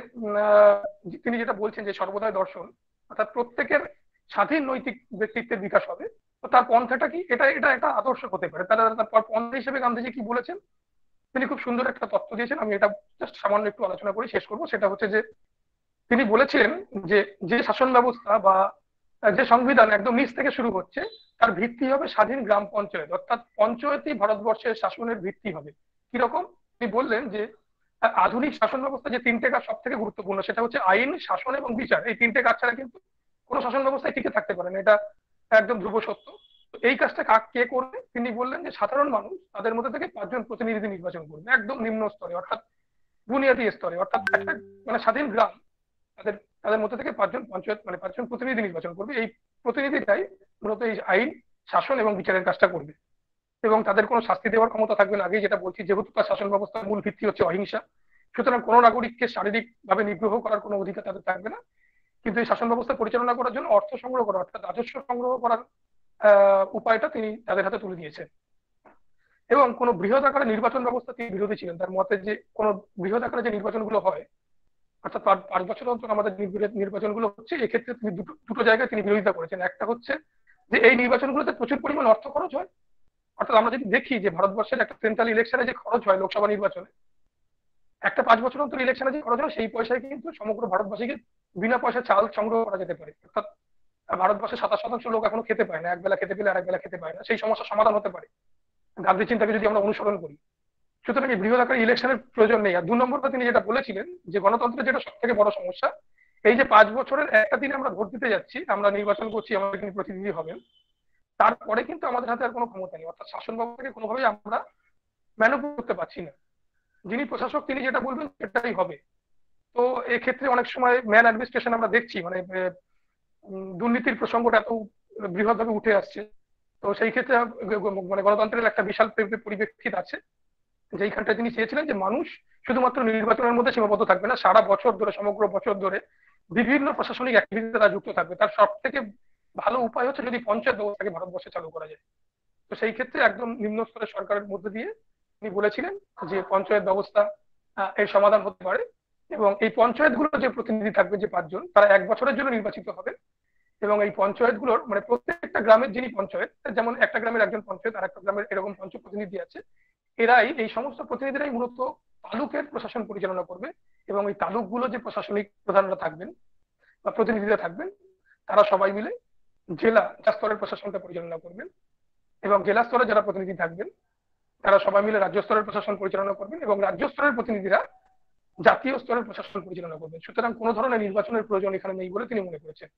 তিনি যেটা বলছেন যে সর্বদাই দর্শন, অর্থাৎ প্রত্যেকের স্বাধীন নৈতিক ব্যক্তিত্বের বিকাশ হবে। তো তার পন্থাটা কি, এটা এটা একটা আদর্শ হতে পারে। তাহলে তার পন্থা হিসেবে গান্ধীজি কি বলেছেন, তিনি খুব সুন্দর একটা তত্ত্ব দিয়েছেন। আমি এটা জাস্ট সামান্য একটু আলোচনা করে শেষ করবো। সেটা হচ্ছে যে তিনি বলেছিলেন যে যে শাসন ব্যবস্থা বা যে সংবিধান একদম নিচ থেকে শুরু হচ্ছে, তার ভিত্তি হবে স্বাধীন গ্রাম পঞ্চায়েত, অর্থাৎ পঞ্চায়েতই ভারতবর্ষের শাসনের ভিত্তি হবে। কিরকম, তিনি বললেন যে আধুনিক শাসন ব্যবস্থা যে তিনটে কাজ সব থেকে গুরুত্বপূর্ণ, সেটা হচ্ছে আইন, শাসন এবং বিচার। এই তিনটে কাজ ছাড়া কিন্তু কোনো শাসন ব্যবস্থায় টিকে থাকতে পারে না, এটা একদম ধ্রুব সত্য। তো এই কাজটা কে করবে, তিনি বললেন যে সাধারণ মানুষ তাদের মধ্যে থেকে পাঁচজন প্রতিনিধি নির্বাচন করবে, একদম নিম্ন স্তরে, অর্থাৎ বুনিয়াদী স্তরে। অর্থাৎ একটা মানে স্বাধীন গ্রাম, তাদের তাদের মধ্যে থেকে পাঁচজন পঞ্চায়েত মানে পাঁচজন প্রতিনিধি নির্বাচন করবে। এই প্রতিনিধিটাই মূলত এই আইন, শাসন এবং বিচারের কাজটা করবে, এবং তাদের কোনো শাস্তি দেওয়ার ক্ষমতা থাকবে না। আগেই যেটা বলছি, যেহেতু তার শাসন ব্যবস্থার মূল ভিত্তি হচ্ছে অহিংসা, সুতরাং কোনো নাগরিককে শারীরিক ভাবে নিগ্রহ করার কোনো অধিকার তাদের থাকবে না। কিন্তু এই শাসন ব্যবস্থা পরিচালনা করার জন্য অর্থ সংগ্রহ করা, অর্থাৎ রাজস্ব সংগ্রহ করার আহ উপায়টা তিনি তাদের হাতে তুলে দিয়েছেন। এবং কোনো বৃহৎ আকারে নির্বাচন ব্যবস্থা তিনি বিরোধী ছিলেন। তার মতে যে কোনো বৃহৎ আকারে যে নির্বাচনগুলো হয়, অর্থাৎ পাঁচ বছর অন্তর আমাদের নির্বাচনগুলো হচ্ছে, এক্ষেত্রে তিনি দুটো দুটো জায়গায় তিনি বিরোধিতা করেছেন। একটা হচ্ছে যে এই নির্বাচনগুলোতে প্রচুর পরিমাণ অর্থ খরচ হয়, অর্থাৎ আমরা যদি দেখি যে ভারতবর্ষের একটা সেন্ট্রাল ইলেকশনে যে খরচ হয় লোকসভা নির্বাচনে, একটা পাঁচ বছর অন্তর ইলেকশনে যে খরচ হয়, সেই পয়সায় কিন্তু সমগ্র ভারতবাসীকে বিনা পয়সা চাল সংগ্রহ করা যেতে পারে। অর্থাৎ ভারতবর্ষের সাতাশ শতাংশ লোক এখনো খেতে পায় না, এক বেলা খেতে পেলে আর এক বেলা খেতে পায় না। সেই সমস্যার সমাধান হতে পারে গান্ধী চিন্তাকে যদি আমরা অনুসরণ করি। সুতরাং এই বৃহৎ আকারে ইলেকশনের প্রয়োজন নেই। আর দু নম্বরটা তিনি যেটা বলেছিলেন যে গণতন্ত্রের যেটা সব থেকে বড় সমস্যা, এই যে পাঁচ বছরের একটা দিনে আমরা ভোট দিতে যাচ্ছি, আমরা নির্বাচন করছি, আমাদের কিন্তু প্রতিনিধি হবেন, তারপরে কিন্তু আমাদের হাতে আর কোনো ক্ষমতা নেই, অর্থাৎ শাসন ব্যবস্থাকে কোনোভাবেই আমরা ম্যানুপুলেট করতে পারছি না। যিনি প্রশাসক তিনি যেটা বলবেন সেটাই হবে। তো এক্ষেত্রে অনেক সময় ম্যান অ্যাডমিনিস্ট্রেশন আমরা দেখছি, মানে দুর্নীতির প্রসঙ্গটা এত বৃহৎভাবে উঠে আসছে। তো সেই ক্ষেত্রে মানে গণতন্ত্রের একটা বিশাল পরিপ্রেক্ষিত আছে, যেইখানটা তিনি চেয়েছিলেন যে মানুষ শুধুমাত্র নির্বাচনের মধ্যে সীমাবদ্ধ থাকবে না, সারা বছর ধরে, সমগ্র বছর ধরে বিভিন্ন প্রশাসনিক অ্যাক্টিভিটিতে তারা যুক্ত থাকবে। তার সব থেকে ভালো উপায় হচ্ছে যদি পঞ্চায়েত ব্যবস্থাকে ভারতবর্ষে চালু করা যায়। তো সেই ক্ষেত্রে একদম নিম্ন স্তরের সরকারের মধ্যে দিয়ে তিনি বলেছিলেন যে পঞ্চায়েত ব্যবস্থা এর সমাধান হতে পারে, এবং এই পঞ্চায়েতগুলো যে প্রতিনিধি থাকবে যে পাঁচজন, তারা এক বছরের জন্য নির্বাচিত হবে, এবং এই পঞ্চায়েতগুলোর মানে প্রত্যেকটা গ্রামের যিনি পঞ্চায়েত, যেমন একটা গ্রামের একজন পঞ্চায়েত আর একটা গ্রামের এরকম পঞ্চ প্রতিনিধি আছে, এরাই এই সমস্ত প্রতিনিধিরাই মূলত তালুকের প্রশাসন পরিচালনা করবে। এবং এই তালুকগুলো যে প্রশাসনিক প্রধানরা থাকবেন বা প্রতিনিধিরা থাকবেন, তারা সবাই মিলে জেলা স্তরের প্রশাসনটা পরিচালনা করবেন। এবং জেলা স্তরে যারা প্রতিনিধি থাকবেন তারা সবাই মিলে রাজ্য স্তরের প্রশাসন পরিচালনা করবেন, এবং রাজ্য স্তরের প্রতিনিধিরা জাতীয় স্তরের প্রশাসন পরিচালনা করবেন। সুতরাং কোনো ধরনের নির্বাচনের প্রয়োজন এখানে নেই বলে তিনি মনে করেছেন।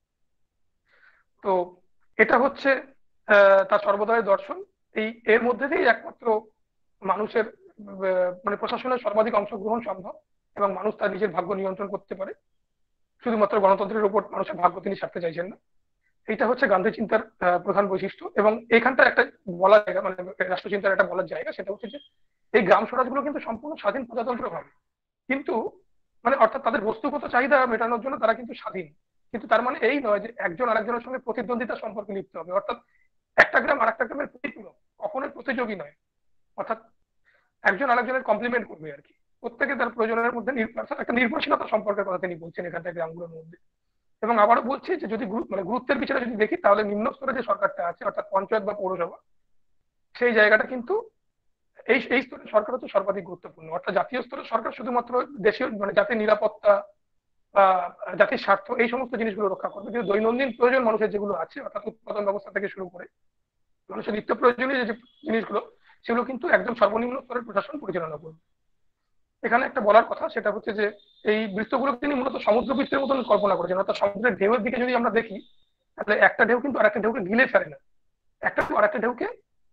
তো এটা হচ্ছে আহ তার সর্বদয় দর্শন। এই এর মধ্যে দিয়েই একমাত্র মানুষের মানে প্রশাসনের সর্বাধিক অংশগ্রহণ সম্ভব এবং মানুষ তার নিজের ভাগ্য নিয়ন্ত্রণ করতে পারে। শুধুমাত্র গণতন্ত্রের উপর মানুষের ভাগ্য তিনি ছাড়তে চাইছেন না। এইটা হচ্ছে গান্ধী চিন্তার প্রধান বৈশিষ্ট্য। এবং এখানটা একটা বলার জায়গা, মানে রাষ্ট্রচিন্তার একটা বলার জায়গা, সেটা হচ্ছে যে এই গ্রাম স্বরাজগুলো কিন্তু সম্পূর্ণ স্বাধীন প্রজাতন্ত্র ভাবে, কিন্তু মানে অর্থাৎ তাদের বস্তুগত চাহিদা মেটানোর জন্য তারা কিন্তু স্বাধীন। কিন্তু তার মানে এই নয় যে একজন আরেকজনের সঙ্গে প্রতিদ্বন্দ্বিতা সম্পর্কে লিপ্ত হবে। অর্থাৎ একটা গ্রাম আর একটা গ্রামের প্রতিপূরক, কখনোই প্রতিযোগী নয়। অর্থাৎ একজন আরেকজনের কমপ্লিমেন্ট করবে আর কি, প্রত্যেকে তার প্রয়োজনের মধ্যে একটা নির্ভরশীলতা সম্পর্কের কথা তিনি বলছেন এখানটা গ্রামগুলোর মধ্যে। এবং আবারও বলছি যে যদি মানে গুরুত্বের বিচারে যদি দেখি, তাহলে নিম্ন স্তরে যে সরকারটা আছে অর্থাৎ পঞ্চায়েত বা পৌরসভা, সেই জায়গাটা কিন্তু এই এই স্তরের সরকার হচ্ছে সর্বাধিক গুরুত্বপূর্ণ। অর্থাৎ জাতীয় স্তরের সরকার শুধুমাত্র দেশীয় মানে জাতির নিরাপত্তা বা জাতির স্বার্থ এই সমস্ত জিনিসগুলো রক্ষা করবে, কিন্তু দৈনন্দিন প্রয়োজন মানুষের যেগুলো আছে অর্থাৎ উৎপাদন ব্যবস্থা থেকে শুরু করে মানুষের নিত্য প্রয়োজনীয় যে জিনিসগুলো, সেগুলো কিন্তু একদম সর্বনিম্ন স্তরের প্রশাসন পরিচালনা করবে। এখানে একটা বলার কথা, সেটা হচ্ছে যে এই বৃত্তগুলো তিনি মূলত সমুদ্র বৃত্তের মতন কল্পনা করেছেন। অর্থাৎ সমুদ্রের ঢেউয়ের দিকে যদি আমরা দেখি, তাহলে একটা ঢেউ কিন্তু আরেকটা ঢেউকে গিলে ফেলে না, একটা ঢেউ আরেকটা ঢেউকে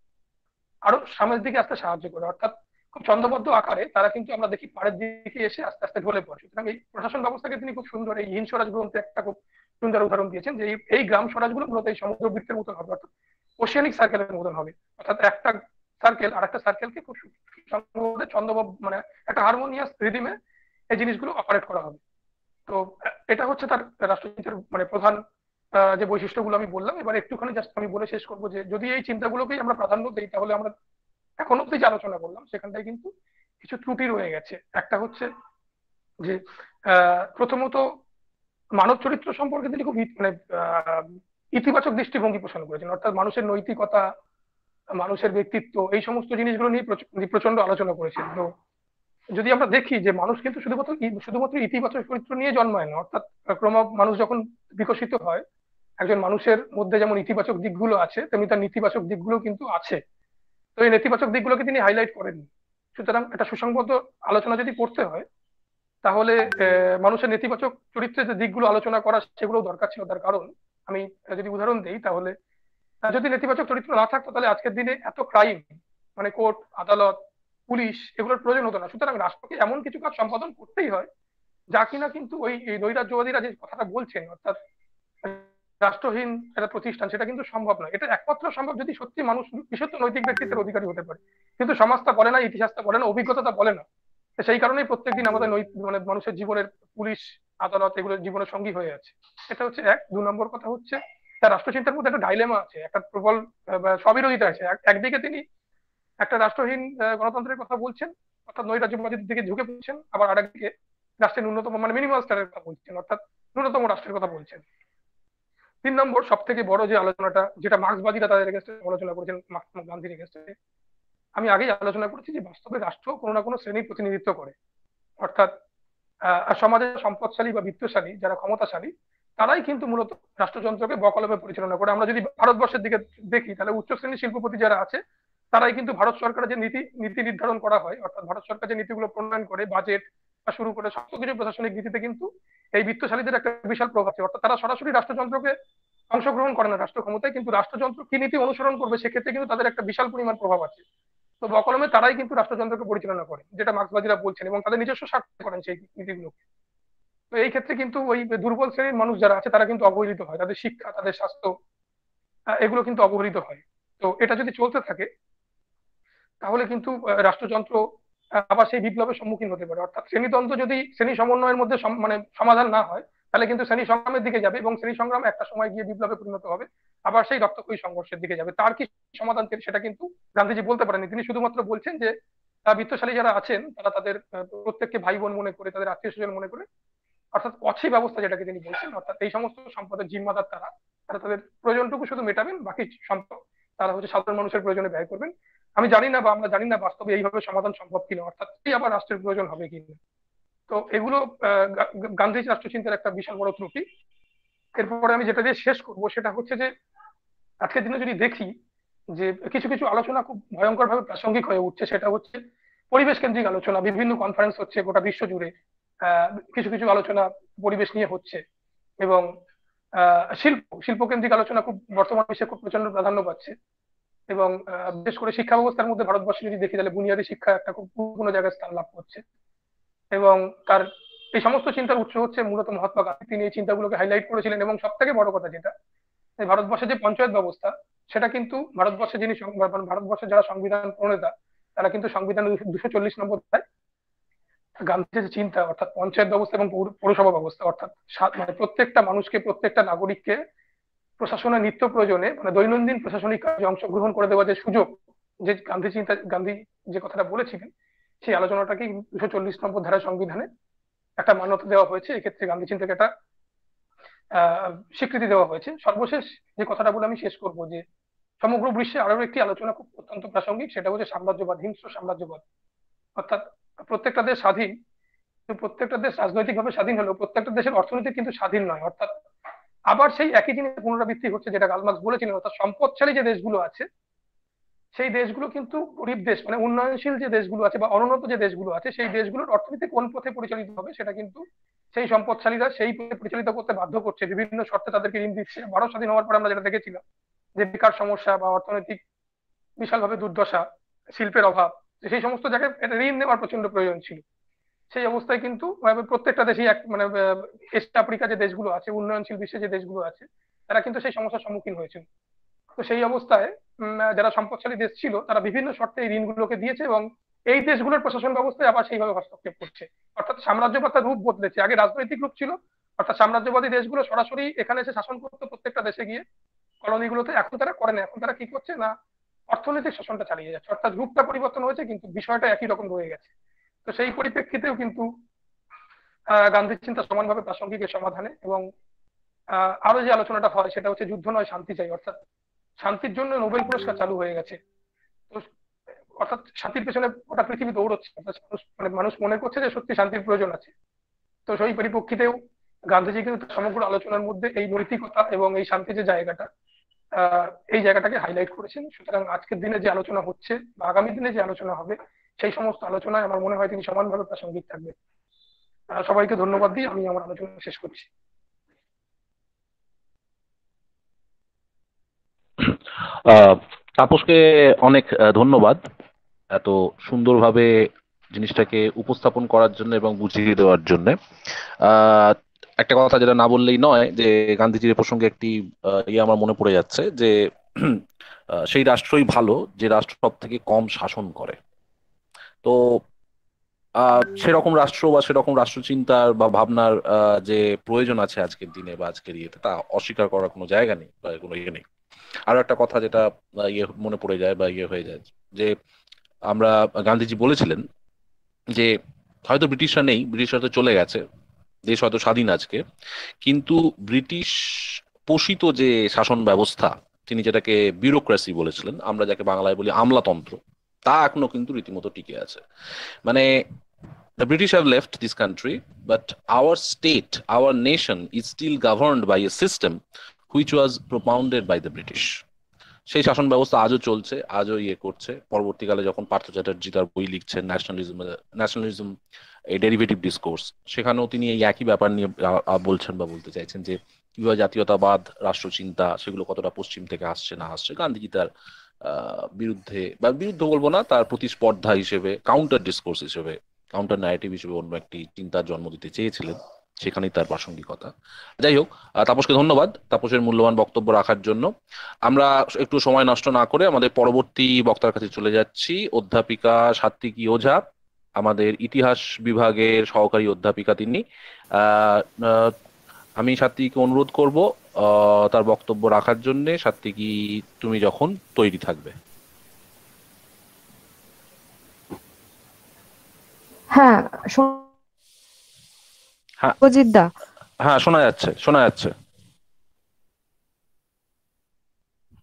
আরো সামনের দিকে আসতে সাহায্য করে। অর্থাৎ খুব ছন্দবদ্ধ আকারে তারা কিন্তু আমরা দেখি পাড়ের দিকে এসে আস্তে আস্তে ঢলে পড়ে। সুতরাং এই প্রশাসন ব্যবস্থাকে তিনি খুব সুন্দর এই হিন স্বরাজ গ্রন্থে একটা খুব সুন্দর উদাহরণ দিয়েছেন যে এই গ্রাম স্বরাজগুলো মূলত এই সমুদ্র বৃত্তের মতন হবে, অর্থাৎ ওশিয়ানিক সার্কেলের মতন হবে। অর্থাৎ একটা সার্কেল আর একটা সার্কেলকে খুব ছন্দবদ্ধ মানে একটা হারমোনিয়াস রিদিমে এই জিনিসগুলো অপারেট করা হবে। তো এটা হচ্ছে তার রাষ্ট্রচিন্তার মানে প্রধান যে বৈশিষ্ট্যগুলো আমি বললাম। এবার একটুখানি জাস্ট আমি বলে শেষ করবো যে যদি এই চিন্তাগুলোকেই আমরা প্রাধান্য দিই, তাহলে আমরা এখন অব্দি যে আলোচনা করলাম সেখানটায় কিন্তু কিছু ত্রুটি রয়ে গেছে। একটা হচ্ছে যে আহ প্রথমত মানব চরিত্র সম্পর্কে তিনি খুব মানে আহ ইতিবাচক দৃষ্টিভঙ্গি পোষণ করেছেন। অর্থাৎ মানুষের নৈতিকতা, মানুষের ব্যক্তিত্ব, এই সমস্ত জিনিসগুলো নিয়ে প্রচন্ড আলোচনা করেছেন। তো যদি আমরা দেখি যে মানুষ কিন্তু শুধুমাত্র শুধুমাত্র ইতিবাচক চরিত্র নিয়ে জন্মায় না, অর্থাৎ ক্রম মানুষ যখন বিকশিত হয়, একজন মানুষের মধ্যে যেমন ইতিবাচক দিকগুলো আছে তেমনি তার নেতিবাচক দিকগুলো কিন্তু আছে। তো এই নেতিবাচক দিকগুলোকে তিনি হাইলাইট করেননি। সুতরাং একটা সুসংবদ্ধ আলোচনা যদি করতে হয়, তাহলে মানুষের নেতিবাচক চরিত্রের যে দিকগুলো আলোচনা করা সেগুলো দরকার ছিল। তার কারণ আমি যদি উদাহরণ দিই, তাহলে যদি নেতিবাচক চরিত্র না থাকতো তাহলে আজকের দিনে এত ক্রাইম মানে কোর্ট আদালত পুলিশ এগুলোর প্রয়োজন হতো না। সুতরাং রাষ্ট্রকে এমন কিছু কাজ সম্পাদন করতেই হয় যা কিনা কিন্তু ওই নৈরাজ্যবাদীরা যে কথাটা বলছেন, অর্থাৎ রাষ্ট্রহীন একটা প্রতিষ্ঠান, সেটা কিন্তু সম্ভব নয়। এটা একমাত্র সম্ভব যদি সত্যি মানুষ বিশুদ্ধ নৈতিক ব্যক্তিত্বের অধিকারী হতে পারে। কিন্তু সমাজটা বলে না, ইতিহাসটা বলে না, অভিজ্ঞতা বলে না। সেই কারণেই প্রত্যেকদিন আমাদের মানে মানুষের জীবনের পুলিশ আদালত এগুলো জীবনের সঙ্গী হয়ে আছে। এটা হচ্ছে এক। দু নম্বর কথা হচ্ছে তার রাষ্ট্রচিন্তার মধ্যে একটা ডাইলেমা আছে, একটা প্রবল স্ববিরোধিতা আছে। একদিকে তিনি একটা রাষ্ট্রহীন গণতন্ত্রের কথা বলছেন, অর্থাৎ নৈরাজ্যবাদীর দিকে ঝুঁকে পড়ছেন, আবার আরেকদিকে রাষ্ট্রের ন্যূনতম মানে মিনিমাল স্তরের কথা বলছেন, অর্থাৎ ন্যূনতম রাষ্ট্রের কথা বলছেন। তিন নম্বর সব থেকে বড় যে আলোচনাটা, যেটা মার্ক্সবাদীরা তাদের এগেন্স্টে আলোচনা করেছেন, মহাত্মা গান্ধীর এগেন্স্টে, আমি আগেই আলোচনা করেছি যে বাস্তবে রাষ্ট্র কোনো না কোনো শ্রেণীর প্রতিনিধিত্ব করে। অর্থাৎ আহ সমাজের সম্পদশালী বা বিত্তশালী যারা ক্ষমতাশালী, তারাই কিন্তু মূলত রাষ্ট্রযন্ত্রকে বকলমে পরিচালনা করে। আমরা যদি ভারতবর্ষের দিকে দেখি, তাহলে উচ্চ শ্রেণীর শিল্পপতি যারা আছে তারাই কিন্তু ভারত সরকারের যে নীতি নীতি নির্ধারণ করা হয়, অর্থাৎ ভারত সরকার যে নীতিগুলো প্রণয়ন করে, বাজেট বা শুরু করে সমস্ত কিছু প্রশাসনিক নীতিতে কিন্তু এই বিত্তশালীদের একটা বিশাল প্রভাব আছে। অর্থাৎ তারা সরাসরি রাষ্ট্রযন্ত্রকে অংশগ্রহণ করে না রাষ্ট্র ক্ষমতায়, কিন্তু রাষ্ট্রযন্ত্র কি নীতি অনুসরণ করবে সেক্ষেত্রে কিন্তু তাদের একটা বিশাল পরিমাণ প্রভাব আছে। তো বকলমে তারাই কিন্তু রাষ্ট্রযন্ত্রকে পরিচালনা করে, যেটা মার্ক্সবাদীরা বলছেন, এবং তাদের নিজস্ব স্বার্থে করেন সেই নীতিগুলোকে। তো এই ক্ষেত্রে কিন্তু ওই দুর্বল শ্রেণীর মানুষ যারা আছে তারা কিন্তু অবহেলিত হয়, তাদের শিক্ষা তাদের স্বাস্থ্য এগুলো কিন্তু অবহেলিত হয়। তো এটা যদি চলতে থাকে তাহলে কিন্তু রাষ্ট্রযন্ত্র আবার সেই বিপ্লবের সম্মুখীন হতে পারে। অর্থাৎ শ্রেণীতন্ত্র যদি শ্রেণী সমন্বয়ের মধ্যে মানে সমাধান না হয়, তাহলে কিন্তু শ্রেণী সংগ্রামের দিকে যাবে, এবং শ্রেণী সংগ্রাম একটা সময় গিয়ে বিপ্লবে পরিণত হবে, আবার সেই রক্তক্ষয়ী সংঘর্ষের দিকে যাবে। তার কি সমাধান সেটা কিন্তু গান্ধীজি বলতে পারেনি। তিনি শুধুমাত্র বলছেন যে বিত্তশালী যারা আছেন তারা তাদের প্রত্যেককে ভাই বোন মনে করে, তাদের আত্মীয় স্বজন মনে করে, অর্থাৎ অছি ব্যবস্থা যেটাকে তিনি বলছেন, অর্থাৎ এই সমস্ত সম্পদের জিম্মাদার তারা, তারা তাদের প্রয়োজনটুকু শুধু মেটাবেন, বাকি সম্পদ তারা হচ্ছে সাধারণ মানুষের প্রয়োজনে ব্যয় করবেন। আমি জানি না বা আমরা জানি না বাস্তবে এইভাবে সমাধান সম্ভব কিনা, অর্থাৎ এই আবার রাষ্ট্রের প্রয়োজন হবে কিনা। তো এগুলো আহ, গা- গান্ধীজ রাষ্ট্রচিন্তার একটা বিশাল বড় ত্রুটি। এরপরে আমি যেটা দিয়ে শেষ করব সেটা হচ্ছে যে আজকের দিনে যদি দেখি যে কিছু কিছু আলোচনা খুব ভয়ঙ্কর ভাবে প্রাসঙ্গিক হয়ে উঠছে, সেটা হচ্ছে পরিবেশ কেন্দ্রিক আলোচনা। বিভিন্ন কনফারেন্স হচ্ছে গোটা বিশ্ব জুড়ে, আহ, কিছু কিছু আলোচনা পরিবেশ নিয়ে হচ্ছে, এবং আহ, শিল্প শিল্প কেন্দ্রিক আলোচনা খুব বর্তমান বিশ্বে খুব প্রচন্ড প্রাধান্য পাচ্ছে। এবং আহ, বিশেষ করে শিক্ষা ব্যবস্থার মধ্যে ভারতবর্ষে যদি দেখি তাহলে বুনিয়াদী শিক্ষা একটা খুব গুরুত্বপূর্ণ জায়গায় স্থান লাভ করছে। এবং তার এই সমস্ত চিন্তার উৎস হচ্ছে মূলত মহাত্মা গান্ধী। তিনি এই চিন্তাগুলোকে হাইলাইট করেছিলেন, এবং সব থেকে বড় কথা যেটা, এই ভারতবর্ষের যে পঞ্চায়েত ব্যবস্থা, সেটা কিন্তু ভারতবর্ষে যিনি সং- মানে ভারতবর্ষের যারা সংবিধান প্রণেতা, তারা কিন্তু সংবিধানের দুশো চল্লিশ নম্বর ধারায় গান্ধীর যে চিন্তা, অর্থাৎ পঞ্চায়েত ব্যবস্থা এবং পৌর- পৌরসভা ব্যবস্থা, অর্থাৎ সা- মানে প্রত্যেকটা মানুষকে, প্রত্যেকটা নাগরিককে প্রশাসনের নিত্য প্রয়োজনে মানে দৈনন্দিন প্রশাসনিক কাজে অংশগ্রহণ করে দেওয়ার যে সুযোগ, যে গান্ধী চিন্তা, গান্ধী যে কথাটা বলেছিলেন, সেই আলোচনাটাকে দুশো চল্লিশ নম্বর ধারায় সংবিধানে একটা মান্যতা দেওয়া হয়েছে। এক্ষেত্রে গান্ধী চিন্তাকে একটা আহ স্বীকৃতি দেওয়া হয়েছে। সর্বশেষ যে কথাটা বলে আমি শেষ করব, যে সমগ্র বিশ্বে আরো একটি আলোচনা খুব অত্যন্ত প্রাসঙ্গিক, সেটা হচ্ছে সাম্রাজ্যবাদ, হিংস্র সাম্রাজ্যবাদ। অর্থাৎ প্রত্যেকটা দেশ স্বাধীন, কিন্তু প্রত্যেকটা দেশ রাজনৈতিকভাবে স্বাধীন হলেও প্রত্যেকটা দেশের অর্থনীতি কিন্তু স্বাধীন নয়। অর্থাৎ আবার সেই একই জিনিসের পুনরাবৃত্তি হচ্ছে, যেটা কার্ল মার্কস বলেছিলেন। অর্থাৎ সম্পদশালী যে দেশগুলো আছে, সেই দেশগুলো কিন্তু গরিব দেশ, মানে উন্নয়নশীল যে দেশগুলো আছে বা অনুন্নত যে দেশগুলো আছে, সেই দেশগুলোর অর্থনীতি কোন পথে পরিচালিত হবে সেটা কিন্তু সেই সম্পদশালীরা সেই পথে পরিচালিত করতে বাধ্য করছে, বিভিন্ন শর্তে তাদেরকে ঋণ দিচ্ছে। ভারত স্বাধীন হওয়ার পর আমরা যেটা দেখেছিলাম, যে বেকার সমস্যা বা অর্থনৈতিক বিশালভাবে দুর্দশা, শিল্পের অভাব, সেই সমস্ত জায়গায় একটা ঋণ নেওয়ার প্রচন্ড প্রয়োজন ছিল। সেই অবস্থায় কিন্তু আহ, প্রত্যেকটা দেশেই এক মানে আহ, এশিয়া আফ্রিকা যে দেশগুলো আছে, উন্নয়নশীল বিশ্বে যে দেশগুলো আছে, তারা কিন্তু সেই সমস্যার সম্মুখীন হয়েছিল। তো সেই অবস্থায় উম, যারা সম্পদশালী দেশ ছিল, তারা বিভিন্ন শর্তে এই ঋণগুলোকে দিয়েছে, এবং এই দেশগুলোর প্রশাসন ব্যবস্থায় আবার সেইভাবে হস্তক্ষেপ করছে। অর্থাৎ সাম্রাজ্যবাদ তার রূপ বদলেছে। আগে রাজনৈতিক রূপ ছিল, অর্থাৎ সাম্রাজ্যবাদী দেশগুলো সরাসরি এখানে এসে শাসন করতো প্রত্যেকটা দেশে গিয়ে, কলোনিগুলোতে। এখন তারা করে না, এখন তারা কি করছে না, অর্থনৈতিক শাসনটা চালিয়ে যাচ্ছে। অর্থাৎ রূপটা পরিবর্তন হয়েছে, কিন্তু বিষয়টা একই রকম রয়ে গেছে। তো সেই পরিপ্রেক্ষিতেও কিন্তু আহ গান্ধীর চিন্তা সমানভাবে প্রাসঙ্গিক এর সমাধানে। এবং আহ আরো যে আলোচনাটা হয় সেটা হচ্ছে যুদ্ধ নয় শান্তি চাই, অর্থাৎ শান্তির জন্য নোবেল পুরস্কার চালু হয়ে গেছে। তো অর্থাৎ শান্তির পেছনে গোটা পৃথিবী দৌড়চ্ছে। অর্থাৎ মানুষ মানে মানুষ মনে করছে যে সত্যি শান্তির প্রয়োজন আছে। তো সেই পরিপ্রেক্ষিতেও গান্ধীজি কিন্তু তার সমগ্র আলোচনার মধ্যে এই নৈতিকতা এবং এই শান্তির যে জায়গাটা, আহ এই জায়গাটাকে হাইলাইট করেছেন। সুতরাং আজকের দিনে যে আলোচনা হচ্ছে বা আগামী দিনে যে আলোচনা হবে, সেই সমস্ত আলোচনায় আমার মনে হয় তিনি সমানভাবে প্রাসঙ্গিক থাকবে। আহ, সবাইকে ধন্যবাদ দিয়ে আমি আমার আলোচনা শেষ করছি। আহ, তাপসকে অনেক আহ, ধন্যবাদ এত সুন্দরভাবে জিনিসটাকে উপস্থাপন করার জন্য এবং বুঝিয়ে দেওয়ার জন্য। আহ, একটা কথা যেটা না বললেই নয়, যে গান্ধীজির এ প্রসঙ্গে একটি আহ, ইয়ে আমার মনে পড়ে যাচ্ছে, যে আহ, সেই রাষ্ট্রই ভালো যে রাষ্ট্র সব থেকে কম শাসন করে। তো আহ সেরকম রাষ্ট্র বা সেরকম রাষ্ট্রচিন্তার বা ভাবনার আহ, যে প্রয়োজন আছে আজকের দিনে বা আজকের ইয়েতে, তা অস্বীকার করার কোনো জায়গা নেই বা কোনো ইয়ে নেই। আরো একটা কথা যেটা আহ, ইয়ে মনে পড়ে যায় বা ইয়ে হয়ে যায়, যে আমরা গান্ধীজি বলেছিলেন যে হয়তো ব্রিটিশরা নেই, ব্রিটিশরা তো চলে গেছে, দেশ হয়তো স্বাধীন আজকে, কিন্তু ব্রিটিশ পোষিত যে শাসন ব্যবস্থা, তিনি যেটাকে বিউরোক্রেসি বলেছিলেন, আমরা যাকে বাংলায় বলি আমলাতন্ত্র, তা এখনো কিন্তু রীতিমতো টিকে আছে। মানে the British have left this country, but our state, our nation is still governed by a system which was propounded by the British. সেই শাসন ব্যবস্থা আজও চলছে, আজও ইয়ে করছে। পরবর্তীকালে যখন পার্থ চ্যাটার্জি তার বই লিখছেন nationalism nationalism a derivative discourse, সেখানেও তিনি এই একই ব্যাপার নিয়ে আ- আ- বলছেন বা বলতে চাইছেন, যে কিভাবে জাতীয়তাবাদ, রাষ্ট্রচিন্তা, সেগুলো কতটা পশ্চিম থেকে আসছে না আসছে। গান্ধীজি তার আহ, বিরুদ্ধে বা বিরুদ্ধে বলবো না, তার প্রতিস্পর্ধা হিসেবে, কাউন্টার ডিসকোর্স হিসেবে, কাউন্টার ন্যারেটিভ হিসেবে অন্য একটি চিন্তার জন্ম দিতে চেয়েছিলেন। সেখানেই তার প্রাসঙ্গিকতা। যাই হোক, আহ, তাপসকে ধন্যবাদ তাপসের মূল্যবান বক্তব্য রাখার জন্য। আমরা একটু সময় নষ্ট না করে আমাদের পরবর্তী বক্তার কাছে চলে যাচ্ছি। অধ্যাপিকা সাত্বিকী ওঝা, আমাদের ইতিহাস বিভাগের সহকারী অধ্যাপিকা তিনি। আহ, আহ, আমি সাত্বিকীকে অনুরোধ করব আহ, তার বক্তব্য রাখার জন্য। সাত্বিকী, তুমি যখন তৈরি থাকবে। হ্যাঁ, হ্যাঁ শুভজিৎ দা। হ্যাঁ, শোনা যাচ্ছে, শোনা যাচ্ছে।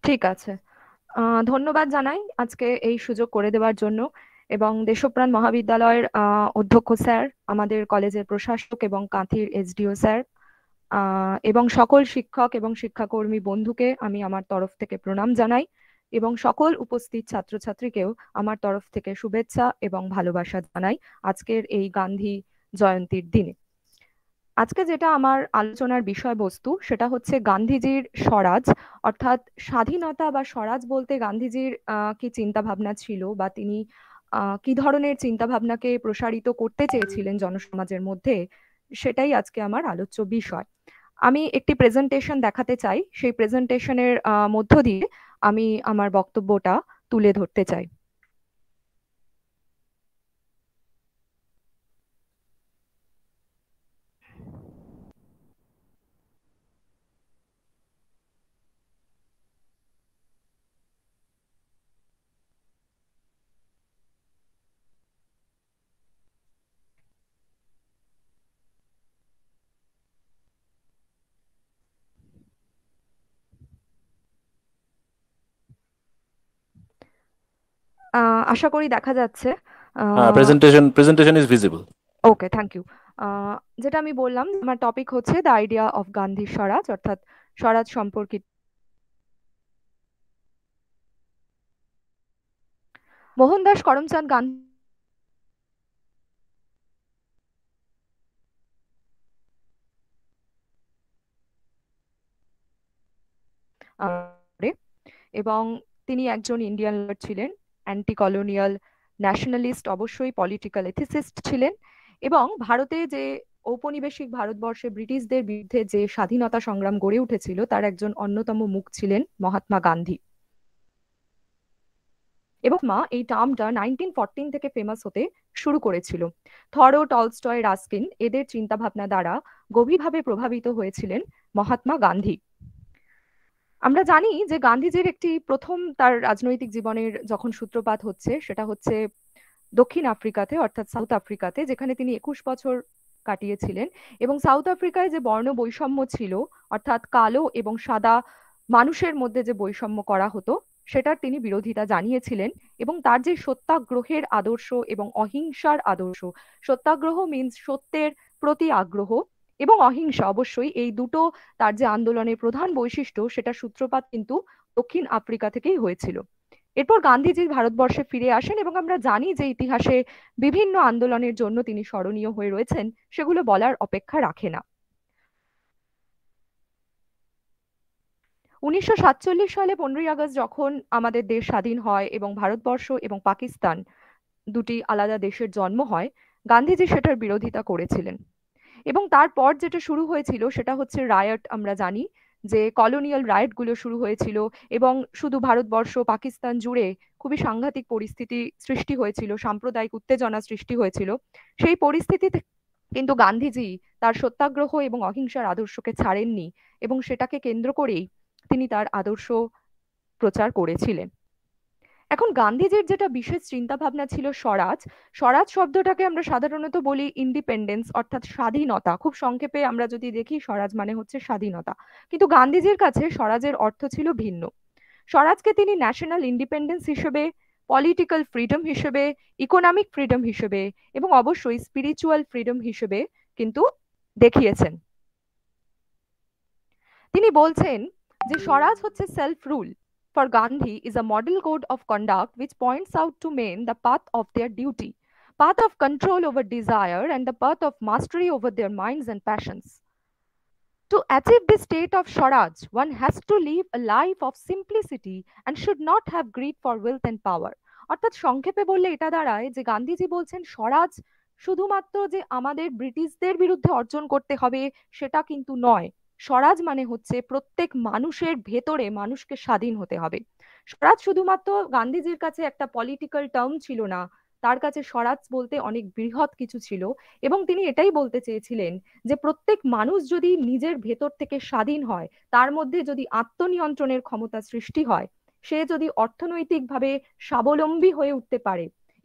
ঠিক আছে। আহ, ধন্যবাদ জানাই আজকে এই সুযোগ করে দেওয়ার জন্য, এবং দেশপ্রাণ মহাবিদ্যালয়ের আহ, অধ্যক্ষ স্যার, আমাদের কলেজের প্রশাসক এবং কাঁথির এসডিও স্যার, আহ, এবং সকল শিক্ষক এবং শিক্ষাকর্মী বন্ধুকে আমি আমার তরফ থেকে প্রণাম জানাই, এবং সকল উপস্থিত ছাত্রছাত্রীকেও আমার তরফ থেকে শুভেচ্ছা এবং ভালোবাসা জানাই আজকের এই গান্ধী জয়ন্তীর দিনে। আজকে যেটা আমার আলোচনার বিষয়বস্তু সেটা হচ্ছে গান্ধীজির স্বরাজ, অর্থাৎ স্বাধীনতা বা স্বরাজ বলতে গান্ধীজির আহ, কি চিন্তা ভাবনা ছিল, বা তিনি আহ, কি ধরনের চিন্তা ভাবনাকে প্রসারিত করতে চেয়েছিলেন জনসমাজের মধ্যে, সেটাই আজকে আমার আলোচ্য বিষয়। আমি একটি প্রেজেন্টেশন দেখাতে চাই, সেই প্রেজেন্টেশনের মধ্য দিয়ে আমি আমার বক্তব্যটা তুলে ধরতে চাই। আহ, আশা করি দেখা যাচ্ছে। হ্যাঁ, presentation presentation is visible. Okay, thank you. যেটা আমি বললাম, আমার টপিক হচ্ছে the idea of Gandhi Swaraj, অর্থাৎ স্বরাজ সম্পর্কিত। মোহনদাস করমচাঁদ গান্ধী এবং তিনি একজন ইন্ডিয়ান লয়ার ছিলেন, অ্যান্টি কলোনিয়াল ন্যাশনালিস্ট, অবশ্যই পলিটিক্যাল এথিসিস্ট ছিলেন, এবং ভারতে যে ঔপনিবেশিক ভারতবর্ষে ব্রিটিশদের বিরুদ্ধে যে স্বাধীনতা সংগ্রাম গড়ে উঠেছিল তার একজন অন্যতম মুখ ছিলেন মহাত্মা গান্ধী। এবং মা এই টার্মটা নাইনটিন ফোরটিন থেকে ফেমাস হতে শুরু করেছিল। থরো, টলস্টয়, রাস্কিন এদের চিন্তা ভাবনা দ্বারা গভীরভাবে প্রভাবিত হয়েছিলেন মহাত্মা গান্ধী। আমরা জানি যে গান্ধীজির একটি প্রথম তার রাজনৈতিক জীবনের যখন সূত্রপাত হচ্ছে সেটা হচ্ছে দক্ষিণ আফ্রিকাতে, অর্থাৎ সাউথ আফ্রিকাতে, যেখানে তিনি একুশ বছর কাটিয়েছিলেন। এবং সাউথ আফ্রিকায় যে বর্ণ বৈষম্য ছিল, অর্থাৎ কালো এবং সাদা মানুষের মধ্যে যে বৈষম্য করা হতো, সেটার তিনি বিরোধিতা জানিয়েছিলেন। এবং তার যে সত্যাগ্রহের আদর্শ এবং অহিংসার আদর্শ, সত্যাগ্রহ মিন্স সত্যের প্রতি আগ্রহ, এবং অহিংসা অবশ্যই, এই দুটো তার যে আন্দোলনের প্রধান বৈশিষ্ট্য, সেটা সূত্রপাত কিন্তু দক্ষিণ আফ্রিকা থেকেই হয়েছিল। এরপর গান্ধীজি ভারতবর্ষে ফিরে আসেন, এবং আমরা জানি যে ইতিহাসে বিভিন্ন আন্দোলনের জন্য তিনি স্মরণীয় হয়ে রয়েছেন, সেগুলো বলার অপেক্ষা রাখে না। উনিশশো সাতচল্লিশ সালে পনেরোই আগস্ট যখন আমাদের দেশ স্বাধীন হয় এবং ভারতবর্ষ এবং পাকিস্তান দুটি আলাদা দেশের জন্ম হয়, গান্ধীজি সেটার বিরোধিতা করেছিলেন। এবং তারপর যেটা শুরু হয়েছিল সেটা হচ্ছে রায়ট। আমরা জানি যে কলোনিয়াল রায়ট গুলো শুরু হয়েছিল, এবং শুধু ভারতবর্ষ পাকিস্তান জুড়ে খুবই সাংঘাতিক পরিস্থিতি সৃষ্টি হয়েছিল, সাম্প্রদায়িক উত্তেজনা সৃষ্টি হয়েছিল। সেই পরিস্থিতিতে কিন্তু গান্ধীজি তার সত্যাগ্রহ এবং অহিংসার আদর্শকে ছাড়েননি, এবং সেটাকে কেন্দ্র করেই তিনি তার আদর্শ প্রচার করেছিলেন। এখন গান্ধীজির যেটা বিশেষ চিন্তা ভাবনা ছিল স্বরাজ, স্বরাজ শব্দটাকে আমরা সাধারণত বলি ইন্ডিপেন্ডেন্স, অর্থাৎ স্বাধীনতা। খুব সংক্ষেপে আমরা যদি দেখি, স্বরাজ মানে হচ্ছে স্বাধীনতা। কিন্তু গান্ধীজির কাছে স্বরাজের অর্থ ছিল ভিন্ন। স্বরাজকে তিনি ন্যাশনাল ইন্ডিপেন্ডেন্স হিসেবে, পলিটিক্যাল ফ্রিডম হিসেবে, ইকোনমিক ফ্রিডম হিসেবে, এবং অবশ্যই স্পিরিচুয়াল ফ্রিডম হিসেবে কিন্তু দেখিয়েছেন। তিনি বলছেন যে স্বরাজ হচ্ছে self rule. For Gandhi is a model code of conduct which points out to men the path of their duty, path of control over desire, and the path of mastery over their minds and passions. To achieve this state of Swaraj, one has to live a life of simplicity and should not have greed for wealth and power. অর্থাৎ সংক্ষেপে বললে এটা দাঁড়ায় যে গান্ধীজি বলছেন স্বরাজ শুধুমাত্র যে আমাদের ব্রিটিশদের বিরুদ্ধে অর্জন করতে হবে সেটা কিন্তু নয়। স্বরাজ মানে হচ্ছে প্রত্যেক মানুষের ভেতরে মানুষকে স্বাধীন হতে হবে। স্বরাজ শুধুমাত্র গান্ধীজির কাছে একটা পলিটিক্যাল টার্ম ছিল না, তার কাছে স্বরাজ বলতে অনেক বৃহৎ কিছু ছিল। এবং তিনি এটাই বলতে চেয়েছিলেন যে প্রত্যেক মানুষ যদি নিজের ভেতর থেকে স্বাধীন হয়, তার মধ্যে যদি আত্মনিয়ন্ত্রণের ক্ষমতা সৃষ্টি হয়, সে যদি অর্থনৈতিকভাবে স্বাবলম্বী হয়ে উঠতে পারে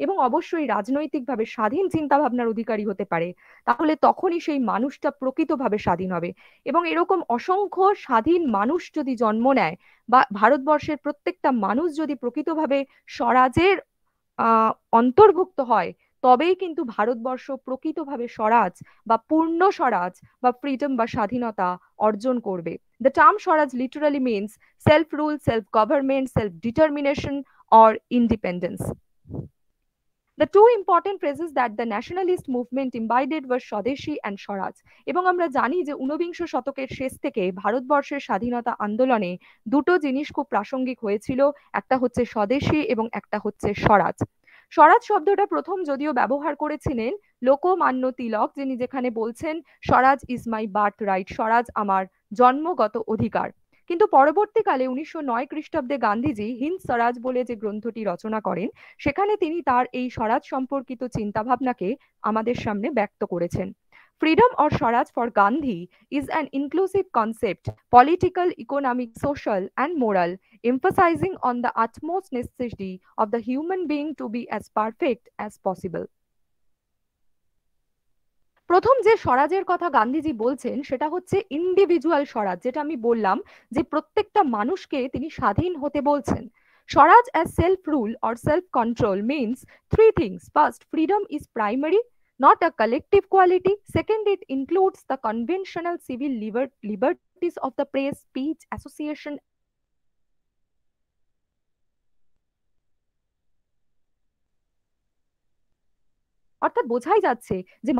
এবং অবশ্যই রাজনৈতিকভাবে স্বাধীন চিন্তা ভাবনার অধিকারী হতে পারে, তাহলে তখনই সেই মানুষটা প্রকৃতভাবে স্বাধীন হবে। এবং এরকম অসংখ্য স্বাধীন মানুষ যদি জন্ম নেয় বা ভারতবর্ষের প্রত্যেকটা মানুষ যদি প্রকৃতভাবে স্বরাজের আহ অন্তর্ভুক্ত হয়, তবেই কিন্তু ভারতবর্ষ প্রকৃতভাবে স্বরাজ বা পূর্ণ স্বরাজ বা ফ্রিডম বা স্বাধীনতা অর্জন করবে। The term Swaraj literally means self rule, self government, self determination or independence. The two important phrases that the nationalist movement imbibed were Swadeshi and Swaraj. এবং আমরা জানি যে ঊনবিংশ শতকের শেষ থেকে ভারতবর্ষের স্বাধীনতা আন্দোলনে দুটো জিনিস খুব প্রাসঙ্গিক হয়েছিল, একটা হচ্ছে স্বদেশী এবং একটা হচ্ছে স্বরাজ। স্বরাজ শব্দটা প্রথম যদিও ব্যবহার করেছিলেন লোকমান্য তিলক, যিনি যেখানে বলছেন Swaraj is my birth right, Swaraj আমার জন্মগত অধিকার। কিন্তু পরবর্তীকালে উনিশশো নয় খ্রিস্টাব্দে গান্ধীজি হিন্দ স্বরাজ বলে যে গ্রন্থটি রচনা করেন, সেখানে তিনি তার এই স্বরাজ সম্পর্কিত চিন্তাভাবনাকে আমাদের সামনে ব্যক্ত করেছেন। Freedom or Swaraj for Gandhi is an inclusive concept, political, economic, social, and moral, emphasizing on the utmost necessity of the human being to be as perfect as possible. প্রথম যে স্বরাজের কথা গান্ধীজি বলছেন সেটা হচ্ছে ইন্ডিভিজুয়াল স্বরাজ, যেটা আমি বললাম যে প্রত্যেকটা মানুষকে তিনি স্বাধীন হতে বলছেন। স্বরাজ as self rule or self control means three things. First, freedom is primary, not a collective quality. Second, it includes the conventional civil liber- liberties of the press, speech, association. অর্থাৎ বোঝাই যাচ্ছে যে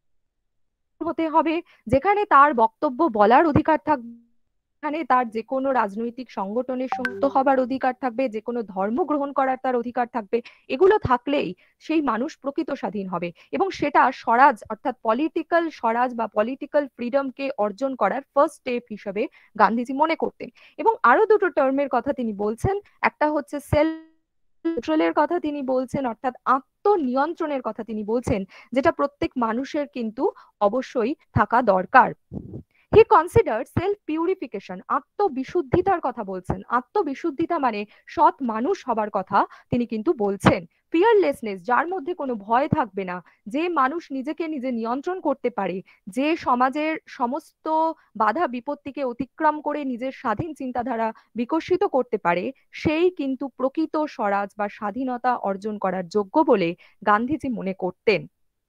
হতে হবে যেখানে তার বক্তব্য বলার অধিকার থাকবে, এখানে তার যে কোনো রাজনৈতিক সংগঠনের যুক্ত হবার অধিকার থাকবে, যে কোনো ধর্ম গ্রহণ করার তার অধিকার থাকবে। এগুলো থাকলেই সেই মানুষ প্রকৃত স্বাধীন হবে এবং সেটা স্বরাজ অর্থাৎ পলিটিক্যাল স্বরাজ বা পলিটিক্যাল ফ্রিডমকে অর্জন করার ফার্স্ট স্টেপ হিসেবে গান্ধীজি মনে করতেন। এবং আরো দুটো টার্মের কথা তিনি বলছেন, একটা হচ্ছে সেলফ কন্ট্রোলের কথা তিনি বলছেন, অর্থাৎ আত্মনিয়ন্ত্রণের কথা তিনি বলছেন, যেটা প্রত্যেক মানুষের কিন্তু অবশ্যই থাকা দরকার। হি কনসিডার সেলফ পিউরিফিকেশন, আত্মবিশুদ্ধিতার কথা বলছেন। আত্মবিশুদ্ধিতা মানে সৎ মানুষ হবার কথা তিনি কিন্তু বলছেন। ফিয়ারলেসনেস, যার মধ্যে কোনো ভয় থাকবে না, যে মানুষ নিজেকে নিজে নিয়ন্ত্রণ করতে পারে, যে সমাজের সমস্ত বাধা বিপত্তিকে অতিক্রম করে নিজের স্বাধীন চিন্তাধারা বিকশিত করতে পারে, সেই কিন্তু প্রকৃত স্বরাজ বা স্বাধীনতা অর্জন করার যোগ্য বলে গান্ধীজি মনে করতেন।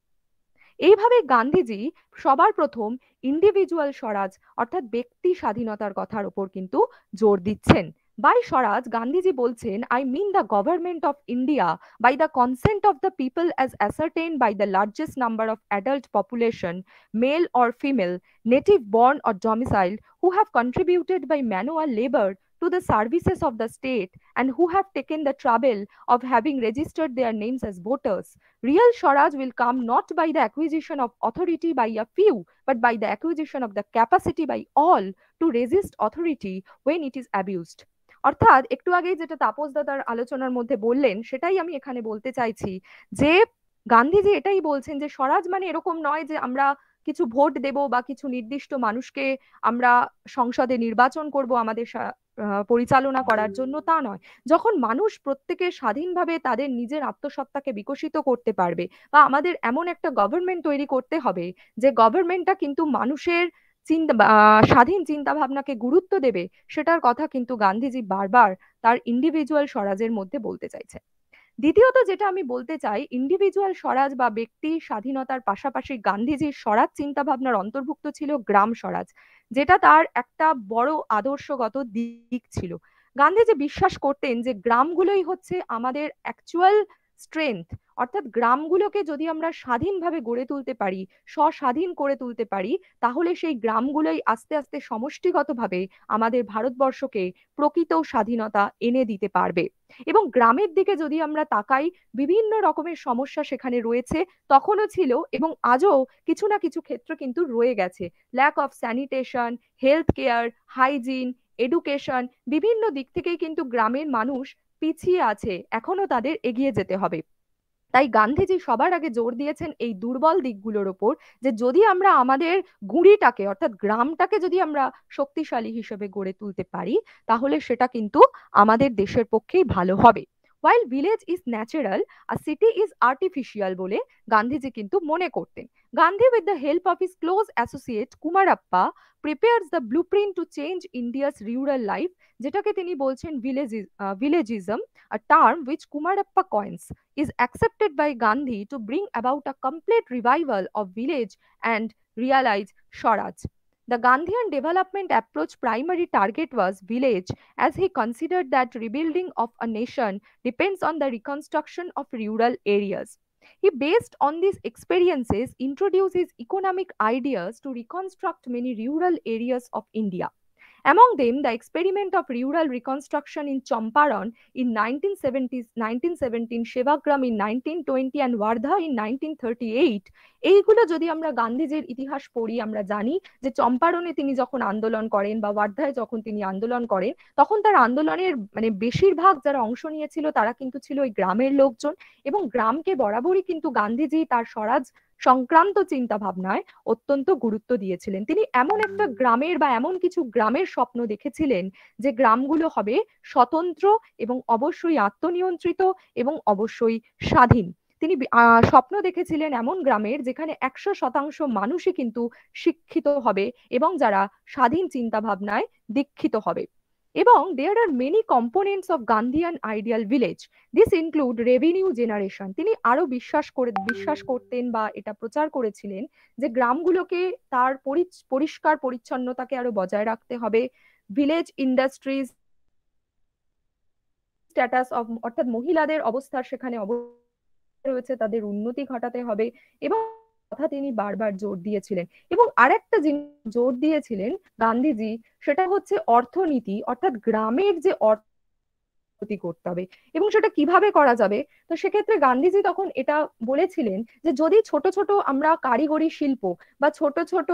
এইভাবে গান্ধীজি সবার প্রথম ইন্ডিভিজুয়াল স্বরাজ অর্থাৎ ব্যক্তি স্বাধীনতার কথার উপর কিন্তু জোর দিচ্ছেন। বাই স্বরাজ গান্ধীজি বলছেন, I mean the government of India by the consent of the people as ascertained by the largest number of adult population, male or female, native born or domiciled, who have contributed by manual labor to the services of the state and who have taken the trouble of having registered their names as voters. Real Swaraj will come not by the acquisition of authority by a few, but by the acquisition of the capacity by all to resist authority when it is abused. অর্থাৎ একটু আগেই যেটা তাপস দাদার আলোচনার মধ্যে বললেন, সেটাই আমি এখানে বলতে চাইছি যে গান্ধীজি এটাই বলছেন যে স্বরাজ মানে এরকম নয় যে আমরা কিছু ভোট দেব বা কিছু নির্দিষ্ট মানুষকে আমরা সংসদে নির্বাচন করব আমাদের পরিচালনা করার জন্য, তা নয়। যখন মানুষ প্রত্যেকে স্বাধীনভাবে তাদের নিজের আত্মসত্তাকে বিকশিত করতে পারবে বা আমাদের এমন একটা গভর্নমেন্ট তৈরি করতে হবে যে গভর্নমেন্টটা কিন্তু মানুষের চিন্তা স্বাধীন চিন্তা ভাবনাকে গুরুত্ব দেবে, সেটার কথা কিন্তু গান্ধীজি বারবার তার ইন্ডিভিজুয়াল স্বরাজের মধ্যে বলতে চাইছে। দ্বিতীয়ত যেটা আমি বলতে চাই, ইন্ডিভিজুয়াল স্বরাজ বা ব্যক্তি স্বাধীনতার পাশাপাশি গান্ধীজির স্বরাজ চিন্তা ভাবনার অন্তর্ভুক্ত ছিল গ্রাম স্বরাজ, যেটা তার একটা বড় আদর্শগত দিক ছিল। গান্ধীজি বিশ্বাস করতেন যে গ্রামগুলোই হচ্ছে আমাদের অ্যাকচুয়াল স্ট্রেংথ, অর্থাৎ গ্রামগুলোকে যদি আমরা স্বাধীনভাবে গড়ে তুলতে পারি, স্বস্বাধীন করে তুলতে পারি, তাহলে সেই গ্রামগুলোই আস্তে আস্তে সমষ্টিগতভাবে আমাদের ভারতবর্ষকে প্রকৃত স্বাধীনতা এনে দিতে পারবে। এবং গ্রামের দিকে যদি আমরা তাকাই, বিভিন্ন রকমের সমস্যা সেখানে রয়েছে, তখনও ছিল এবং আজও কিছু না কিছু ক্ষেত্র কিন্তু রয়ে গেছে। Lack of sanitation, health care, hygiene, education, বিভিন্ন দিক থেকেই কিন্তু গ্রামের মানুষ পিছিয়ে আছে, এখনো তাদের এগিয়ে যেতে হবে। তাই গান্ধীজি সবার আগে জোর দিয়েছেন এই দুর্বল দিকগুলোর ওপর, যে যদি আমরা আমাদের গুঁড়িটাকে অর্থাৎ গ্রামটাকে যদি আমরা শক্তিশালী হিসেবে গড়ে তুলতে পারি, তাহলে সেটা কিন্তু আমাদের দেশের পক্ষেই ভালো হবে। while village is natural, a city is artificial বলে গান্ধীজি কিন্তু মনে করতেন। Gandhi, with the help of his close associate Kumarappa, prepares the blueprint to change India's rural life, যেটাকে তিনি বলছেন villageism, a term which Kumarappa coins, is accepted by Gandhi to bring about a complete revival of village and realize Swaraj. The Gandhian development approach primary target was village, as he considered that rebuilding of a nation depends on the reconstruction of rural areas. He, based on these experiences, introduced his economic ideas to reconstruct many rural areas of India. Among them, the experiment of rural reconstruction in Champaran in nineteen seventies, nineteen seventeen, Sevagram in nineteen twenty and Wardha in nineteen thirty-eight, এইগুলো যদি আমরা গান্ধীজির ইতিহাস পড়ি আমরা জানি যে চম্পারণে তিনি যখন আন্দোলন করেন বা ওয়ার্ধায় যখন তিনি আন্দোলন করেন তখন তার আন্দোলনের মানে বেশিরভাগ যারা অংশ নিয়েছিল তারা কিন্তু ছিল ওই গ্রামের লোকজন, এবং গ্রামকে বরাবরই কিন্তু গান্ধীজি তার স্বরাজ সংক্রান্ত চিন্তা ভাবনায় অত্যন্ত গুরুত্ব দিয়েছিলেন। তিনি এমন একটা গ্রামের বা এমন কিছু গ্রামের স্বপ্ন দেখেছিলেন যে গ্রামগুলো হবে স্বতন্ত্র এবং অবশ্যই আত্মনিয়ন্ত্রিত এবং অবশ্যই স্বাধীন। তিনি স্বপ্ন দেখেছিলেন এমন গ্রামের যেখানে একশো শতাংশ মানুষই কিন্তু শিক্ষিত হবে এবং যারা স্বাধীন চিন্তা ভাবনায় দীক্ষিত হবে। এবং there are many components of Gandhian ideal village. This include revenue generation. তিনি আরো বিশ্বাস করে বিশ্বাস করতেন বা এটা প্রচার করেছিলেন যে গ্রামগুলোকে তার পরিষ্কার পরিচ্ছন্নতাকে আরো বজায় রাখতে হবে, ভিলেজ ইন্ডাস্ট্রিজ স্ট্যাটাস অফ অর্থাৎ মহিলাদের অবস্থার সেখানে রয়েছে তাদের উন্নতি ঘটাতে হবে, এবং কথা তিনি বারবার জোর দিয়েছিলেন। এবং আরেকটা জিনিস জোর দিয়েছিলেন গান্ধীজি, সেটা হচ্ছে অর্থনীতি, অর্থাৎ গ্রামের যে অর্থনীতি করতে হবে এবং সেটা কিভাবে করা যাবে। তো সেক্ষেত্রে গান্ধীজি তখন এটা বলেছিলেন যে যদি ছোট ছোট আমরা কারিগরি শিল্প বা ছোট ছোট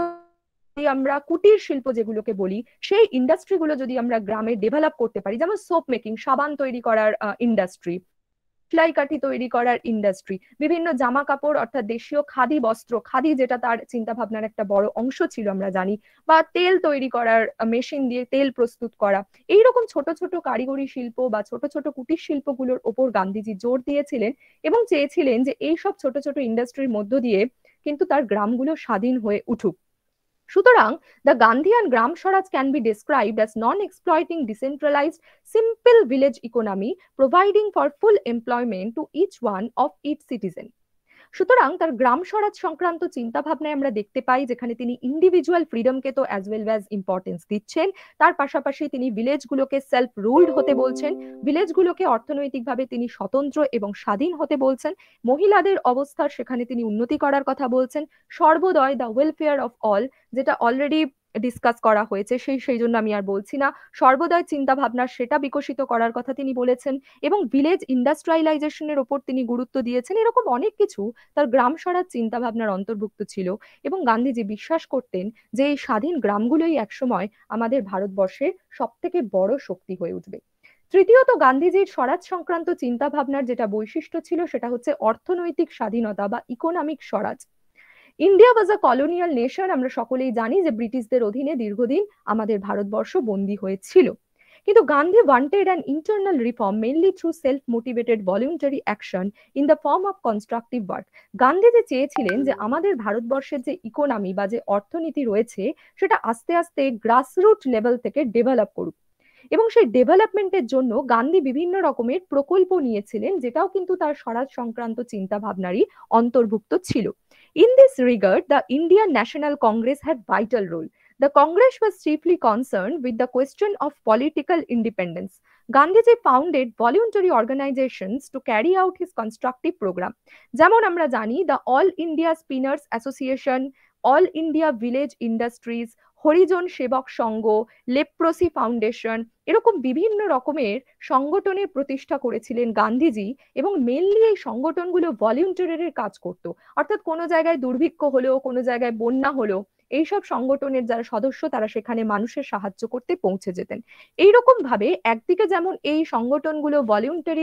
আমরা কুটির শিল্প যেগুলোকে বলি সেই ইন্ডাস্ট্রিগুলো যদি আমরা গ্রামে ডেভেলপ করতে পারি, যেমন সোপ মেকিং, সাবান তৈরি করার ইন্ডাস্ট্রি, সেলাই কাঠি তৈরি করার ইন্ডাস্ট্রি, বিভিন্ন জামা কাপড় অর্থাৎ দেশীয় খাদি বস্ত্র, খাদি যেটা তার চিন্তা ভাবনার একটা বড় অংশ ছিল আমরা জানি, বা তেল তৈরি করার মেশিন দিয়ে তেল প্রস্তুত করা, এইরকম ছোট ছোট কারিগরি শিল্প বা ছোট ছোট কুটির শিল্পগুলোর ওপর গান্ধীজি জোর দিয়েছিলেন এবং চেয়েছিলেন যে এইসব ছোট ছোট ইন্ডাস্ট্রির মধ্য দিয়ে কিন্তু তার গ্রামগুলো স্বাধীন হয়ে উঠুক। সুতরাং the Gandhian Gram Swaraj can be described as non-exploiting, decentralized, simple village economy providing for full employment to each one of its citizen. সুতরাং তার গ্রাম স্বরাজ সংক্রান্ত চিন্তা ভাবনায় আমরা দেখতে পাই যেখানে তিনি ইন্ডিভিজুয়াল ফ্রিডমকে তো অ্যাজ ওয়েল অ্যাজ ইম্পর্টেন্স দিচ্ছেন, তার পাশাপাশি তিনি ভিলেজগুলোকে সেলফ রুলড হতে বলছেন, ভিলেজগুলোকে অর্থনৈতিকভাবে তিনি স্বতন্ত্র এবং স্বাধীন হতে বলছেন, মহিলাদের অবস্থার সেখানে তিনি উন্নতি করার কথা বলছেন, Sarvodaya the welfare of all, যেটা অলরেডি ডিসকাস করা হয়েছে সেই সেই জন্য আমি আর বলছি না, সর্বদয় চিন্তা ভাবনা সেটা বিকশিত করার কথা তিনি বলেছেন, এবং ভিলেজ ইন্ডাস্ট্রিয়ালাইজেশনের ওপর তিনি গুরুত্ব দিয়েছেন। এরকম অনেক কিছু তার গ্রাম স্বরাজ চিন্তা ভাবনার অন্তর্ভুক্ত ছিল এবং গান্ধীজি বিশ্বাস করতেন যে এই স্বাধীন গ্রামগুলোই একসময় আমাদের ভারতবর্ষের সব থেকে বড় শক্তি হয়ে উঠবে। তৃতীয়ত, গান্ধীজির স্বরাজ সংক্রান্ত চিন্তা ভাবনার যেটা বৈশিষ্ট্য ছিল সেটা হচ্ছে অর্থনৈতিক স্বাধীনতা বা economic swaraj. India was a colonial nation, আমরা সকলেই জানি যে ব্রিটিশদের অধীনে দীর্ঘদিন আমাদের ভারতবর্ষ বন্দী হয়েছিল, কিন্তু Gandhi wanted an internal reform mainly through self motivated voluntary action in the form of constructive work. Gandhiji চেয়েছিলেন যে আমাদের ভারতবর্ষের যে ইকোনমি বা যে অর্থনীতি রয়েছে সেটা আস্তে আস্তে গ্রাসরুট লেভেল থেকে ডেভেলপ করুক, এবং সেই ডেভেলপমেন্টের জন্য গান্ধী বিভিন্ন রকমের প্রকল্প নিয়েছিলেন যেটাও কিন্তু তার স্বরাজ সংক্রান্ত চিন্তা ভাবনারই অন্তর্ভুক্ত ছিল। In this regard, the Indian National Congress had vital role. The Congress was chiefly concerned with the question of political independence. Gandhiji founded voluntary organizations to carry out his constructive program. যেমন আমরা জানি the All India Spinners Association, All India Village Industries, Harijan সেবক সংঘ, leprosy foundation, এরকম বিভিন্ন রকমের সংগঠনের প্রতিষ্ঠা করেছিলেন গান্ধীজি, এবং মেনলি এই সংগঠনগুলো ভলিউন্টারির কাজ করত, অর্থাৎ কোনো জায়গায় দুর্ভিক্ষ হলো, কোনো জায়গায় বন্যা হলো, এইসব সংগঠনের যারা সদস্য তারা সেখানে মানুষের সাহায্য করতে পৌঁছে যেতেন। এইরকম ভাবে একদিকে যেমন এই সংগঠনগুলো ভলিউন্টারি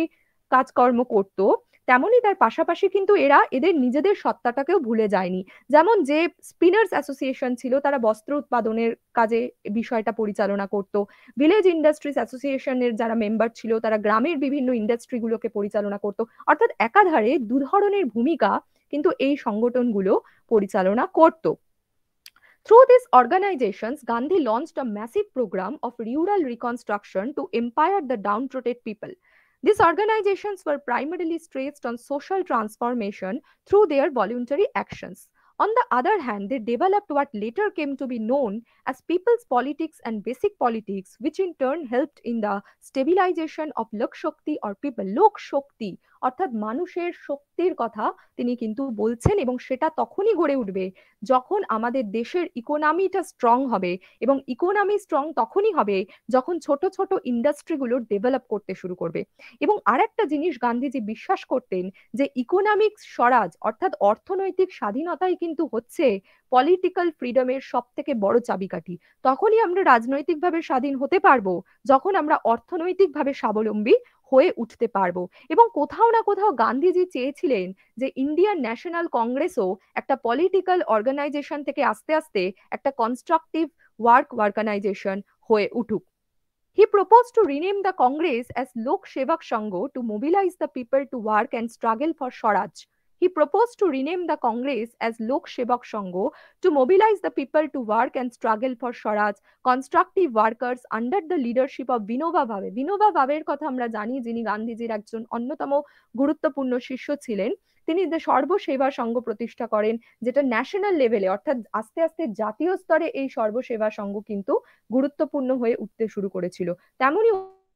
কাজকর্ম করত, তেমনই তার পাশাপাশি কিন্তু এরা এদের নিজেদের সত্তাটাকেও ভুলে যায়নি। যেমন যে স্পিনার্স অ্যাসোসিয়েশন ছিল, তারা বস্ত্র উৎপাদনের কাজে বিষয়টা পরিচালনা করত। ভিলেজ ইন্ডাস্ট্রিজ অ্যাসোসিয়েশনের যারা মেম্বার ছিল, তারা গ্রামের বিভিন্ন ইন্ডাস্ট্রিগুলোকে পরিচালনা করত। অর্থাৎ একাধারে দু ধরনের ভূমিকা কিন্তু এই সংগঠনগুলো পরিচালনা করত। Through these organizations, Gandhi launched a massive program of rural reconstruction to empower the downtrodden people. These organizations were primarily stressed on social transformation through their voluntary actions. On the other hand, they developed what later came to be known as people's politics and basic politics, which in turn helped in the stabilization of Lok Shakti or people. Lok Shakti অর্থাৎ মানুষের শক্তির কথা তিনি কিন্তু বলছেন, এবং সেটা তখনই গড়ে উঠবে যখন আমাদের দেশের ইকোনমিটা স্ট্রং হবে, এবং ইকোনমি স্ট্রং তখনই হবে যখন ছোট ছোট ইন্ডাস্ট্রিগুলো ডেভেলপ করতে শুরু করবে। এবং আরেকটা জিনিস গান্ধীজি বিশ্বাস করতেন যে ইকোনমিক স্বরাজ অর্থাৎ অর্থনৈতিক স্বাধীনতাই কিন্তু হচ্ছে পলিটিক্যাল ফ্রিডমের সব থেকে বড় চাবিকাঠি। তখনই আমরা রাজনৈতিকভাবে স্বাধীন হতে পারবো যখন আমরা অর্থনৈতিকভাবে স্বাবলম্বী হয়ে উঠতে পারবো। এবং কোথাও না কোথাও গান্ধীজি চেয়েছিলেন যে ইন্ডিয়ান ন্যাশনাল কংগ্রেসও একটা পলিটিক্যাল অর্গানাইজেশন থেকে আস্তে আস্তে একটা কনস্ট্রাকটিভ ওয়ার্ক অর্গানাইজেশন হয়ে উঠুক। He proposed to rename the Congress as Lok Sevak Sangh to mobilize the people to work and struggle for Swaraj. He proposed to rename the Congress as Lok Sevak Sangh to mobilize the people to work and struggle for Swaraj, constructive workers under the leadership of Vinoba Bhave. Vinoba Bhaveর কথা আমরা জানি, যিনি গান্ধীজির একজন অন্যতম গুরুত্বপূর্ণ শিষ্য ছিলেন। তিনি যে সর্বসেবা সংঘ প্রতিষ্ঠা করেন, যেটা ন্যাশনাল লেভেলে অর্থাৎ আস্তে আস্তে জাতীয় স্তরে এই সর্বসেবা সংঘ কিন্তু গুরুত্বপূর্ণ হয়ে উঠতে শুরু করেছিল। তেমনি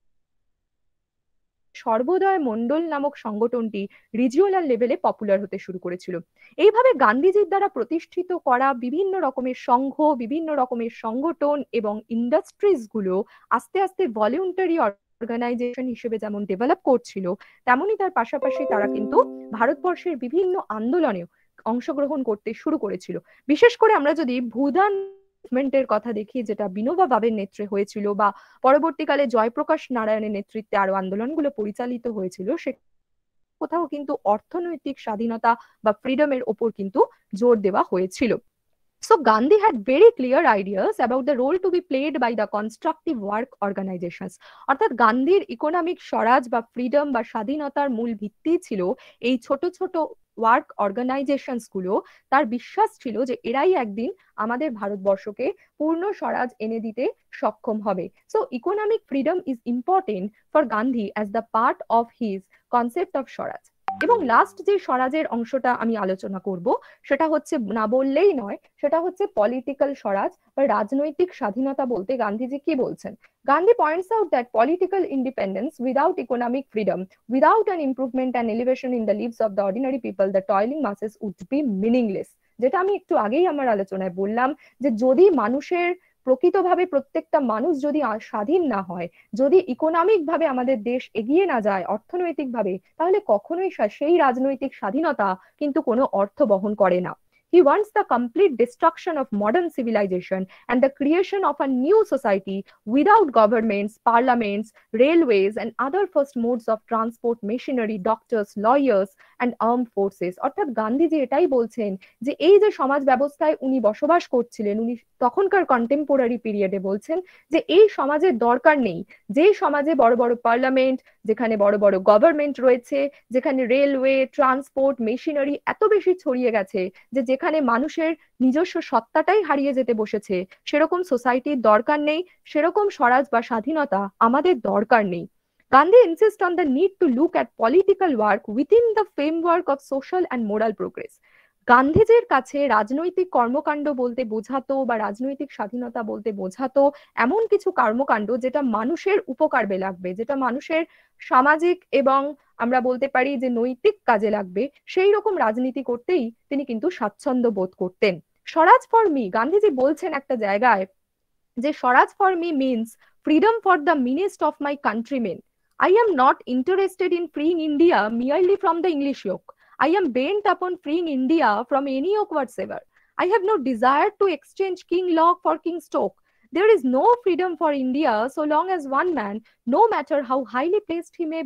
সর্বোদয় মন্ডল নামক সংগঠনটি রিজিওনাল লেভেলে পপুলার হতে শুরু করেছিল। এইভাবে গান্ধীজির দ্বারা প্রতিষ্ঠিত করা বিভিন্ন রকমের সংঘ, বিভিন্ন রকমের সংগঠন এবং ইন্ডাস্ট্রিজ গুলো আস্তে আস্তে ভলেন্টারি অর্গানাইজেশন হিসেবে যেমন ডেভেলপ করছিল, তেমনি তার পাশাপাশি তারা কিন্তু ভারতবর্ষের বিভিন্ন আন্দোলনেও অংশগ্রহণ করতে শুরু করেছিল। বিশেষ করে আমরা যদি ভূদান মুভমেন্টের কথা দেখি, যেটা বিনোবা ভাবের নেতৃত্বে হয়েছিল, বা পরবর্তীকালে জয়প্রকাশ নারায়ণের নেতৃত্বে আরো আন্দোলনগুলো পরিচালিত হয়েছিল, সে কোথাও কিন্তু অর্থনৈতিক স্বাধীনতা বা ফ্রিডমের ওপর কিন্তু জোর দেওয়া হয়েছিল। So Gandhi had very clear ideas about the role to be played by the constructive work organizations. অর্থাৎ গান্ধীর ইকোনমিক স্বরাজ বা ফ্রিডম বা স্বাধীনতার মূল ভিত্তি ছিল এই ছোট ছোট ওয়ার্ক অর্গানাইজেশনস গুলো। তার বিশ্বাস ছিল যে এরাই একদিন আমাদের ভারতবর্ষকে পূর্ণ স্বরাজ এনে দিতে সক্ষম হবে। So economic freedom is important for Gandhi as the part of his concept of swaraj. এবং লাস্ট যে স্বরাজের অংশটা আমি আলোচনা করব সেটা হচ্ছে না বললেই নয়, সেটা হচ্ছে পলিটিক্যাল স্বরাজ বা রাজনৈতিক স্বাধীনতা বলতে গান্ধীজি কি বলছেন। Gandhi points out that political independence without economic freedom, without an improvement and elevation in the lives of the ordinary people, the toiling masses would be meaningless. যেটা আমি একটু আগেই আমার আলোচনায় বললাম যে যদি মানুষের প্রকৃতভাবে প্রত্যেকটা মানুষ যদি স্বাধীন না হয়, যদি ইকোনমিক ভাবে আমাদের দেশ এগিয়ে না যায় অর্থনৈতিক ভাবে, তাহলে কখনোই সেই রাজনৈতিক স্বাধীনতা কিন্তু কোনো অর্থ বহন করে না। He wants the complete destruction of modern civilization and the creation of a new society without governments, parliaments, railways and other first modes of transport, machinery, doctors, lawyers and armed forces. অর্থাৎ গান্ধীজি এটাই বলছেন যে এই যে সমাজ ব্যবস্থায় উনি বসবাস করছিলেন, উনি তখনকার কন্টেম্পোরারি পিরিয়ডে বলছেন যে এই সমাজের দরকার নেই, যে সমাজে বড় বড় পার্লামেন্ট, যেখানে বড় বড় গভর্নমেন্ট রয়েছে, যেখানে রেলওয়ে, ট্রান্সপোর্ট, মেশিনারি এত বেশি ছড়িয়ে গেছে যে যেখানে মানুষের নিজস্ব সত্তাটাই হারিয়ে যেতে বসেছে, সেরকম সোসাইটির দরকার নেই, সেরকম স্বরাজ বা স্বাধীনতা আমাদের দরকার নেই। Gandhi insists on the need to look at political work within the framework of social and moral progress. গান্ধীজির কাছে রাজনৈতিক কর্মকাণ্ড বলতে বোঝাতো বা রাজনৈতিক স্বাধীনতা বলতে বোঝাতো এমন কিছু কর্মকাণ্ড যেটা মানুষের উপকারে লাগবে, যেটা মানুষের সামাজিক এবং আমরা বলতে পারি যে নৈতিক কাজে লাগবে, সেই রকম রাজনীতি করতেই তিনি কিন্তু স্বাচ্ছন্দ্য বোধ করতেন। স্বরাজ ফর মি, গান্ধীজি বলছেন একটা জায়গায় যে swaraj for me means freedom for the meanest of my countrymen. I am not interested in freeing India merely from the English yoke. I am bent upon freeing India from any yoke whatsoever. I have no desire to exchange King Log for King Stoke. There is no freedom for India so long as one man, no matter how highly placed he may be,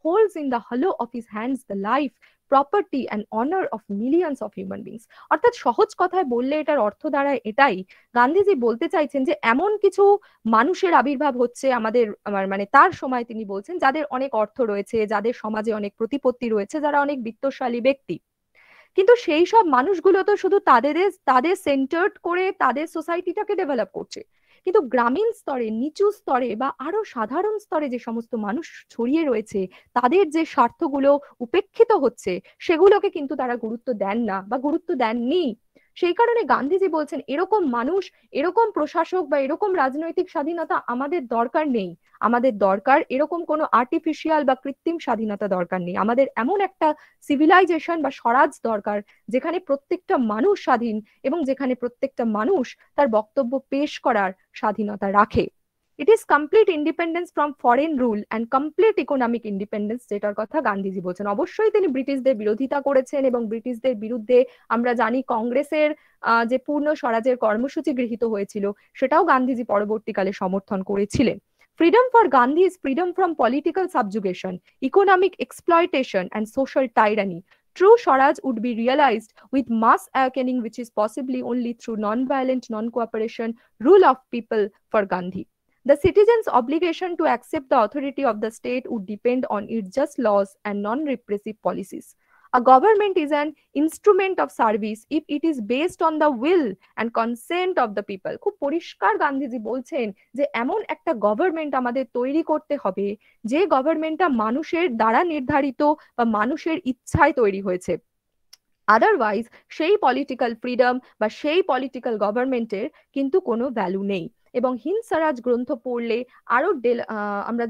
holds in the hollow of his hands the life, property and honor of millions of human beings. অর্থাৎ সহজ কথায় বললে এটার অর্থ দাঁড়ায় এটাই, গান্ধীজি বলতে চাইছেন যে এমন কিছু মানুষের আবির্ভাব হচ্ছে আমাদের মানে তার সময় তিনি বলছেন যাদের অনেক অর্থ রয়েছে, যাদের সমাজে অনেক প্রতিপত্তি রয়েছে, যারা অনেক বিত্তশালী ব্যক্তি, কিন্তু সেই সব মানুষগুলো তো শুধু তাদের তাদের সেন্টার্ড করে তাদের সোসাইটিটাকে ডেভেলপ করছে, কিন্তু গ্রামীণ স্তরে, নিচু স্তরে বা আরো সাধারণ স্তরে যে সমস্ত মানুষ ছড়িয়ে রয়েছে তাদের যে স্বার্থগুলো উপেক্ষিত হচ্ছে সেগুলোকে কিন্তু তারা গুরুত্ব দেন না বা গুরুত্ব দেননি। সেই কারণে গান্ধীজি বলছেন এরকম মানুষ, এরকম প্রশাসক বা এরকম রাজনৈতিক স্বাধীনতা আমাদের দরকার নেই। আমাদের দরকার এরকম কোনো আর্টিফিশিয়াল বা কৃত্রিম স্বাধীনতা দরকার নেই। আমাদের এমন একটা সিভিলাইজেশন বা স্বরাজ দরকার যেখানে প্রত্যেকটা মানুষ স্বাধীন এবং যেখানে প্রত্যেকটা মানুষ তার বক্তব্য পেশ করার স্বাধীনতা রাখে। It is complete independence from foreign rule and complete economic independence, যেটার কথা গান্ধীজি বলছেন। অবশ্যই তিনি ব্রিটিশদের বিরোধিতা করেছেন এবং ব্রিটিশদের বিরুদ্ধে আমরা জানি কংগ্রেসের যে পূর্ণ স্বরাজের কর্মসূচি গৃহীত হয়েছিল সেটাও গান্ধীজি পরবর্তীকালে সমর্থন করেছিলেন। Freedom for Gandhi is freedom from political subjugation, economic exploitation and social tyranny. True Swaraj would be realized with mass awakening, which is possibly only through non-violent, non-cooperation, rule of people for Gandhi. The citizens' obligation to accept the authority of the state would depend on its just laws and non-repressive policies. A government is an instrument of service if it is based on the will and consent of the people. খুব পরিষ্কার গান্ধীজি বলছেন যে এমন একটা government আমাদের তৈরি করতে হবে যে গভর্নমেন্টটা মানুষের দ্বারা নির্ধারিত বা মানুষের ইচ্ছায় তৈরি হয়েছে। আদারওয়াইজ সেই পলিটিক্যাল ফ্রিডম বা সেই পলিটিক্যাল গভর্নমেন্টের কিন্তু কোনো ভ্যালু নেই। এবং হিন্দ স্বরাজ গ্রন্থ পড়লে আরো আমরা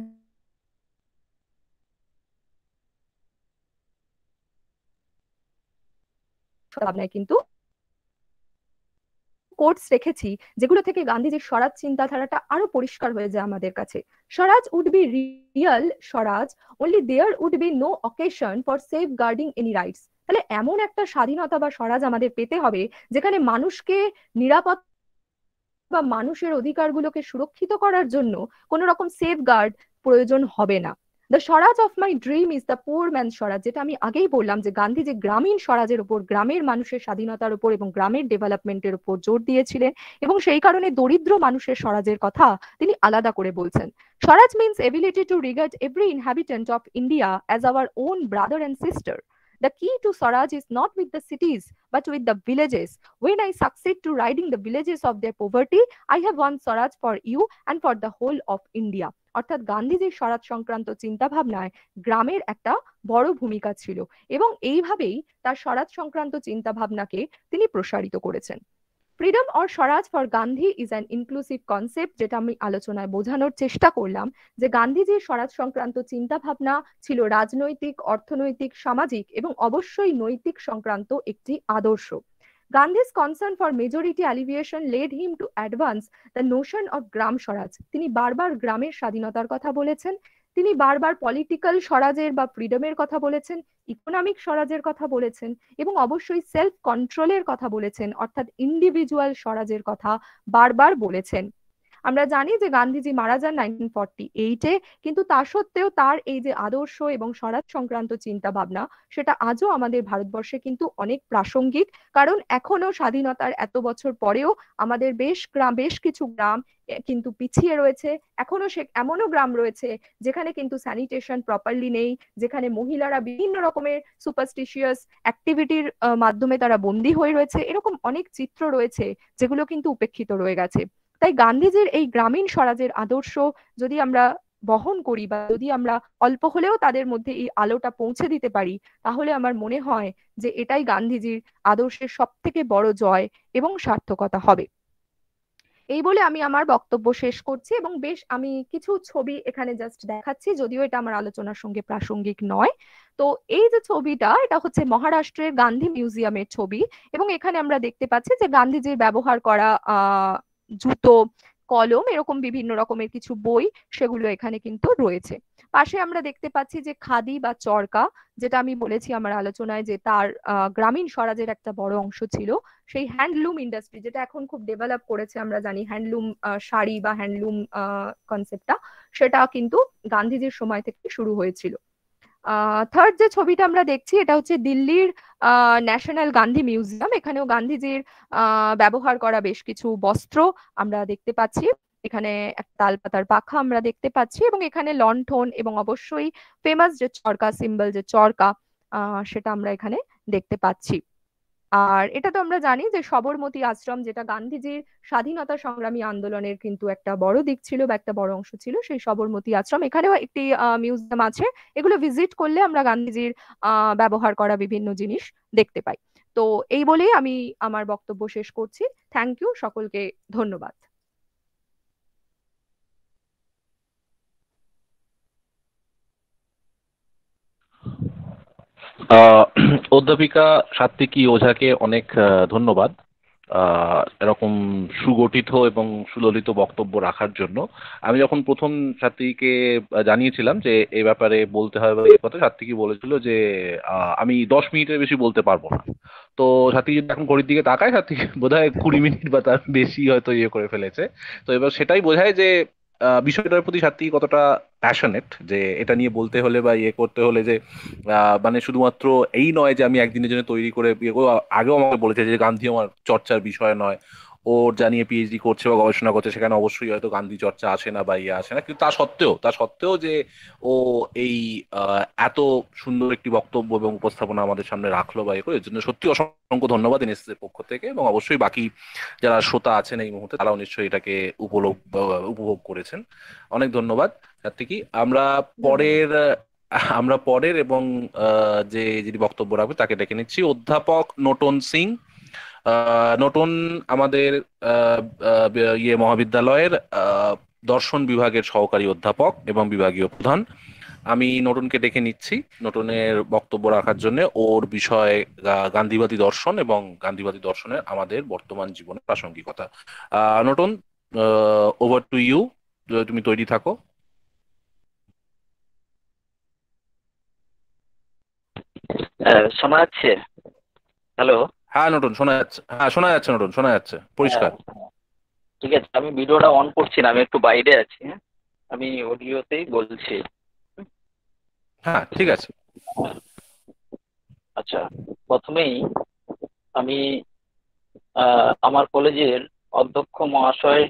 ভাবনায় কিন্তু কোটস রেখেছি যেগুলো থেকে গান্ধীজির স্বরাজ চিন্তাধারাটা আরো পরিষ্কার হয়ে যায় আমাদের কাছে। Swaraj would be real swaraj only there would be no occasion for safeguarding any rights. তাহলে এমন একটা স্বাধীনতা বা স্বরাজ আমাদের পেতে হবে যেখানে মানুষকে নিরাপদ বা মানুষের অধিকারগুলোকে সুরক্ষিত করার জন্য কোনো রকম সেফগার্ড প্রয়োজন হবে না। The swaraj of my dream is the poor man swaraj, যেটা আমি আগেই বললাম যে গান্ধীজি গ্রামীণ স্বরাজের উপর, গ্রামের মানুষের স্বাধীনতার উপর এবং গ্রামের ডেভেলপমেন্টের উপর জোর দিয়েছিলেন এবং সেই কারণে দরিদ্র মানুষের স্বরাজের কথা তিনি আলাদা করে বলছেন। Swaraj means ability to regard every inhabitant of India as our own brother and sister. The key to Swaraj is not with the cities, but with the villages. When I succeed to ridding the villages of their poverty, I have won Swaraj for you and for the whole of India. অর্থাৎ গান্ধীজির স্বরাজ সংক্রান্ত চিন্তা ভাবনায় গ্রামের একটা বড় ভূমিকা ছিল এবং এইভাবেই তার স্বরাজ সংক্রান্ত চিন্তা ভাবনাকে তিনি প্রসারিত করেছেন। Freedom or swaraj for Gandhi is an inclusive concept, যেটা আমি আলোচনায় বোঝানোর চেষ্টা করলাম যে গান্ধীজির স্বরাজ সংক্রান্ত চিন্তা ভাবনা ছিল রাজনৈতিক, অর্থনৈতিক, সামাজিক এবং অবশ্যই নৈতিক সংক্রান্ত একটি আদর্শ। Gandhi's concern for majority alleviation led him to advance the notion of গ্রাম স্বরাজ। তিনি বারবার গ্রামের স্বাধীনতার কথা বলেছেন, তিনি বারবার পলিটিক্যাল স্বরাজের বা ফ্রিডমের কথা বলেছেন, ইকোনমিক স্বরাজের কথা বলেছেন এবং অবশ্যই সেলফ কন্ট্রোলের কথা বলেছেন, অর্থাৎ ইন্ডিভিজুয়াল স্বরাজের কথা বারবার বলেছেন। আমরা জানি যে গান্ধীজি মারা যান নাইনটিন ফর্টি এইটে, কিন্তু তা সত্ত্বেও তার এই যে আদর্শ এবং স্বরাজ সংক্রান্ত চিন্তা ভাবনা সেটা আজও আমাদের ভারতবর্ষে কিন্তু অনেক প্রাসঙ্গিক, কারণ এখনো স্বাধীনতার এত বছর পরেও আমাদের বেশ গ্রাম বেশ কিছু গ্রাম কিন্তু পিছিয়ে রয়েছে। এখনো সে এমনও গ্রাম রয়েছে যেখানে কিন্তু স্যানিটেশন প্রপারলি নেই, যেখানে মহিলারা বিভিন্ন রকমের সুপারস্টিশিয়াস অ্যাক্টিভিটির মাধ্যমে তারা বন্দী হয়ে রয়েছে। এরকম অনেক চিত্র রয়েছে যেগুলো কিন্তু উপেক্ষিত রয়ে গেছে। তাই গান্ধীজির এই গ্রামীণ স্বরাজের আদর্শ যদি আমরা বহন করি বা যদি আমরা অল্প হলেও তাদের মধ্যে এই আলোটা পৌঁছে দিতে পারি, তাহলে আমার মনে হয় যে এটাই গান্ধীজির আদর্শের সব থেকে বড় জয় এবং সার্থকতা হবে। এই বলে আমি আমার বক্তব্য শেষ করছি এবং বেশ আমি কিছু ছবি এখানে জাস্ট দেখাচ্ছি, যদিও এটা আমার আলোচনার সঙ্গে প্রাসঙ্গিক নয়। তো এই যে ছবিটা, এটা হচ্ছে মহারাষ্ট্রের গান্ধী মিউজিয়ামের ছবি এবং এখানে আমরা দেখতে পাচ্ছি যে গান্ধীজির ব্যবহার করা আহ জুতো, কলম, এরকম বিভিন্ন রকমের কিছু বই সেগুলো এখানে কিন্তু রয়েছে। পাশে আমরা দেখতে পাচ্ছি যে খাদি বা চরকা, যেটা আমি বলেছি আমার আলোচনায় যে তার গ্রামীণ স্বরাজের একটা বড় অংশ ছিল। সেই হ্যান্ডলুম ইন্ডাস্ট্রি যেটা এখন খুব ডেভেলপ করেছে, আমরা জানি হ্যান্ডলুম শাড়ি বা হ্যান্ডলুম কনসেপ্টটা, সেটা কিন্তু গান্ধীজির সময় থেকে শুরু হয়েছিল। থার্ড যে ছবিটা আমরা দেখছি এটা হচ্ছে দিল্লির ন্যাশনাল গান্ধী মিউজিয়াম। এখানেও গান্ধীজির আহ ব্যবহার করা বেশ কিছু বস্ত্র আমরা দেখতে পাচ্ছি। এখানে একটা তালপাতার পাখা আমরা দেখতে পাচ্ছি এবং এখানে লণ্ঠন এবং অবশ্যই ফেমাস যে চরকা সিম্বল, যে চরকা, আহ সেটা আমরা এখানে দেখতে পাচ্ছি। আর এটা তো আমরা জানি যে সবরমতী আশ্রম, যেটা গান্ধীজির স্বাধীনতা সংগ্রামী আন্দোলনের কিন্তু একটা বড় দিক ছিল বা একটা বড় অংশ ছিল, সেই সবরমতী আশ্রম, এখানেও একটি মিউজিয়াম আছে। এগুলো ভিজিট করলে আমরা গান্ধীজির আহ ব্যবহার করা বিভিন্ন জিনিস দেখতে পাই। তো এই বলেই আমি আমার বক্তব্য শেষ করছি। থ্যাংক ইউ, সকলকে ধন্যবাদ। আহ, অধ্যাপিকা সাত্বিকী ওঝাকে অনেক আহ, ধন্যবাদ আহ, এরকম সুগঠিত এবং সুললিত বক্তব্য রাখার জন্য। আমি যখন প্রথম সাত্বিকীকে জানিয়েছিলাম যে এই ব্যাপারে বলতে হবে বা এই কথা, সাত্বিকী বলেছিল যে আহ, আমি দশ মিনিটের বেশি বলতে পারবো না। তো সাত্বিকী যদি এখন ঘড়ির দিকে তাকায়, সাত্বিকী বোধহয় কুড়ি মিনিট বা তার বেশি হয়তো ইয়ে করে ফেলেছে। তো এবার সেটাই বোঝায় যে আহ, বিষয়টার প্রতি সাত্বিকী কতটা প্যাশনেট, যে এটা নিয়ে বলতে হলে বা ইয়ে করতে হলে যে আহ, মানে শুধুমাত্র এই নয় যে আমি একদিনের জন্য তৈরি করে ইয়ে করবো। আগেও আমাকে বলেছে যে গান্ধী আমার চর্চার বিষয় নয়, ওর যা নিয়ে পিএইচডি করছে বা গবেষণা করছে সেখানে অবশ্যই হয়তো গান্ধী চর্চা আসে না বা ইয়ে আসে না, কিন্তু তা সত্ত্বেও তা সত্ত্বেও যে ও এই আহ, এত সুন্দর একটি বক্তব্য এবং উপস্থাপনা আমাদের সামনে রাখলো বা ইয়ে করে, এর জন্য সত্যি অসংখ্য ধন্যবাদ এনএসএস এর পক্ষ থেকে, এবং অবশ্যই বাকি যারা শ্রোতা আছেন এই মুহূর্তে তারাও নিশ্চয়ই এটাকে উপলোক উপভোগ করেছেন। অনেক ধন্যবাদ সাত্বিকী। আমরা পরের আমরা পরের এবং আহ, যে যিনি বক্তব্য রাখবে তাকে ডেকে নিচ্ছি, অধ্যাপক নোটন সিং। আহ, নোটন আমাদের আহ, আহ, ইয়ে মহাবিদ্যালয়ের আহ, দর্শন বিভাগের সহকারী অধ্যাপক এবং বিভাগীয় প্রধান। আমি নোটনকে ডেকে নিচ্ছি নোটনের বক্তব্য রাখার জন্য। ওর বিষয় গা- গান্ধীবাদী দর্শন এবং গান্ধীবাদী দর্শনের আমাদের বর্তমান জীবনের প্রাসঙ্গিকতা। Ah, Noton, over to you, তুমি তৈরি থাকো। আহ, শোনা যাচ্ছে? হ্যালো। হ্যাঁ নোটন শোনা যাচ্ছে, হ্যাঁ শোনা যাচ্ছে নোটন, শোনা যাচ্ছে পরিষ্কার। ঠিক আছে, আমি ভিডিওটা অন করছি না, আমি একটু বাইরে আছি। হ্যাঁ, আমি অডিওতেই বলছি। হ্যাঁ ঠিক আছে। আচ্ছা, প্রথমেই আমি আহ, আমার কলেজের অধ্যক্ষ মহাশয়,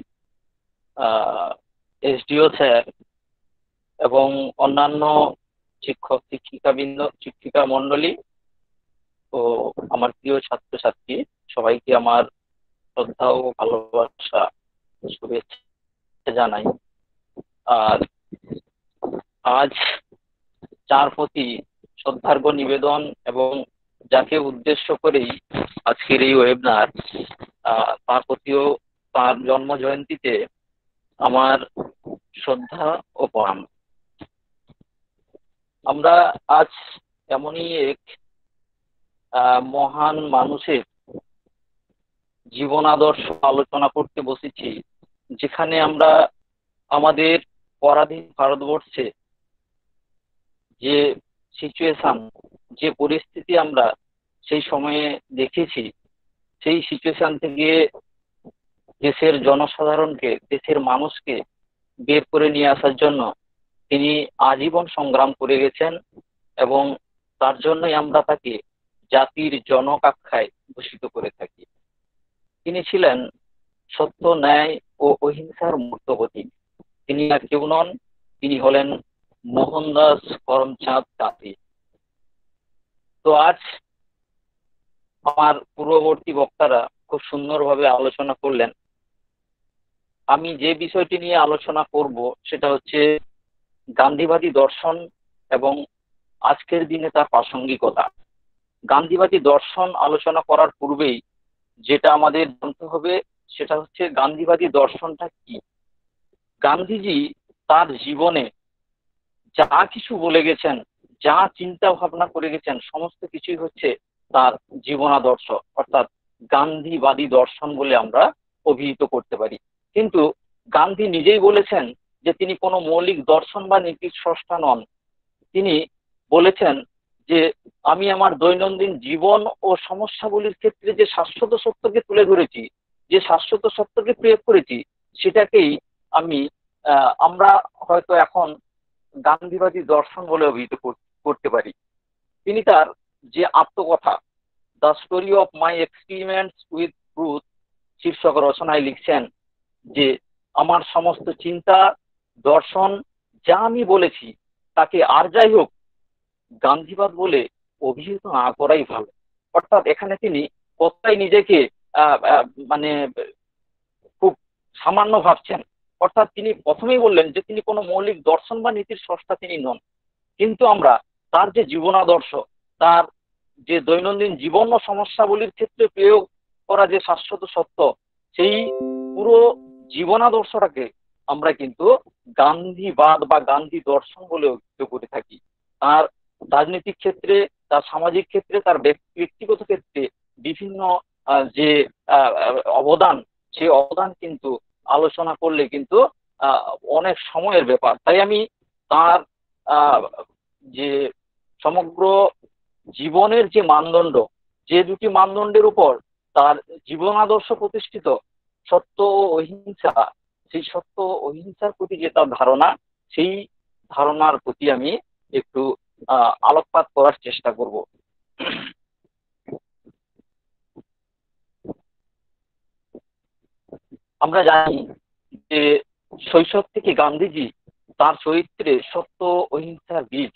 এসডিও স্যার এবং অন্যান্য শিক্ষক শিক্ষিকাবৃন্দ, শিক্ষিকা মণ্ডলী ও আমার প্রিয় ছাত্রছাত্রী সবাইকে আমার শ্রদ্ধা ও ভালোবাসা শুভেচ্ছা জানাই। আর আজ যার প্রতি শ্রদ্ধার্ঘ্য নিবেদন এবং যাকে উদ্দেশ্য করেই আজকের এই ওয়েবিনার, তার প্রতিও তার জন্ম জয়ন্তীতে আমার শ্রদ্ধা ও প্রণাম। আমরা আজ এমনই এক মহান মানুষের জীবন আদর্শ আলোচনা করতে বসেছি, যেখানে আমরা আমাদের পরাধীন ভারতবর্ষে যে সিচুয়েশন, যে পরিস্থিতি আমরা সেই সময়ে দেখেছি, সেই সিচুয়েশন থেকে দেশের জনসাধারণকে, দেশের মানুষকে বের করে নিয়ে আসার জন্য তিনি আজীবন সংগ্রাম করে গেছেন এবং তার জন্যই আমরা তাকে জাতির জনক আখ্যায় ভূষিত করে থাকি। তিনি ছিলেন সত্য, ন্যায় ও অহিংসার মূর্তপতি। তিনি আর কেউ নন, তিনি হলেন মোহনদাস করমচাঁদ গান্ধী। তো আজ আমার পূর্ববর্তী বক্তারা খুব সুন্দরভাবে আলোচনা করলেন। আমি যে বিষয়টি নিয়ে আলোচনা করব সেটা হচ্ছে গান্ধীবাদী দর্শন এবং আজকের দিনে তার প্রাসঙ্গিকতা। গান্ধীবাদী দর্শন আলোচনা করার পূর্বেই যেটা আমাদের জানতে হবে সেটা হচ্ছে গান্ধীবাদী দর্শনটা কি। গান্ধীজি তার জীবনে যা কিছু বলে গেছেন, যা চিন্তা ভাবনা করে গেছেন, সমস্ত কিছুই হচ্ছে তার জীবনাদর্শ, অর্থাৎ গান্ধীবাদী দর্শন বলে আমরা অভিহিত করতে পারি। কিন্তু গান্ধী নিজেই বলেছেন যে তিনি কোনো মৌলিক দর্শন বা নীতির স্রষ্টা নন। তিনি বলেছেন যে আমি আমার দৈনন্দিন জীবন ও সমস্যাগুলির ক্ষেত্রে যে শাশ্বত সত্যকে তুলে ধরেছি, যে শাশ্বত সত্যকে প্রয়োগ করেছি, সেটাকেই আমি আহ আমরা হয়তো এখন গান্ধীবাদী দর্শন বলে অভিহিত করতে পারি। তিনি তার যে আত্মকথা the story of my experiments with truth শীর্ষক রচনায় লিখছেন যে আমার সমস্ত চিন্তা দর্শন যা আমি বলেছি তাকে আর যাই হোক গান্ধীবাদ বলে অভিহিত না করাই ভালো। অর্থাৎ এখানে তিনি কতটাই নিজেকে আহ মানে খুব সামান্য ভাবছেন। অর্থাৎ তিনি প্রথমেই বললেন যে তিনি কোনো মৌলিক দর্শন বা নীতির স্রষ্টা তিনি নন, কিন্তু আমরা তার যে জীবনাদর্শ, তার যে দৈনন্দিন জীবন ও সমস্যাবলীর ক্ষেত্রে প্রয়োগ করা যে শাশ্বত সত্য, সেই পুরো জীবনাদর্শটাকে আমরা কিন্তু গান্ধীবাদ বা গান্ধী দর্শন বলে অভিহিত করে থাকি। তার রাজনৈতিক ক্ষেত্রে, তার সামাজিক ক্ষেত্রে, তার ব্যক্তিগত ক্ষেত্রে বিভিন্ন যে অবদান, সেই অবদান কিন্তু আলোচনা করলে কিন্তু অনেক সময়ের ব্যাপার। তাই আমি তার যে সমগ্র জীবনের যে মানদণ্ড, যে দুটি মানদণ্ডের উপর তার জীবন আদর্শ প্রতিষ্ঠিত, সত্য ও অহিংসা, সেই সত্য ও অহিংসার প্রতি যে তার ধারণা, সেই ধারণার প্রতি আমি একটু আহ আলোকপাত করার চেষ্টা করব। আমরা জানি যে শৈশব থেকে গান্ধীজি তার চরিত্রে সত্য অহিংসার বীজ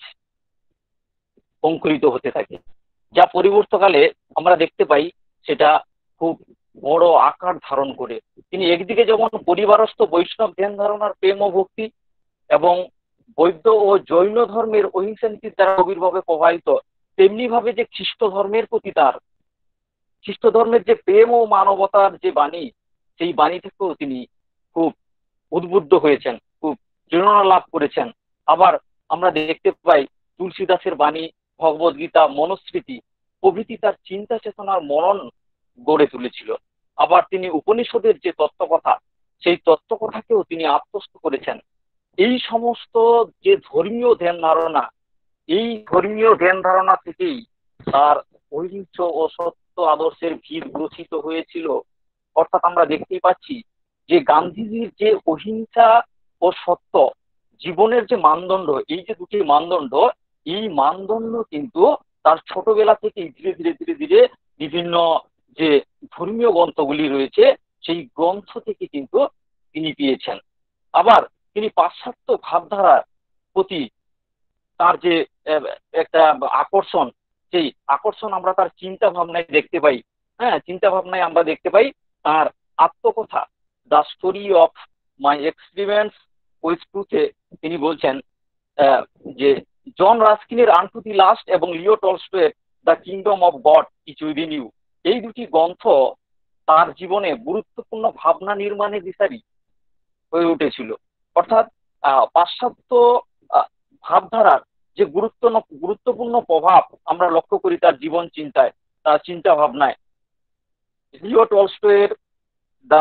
অঙ্কুরিত হতে থাকে, যা পরিবর্তকালে আমরা দেখতে পাই সেটা খুব বড় আকার ধারণ করে। তিনি একদিকে যেমন পরিবারস্থ বৈষ্ণব ধ্যান ধারণার প্রেম ও ভক্তি এবং বৌদ্ধ ও জৈন ধর্মের অহিংসা নীতির দ্বারা গভীরভাবে প্রভাবিত, তেমনি ভাবে যে খ্রিস্ট ধর্মের প্রতি তার খ্রিস্ট ধর্মের যে প্রেম ও মানবতার যে বাণী, সেই বাণী থেকেও তিনি খুব উদ্বুদ্ধ হয়েছেন, খুব প্রেরণা লাভ করেছেন। আবার আমরা দেখতে পাই তুলসীদাসের বাণী, ভগবদ গীতা, মনুস্মৃতি প্রভৃতি তার চিন্তা চেতনার মনন গড়ে তুলেছিল। আবার তিনি উপনিষদের যে তত্ত্বকথা, সেই তত্ত্বকথাকেও তিনি আত্মস্থ করেছেন। এই সমস্ত যে ধর্মীয় ধ্যান ধারণা, এই ধর্মীয় ধ্যান ধারণা থেকেই তার অহিংস ও সত্য আদর্শের ভিত গ্রথিত হয়েছিল। অর্থাৎ আমরা দেখতেই পাচ্ছি যে গান্ধীজির যে অহিংসা ও সত্য জীবনের যে মানদণ্ড, এই যে দুটি মানদণ্ড, এই মানদণ্ড কিন্তু তার ছোটবেলা থেকে ধীরে ধীরে ধীরে ধীরে বিভিন্ন যে ধর্মীয় গ্রন্থগুলি রয়েছে, সেই গ্রন্থ থেকে কিন্তু তিনি পেয়েছেন। আবার তিনি পাশ্চাত্য ভাবধারার প্রতি তার যে একটা আকর্ষণ, সেই আকর্ষণ আমরা তার চিন্তা ভাবনায় দেখতে পাই। হ্যাঁ, চিন্তা ভাবনায় আমরা দেখতে পাই তার আত্মকথা the story of my experiments with ট্রুথে তিনি বলছেন যে জন রাস্কিনের আনটু দি লাস্ট এবং লিও টলস্টয়ের the kingdom of God is within you, এই দুটি গ্রন্থ তার জীবনে গুরুত্বপূর্ণ ভাবনা নির্মাণের দিশারি হয়ে উঠেছিল। অর্থাৎ পাশ্চাত্য ভাবধারার যে গুরুত্ব গুরুত্বপূর্ণ প্রভাব আমরা লক্ষ্য করি তার জীবন চিন্তায়, তার চিন্তা ভাবনায়। লিও টলস্টয়ের দ্য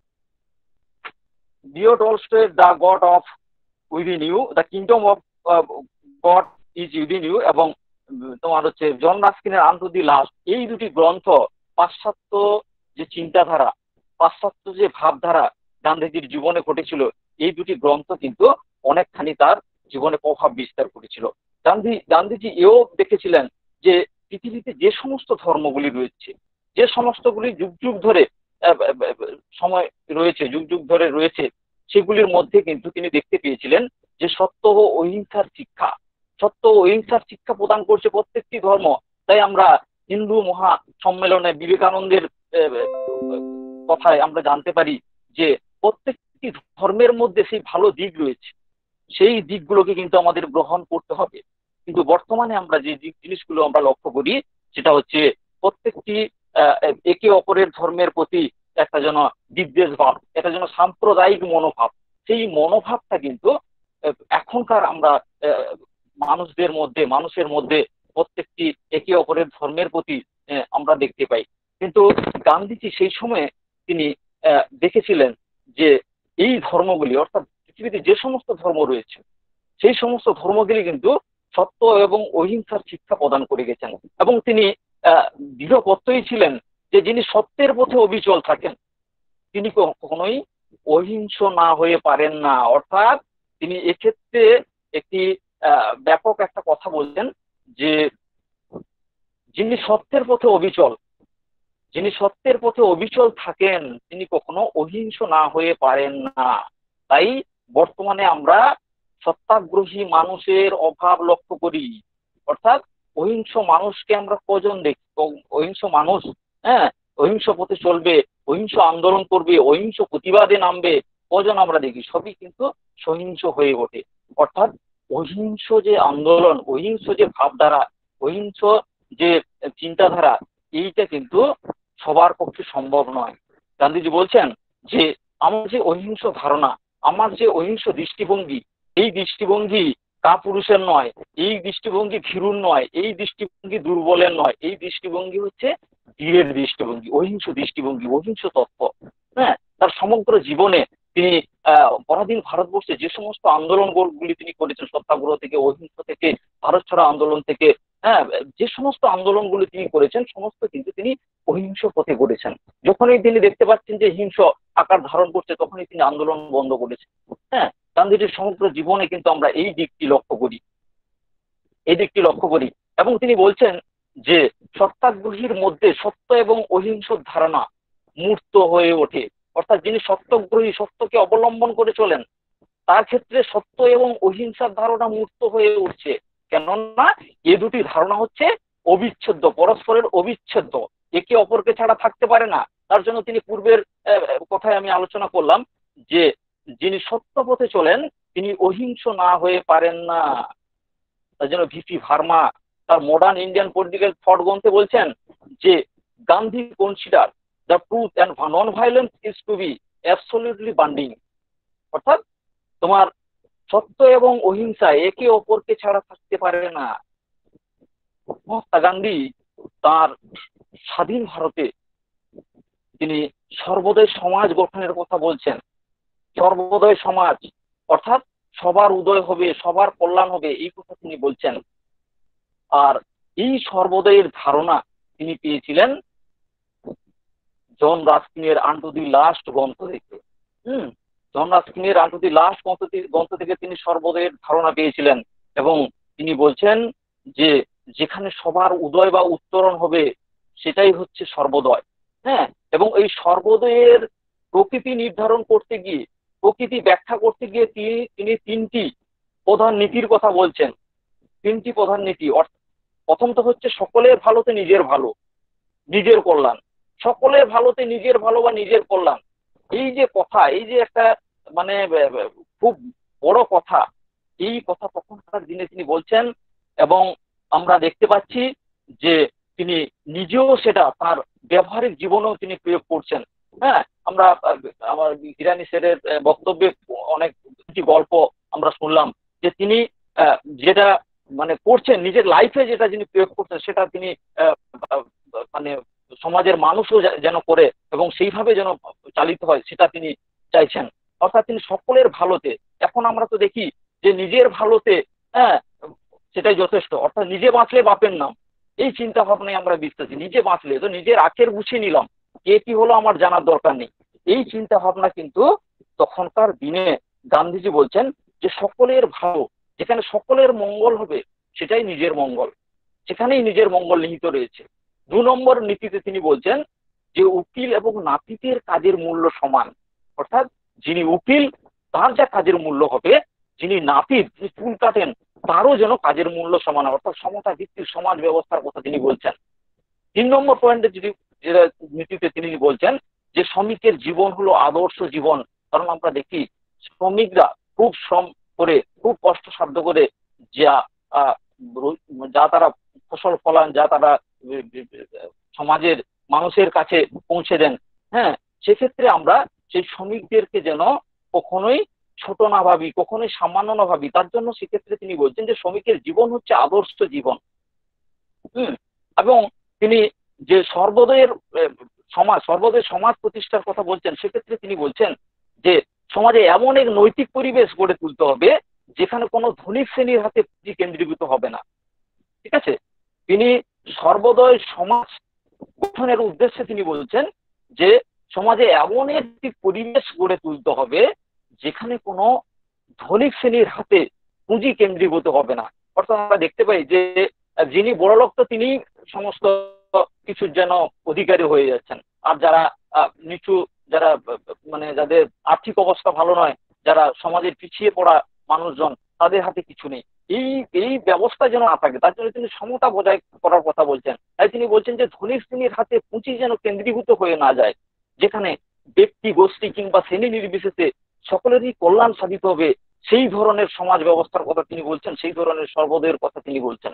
লিও টলস্টয়ের the God of within you, the kingdom of God is within you এবং তোমার হচ্ছে জন রাস্কিনের আনটু দি লাস্ট, এই দুটি গ্রন্থ পাশ্চাত্য যে চিন্তাধারা, পাশ্চাত্য যে ভাবধারা গান্ধীজির জীবনে ঘটেছিল, এই দুটি গ্রন্থ কিন্তু অনেকখানি তার জীবনে প্রভাব বিস্তার করেছিল। গান্ধী গান্ধীজি এও দেখেছিলেন যে পৃথিবীতে যে সমস্ত ধর্মগুলি রয়েছে, যে সমস্তগুলি যুগ যুগ ধরে সময় রয়েছে, যুগ যুগ ধরে রয়েছে, সেগুলির মধ্যে কিন্তু তিনি দেখতে পেয়েছিলেন যে সত্য ও অহিংসার শিক্ষা, সত্য ও অহিংসার শিক্ষা প্রদান করছে প্রত্যেকটি ধর্ম। তাই আমরা হিন্দু মহা সম্মেলনে বিবেকানন্দের কথায় আমরা জানতে পারি যে প্রত্যেকটি ধর্মের মধ্যে সেই ভালো দিক রয়েছে, সেই দিকগুলোকে কিন্তু আমাদের গ্রহণ করতে হবে। কিন্তু বর্তমানে আমরা যে জিনিসগুলো আমরা লক্ষ্য করি সেটা হচ্ছে প্রত্যেকটি একে অপরের ধর্মের প্রতি একটা যেন বিদ্বেষ ভাব, একটা যেন সাম্প্রদায়িক মনোভাব, সেই মনোভাবটা কিন্তু এখনকার আমরা মানুষদের মধ্যে মানুষের মধ্যে প্রত্যেকটি একে অপরের ধর্মের প্রতি আমরা দেখতে পাই। কিন্তু গান্ধীজি সেই সময়ে তিনি দেখেছিলেন যে এই ধর্মগুলি, অর্থাৎ পৃথিবীতে যে সমস্ত ধর্ম রয়েছে, সেই সমস্ত ধর্মগুলি কিন্তু সত্য এবং অহিংসার শিক্ষা প্রদান করে গেছেন। এবং তিনি দৃঢ় প্রত্যয়ী ছিলেন যে যিনি সত্যের পথে অবিচল থাকেন তিনি কখনোই অহিংস না হয়ে পারেন না। অর্থাৎ তিনি এক্ষেত্রে একটি আহ, ব্যাপক একটা কথা বলছেন যে যিনি সত্যের পথে অবিচল যিনি সত্যের পথে অবিচল থাকেন তিনি কখনো অহিংস না হয়ে পারেন না। তাই বর্তমানে আমরা সত্যাগ্রহী মানুষের অভাব লক্ষ্য করি, অর্থাৎ অহিংস মানুষকে আমরা কজন দেখি? অহিংস মানুষ হ্যাঁ অহিংস পথে চলবে, অহিংস আন্দোলন করবে, অহিংস প্রতিবাদে নামবে, কজন আমরা দেখি? সবই কিন্তু সহিংস হয়ে ওঠে। অর্থাৎ অহিংস যে আন্দোলন, অহিংস যে ভাবধারা, অহিংস যে চিন্তাধারা, এইটা কিন্তু সবার পক্ষে সম্ভব নয়। গান্ধীজি বলছেন যে আমার যে অহিংস ধারণা, আমার যে অহিংস দৃষ্টিভঙ্গি, এই দৃষ্টিভঙ্গি কাপুরুষের নয়, এই দৃষ্টিভঙ্গি ভীরুর নয়, এই দৃষ্টিভঙ্গি দুর্বলের নয়, এই দৃষ্টিভঙ্গি হচ্ছে বীরের দৃষ্টিভঙ্গি, অহিংস দৃষ্টিভঙ্গি, অহিংস তত্ত্ব। হ্যাঁ, তার সমগ্র জীবনে তিনি আহ পরাধীন ভারতবর্ষে যে সমস্ত আন্দোলনগুলি তিনি করেছেন, সত্যাগ্রহ থেকে, অহিংস থেকে, ভারত ছাড়া আন্দোলন থেকে, হ্যাঁ যে সমস্ত আন্দোলনগুলি তিনি করেছেন সমস্ত কিন্তু তিনি অহিংস পথে করেছেন। যখনই তিনি দেখতে পাচ্ছেন যে হিংস আকার ধারণ করছে তখনই তিনি আন্দোলন বন্ধ করেছেন। হ্যাঁ, গান্ধীজির সমগ্র জীবনে কিন্তু আমরা এই দিকটি লক্ষ্য করি, এই দিকটি লক্ষ্য করি এবং তিনি বলছেন যে সত্যাগ্রহীর মধ্যে সত্য এবং অহিংসর ধারণা মূর্ত হয়ে ওঠে। অর্থাৎ যিনি সত্যগ্রহী, সত্যকে অবলম্বন করে চলেন, তার ক্ষেত্রে সত্য এবং অহিংসার ধারণা মূর্ত হয়ে উঠছে। কেননা এ দুটি ধারণা হচ্ছে অবিচ্ছেদ্য, পরস্পরের অবিচ্ছেদ্য, একে অপরকে ছাড়া থাকতে পারে না। তার জন্য তিনি পূর্বের কথায় আমি আলোচনা করলাম যে যিনি সত্য পথে চলেন তিনি অহিংস না হয়ে পারেন না। তার জন্য ভিপি ভার্মা তার মডার্ন ইন্ডিয়ান পলিটিক্যাল থট গ্রন্থে বলছেন যে Gandhi consider the truth and non violence is to be absolutely binding. অর্থাৎ তোমার সত্য এবং অহিংসা একে অপরকে ছাড়া থাকতে পারে না। মহাত্মা গান্ধী তার স্বাধীন ভারতে তিনি সর্বোদয় সমাজ গঠনের কথা বলছেন। সর্বোদয় সমাজ অর্থাৎ সবার উদয় হবে, সবার কল্যাণ হবে, এই কথা তিনি বলছেন। আর এই সর্বোদয়ের ধারণা তিনি পেয়েছিলেন জন রাস্কিনের আনটু দি লাস্ট গ্রন্থ থেকে। হম জন রাস্কিনের আনটু দি লাস্ট গ্রন্থ থেকে তিনি সর্বোদয়ের ধারণা পেয়েছিলেন এবং তিনি বলছেন যে যেখানে সবার উদয় বা উত্তরণ হবে সেটাই হচ্ছে সর্বোদয়। হ্যাঁ, এবং এই সর্বোদয়ের প্রকৃতি নির্ধারণ করতে গিয়ে, প্রকৃতি ব্যাখ্যা করতে গিয়ে তিনি তিনি তিনটি প্রধান নীতির কথা বলছেন। তিনটি প্রধান নীতি, প্রথম তো হচ্ছে সকলের ভালোতে নিজের ভালো, নিজের কল্যাণ। সকলের ভালোতে নিজের ভালো বা নিজের কল্যাণ, এই যে কথা, এই যে একটা মানে খুব বড় কথা, এই কথা তখনকার দিনে তিনি বলছেন এবং আমরা দেখতে পাচ্ছি যে তিনি নিজেও সেটা তার ব্যবহারিক জীবনেও তিনি প্রয়োগ করছেন। হ্যাঁ, আমরা আমার ইরানি স্যারের বক্তব্যে অনেক গল্প আমরা শুনলাম যে তিনি যেটা মানে করছেন নিজের লাইফে, যেটা যিনি প্রয়োগ করছেন সেটা তিনি মানে সমাজের মানুষও যেন করে এবং সেইভাবে যেন চালিত হয় সেটা তিনি চাইছেন। অর্থাৎ তিনি সকলের ভালোতে। এখন আমরা তো দেখি যে নিজের ভালোতে হ্যাঁ সেটাই যথেষ্ট, অর্থাৎ নিজে বাঁচলে বাপের নাম, এই চিন্তা ভাবনায় আমরা বিশ্বাসী। নিজে বাঁচলে তো নিজের আখের গুছিয়ে নিলাম, কে কি হলো আমার জানার দরকার নেই, এই চিন্তা ভাবনা কিন্তু তখনকার দিনে গান্ধীজি বলছেন যে সকলের ভালো, যেখানে সকলের মঙ্গল হবে সেটাই নিজের মঙ্গল, সেখানেই নিজের মঙ্গল নিহিত রয়েছে। দু নম্বর নীতিতে তিনি বলছেন যে উকিল এবং নাপিতের কাজের মূল্য সমান। অর্থাৎ যিনি উকিল তার যা কাজের মূল্য হবে, যিনি নাপিত যিনি চুল কাটেন তারও যেন কাজের মূল্য সমান, অর্থাৎ সমতা ভিত্তিক সমাজ ব্যবস্থার কথা তিনি বলছেন। তিন নম্বর পয়েন্টে যদি নীতিতে তিনি বলছেন যে শ্রমিকের জীবন হলো আদর্শ জীবন। কারণ আমরা দেখি শ্রমিকরা খুব শ্রম করে, খুব কষ্টসাধ্য করে যা যা তারা ফসল ফলান, যা তারা সমাজের মানুষের কাছে পৌঁছে দেন, হ্যাঁ সেক্ষেত্রে আমরা সেই শ্রমিকদেরকে যেন কখনোই ছোট না ভাবি, কখনোই সামান্য না ভাবি। তার জন্য সেক্ষেত্রে তিনি বলছেন যে শ্রমিকের জীবন হচ্ছে আদর্শ জীবন। হম এবং তিনি যে সর্বোদয়ের সমাজ, সর্বোদয় সমাজ প্রতিষ্ঠার কথা বলছেন, সেক্ষেত্রে তিনি বলছেন যে সমাজে এমন এক নৈতিক পরিবেশ গড়ে তুলতে হবে যেখানে কোনো ধনী শ্রেণীর হাতে পুঁজি কেন্দ্রীভূত হবে না। ঠিক আছে, তিনি সর্বোদয় সমাজ গঠনের উদ্দেশ্যে তিনি বলছেন যে সমাজে এমন একটি পরিবেশ গড়ে তুলতে হবে যেখানে কোনো ধনী শ্রেণীর হাতে পুঁজি কেন্দ্রীভূত হবে না। অর্থাৎ আমরা দেখতে পাই যে যিনি বড়লোক তো তিনি সমস্ত কিছুর যেন অধিকারী হয়ে যাচ্ছেন, আর যারা নিচু, যারা মানে যাদের আর্থিক অবস্থা ভালো নয়, যারা সমাজের পিছিয়ে পড়া মানুষজন, তাদের হাতে কিছু নেই। এই এই ব্যবস্থা যেন না থাকে, তার জন্য তিনি সমতা বজায় করার কথা বলছেন। তাই তিনি বলছেন যে ধনী শ্রেণীর হাতে পুঁজি যেন কেন্দ্রীভূত হয়ে না যায়, যেখানে ব্যক্তি, গোষ্ঠী কিংবা শ্রেণী নির্বিশেষে সকলেরই কল্যাণ সাধিত হবে, সেই ধরনের সমাজ ব্যবস্থার কথা তিনি বলছেন, সেই ধরনের সর্বোদয়ের কথা তিনি বলছেন।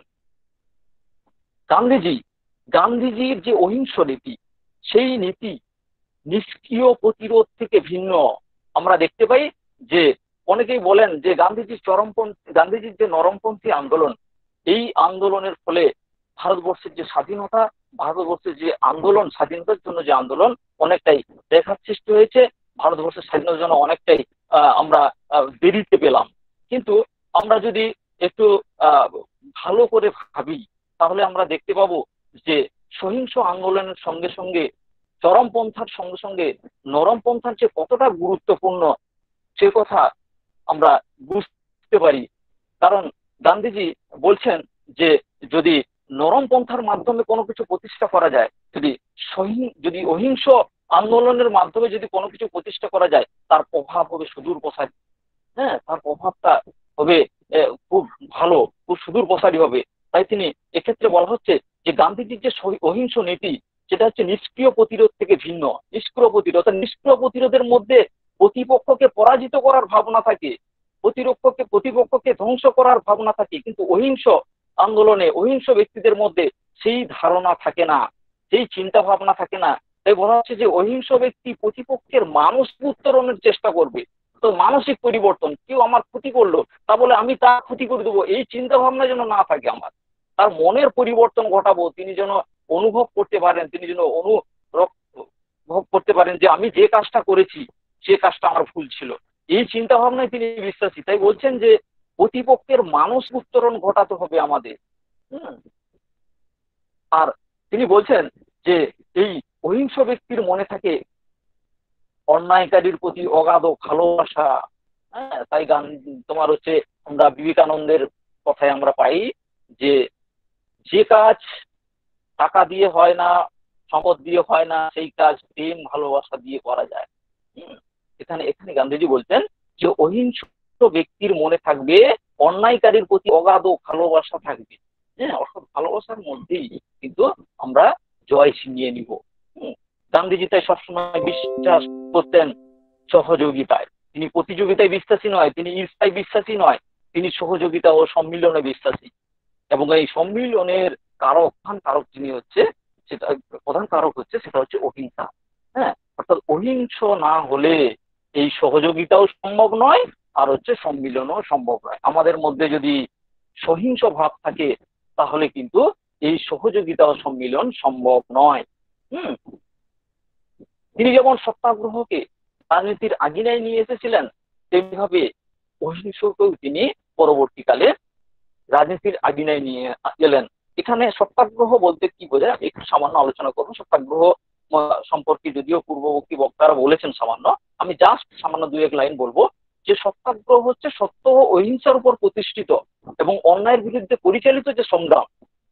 গান্ধীজি গান্ধীজির যে অহিংস নীতি, সেই নীতি নিষ্ক্রিয় প্রতিরোধ থেকে ভিন্ন। আমরা দেখতে পাই যে অনেকেই বলেন যে গান্ধীজির চরমপন্থী, গান্ধীজির যে নরমপন্থী আন্দোলন, এই আন্দোলনের ফলে ভারতবর্ষের যে স্বাধীনতা, ভারতবর্ষের যে আন্দোলন, স্বাধীনতার জন্য যে আন্দোলন, অনেকটাই ব্যাঘাত সৃষ্টি হয়েছে। ভারতবর্ষের স্বাধীনতার জন্য অনেকটাই আমরা দেরিতে পেলাম। কিন্তু আমরা যদি একটু ভালো করে ভাবি, তাহলে আমরা দেখতে পাবো যে সহিংস আন্দোলনের সঙ্গে সঙ্গে চরমপন্থার সঙ্গে সঙ্গে নরমপন্থার যে কতটা গুরুত্বপূর্ণ সে কথা আমরা বুঝতে পারি। কারণ গান্ধীজি বলছেন যে যদি নরমপন্থার মাধ্যমে কোনো কিছু প্রতিষ্ঠা করা যায়, যদি সহি যদি অহিংস আন্দোলনের মাধ্যমে যদি কোনো কিছু প্রতিষ্ঠা করা যায়, তার প্রভাব হবে সুদূর প্রসারী। হ্যাঁ, তার প্রভাবটা হবে খুব ভালো, খুব সুদূর প্রসারী হবে। তাই তিনি এক্ষেত্রে বলা হচ্ছে যে গান্ধীজির যে অহিংস নীতি, সেটা হচ্ছে নিষ্ক্রিয় প্রতিরোধ থেকে ভিন্ন। নিষ্ক্রিয় প্রতিরোধ, নিষ্ক্রিয় প্রতিরোধের মধ্যে প্রতিপক্ষকে পরাজিত করার ভাবনা থাকে, প্রতিপক্ষকে প্রতিপক্ষকে ধ্বংস করার ভাবনা থাকে, কিন্তু অহিংস আন্দোলনে অহিংস ব্যক্তিদের মধ্যে সেই ধারণা থাকে না, সেই চিন্তা ভাবনা থাকে না। তাই বলা হচ্ছে যে অহিংস ব্যক্তি প্রতিপক্ষের মানসিক উত্তরণের চেষ্টা করবে। তো মানসিক পরিবর্তন, কেউ আমার ক্ষতি করলো তা বলে আমি তার ক্ষতি করে দেবো, এই চিন্তা ভাবনা যেন না থাকে আমার। তার মনের পরিবর্তন ঘটাবো, তিনি যেন অনুভব করতে পারেন, তিনি যেন অনুভব করতে পারেন যে আমি যে কাজটা করেছি সে কাজটা আমার ভুল ছিল। এই চিন্তা ভাবনায় তিনি বিশ্বাসী। তাই বলছেন যে প্রতিপক্ষের মানসিক উত্তরণ ঘটাতে হবে আমাদের। হম আর তিনি বলছেন যে এই অহিংস ব্যক্তির মনে থাকে অন্যায়কারীর প্রতি অগাধ ভালোবাসা। হ্যাঁ, তাই গান তোমার হচ্ছে আমরা বিবেকানন্দের কথায় আমরা পাই যে যে কাজ টাকা দিয়ে হয় না, সম্পদ দিয়ে হয় না, সেই কাজ প্রেম ভালোবাসা দিয়ে করা যায়। এখানে এখানে গান্ধীজি বলছেন যে অহিংস ব্যক্তির মনে থাকবে অন্যায়কারীর প্রতি অগাধ ভালোবাসা থাকবে। হ্যাঁ, অর্থাৎ ভালোবাসার মধ্যেই কিন্তু আমরা জয় ছিনিয়ে নিব। গান্ধীজি তাই সবসময় বিশ্বাস করতেন সহযোগিতায়। তিনি প্রতিযোগিতায় বিশ্বাসী নয়, তিনি ঈর্ষায় বিশ্বাসী নয়, তিনি সহযোগিতা ও সম্মিলনে বিশ্বাসী। এবং এই সম্মিলনের কারক, প্রধান কারক যিনি হচ্ছে সেটা প্রধান কারক হচ্ছে সেটা হচ্ছে অহিংসা। হ্যাঁ, অর্থাৎ অহিংস না হলে এই সহযোগিতাও সম্ভব নয়, আর হচ্ছে সম্মিলনও সম্ভব নয়। আমাদের মধ্যে যদি সহিংস ভাব থাকে তাহলে কিন্তু এই সহযোগিতা ও সম্মিলন সম্ভব নয়। হম তিনি যেমন সত্যাগ্রহকে রাজনীতির আগিনায় নিয়ে এসেছিলেন, তেমনিভাবে অহিংসকেও তিনি পরবর্তীকালে রাজনীতির আগিনায় নিয়ে এলেন। এখানে সত্যাগ্রহ বলতে কি বোঝায় একটু সামান্য আলোচনা করবো। সত্যাগ্রহ সম্পর্কে যদিও পূর্ববর্তী বক্তারা বলেছেন সামান্য, আমি জাস্ট সামান্য দুই এক লাইন বলবো যে সত্যাগ্রহ হচ্ছে সত্য ও অহিংসার উপর প্রতিষ্ঠিত এবং অন্যায়ের বিরুদ্ধে পরিচালিত যে সংগ্রাম,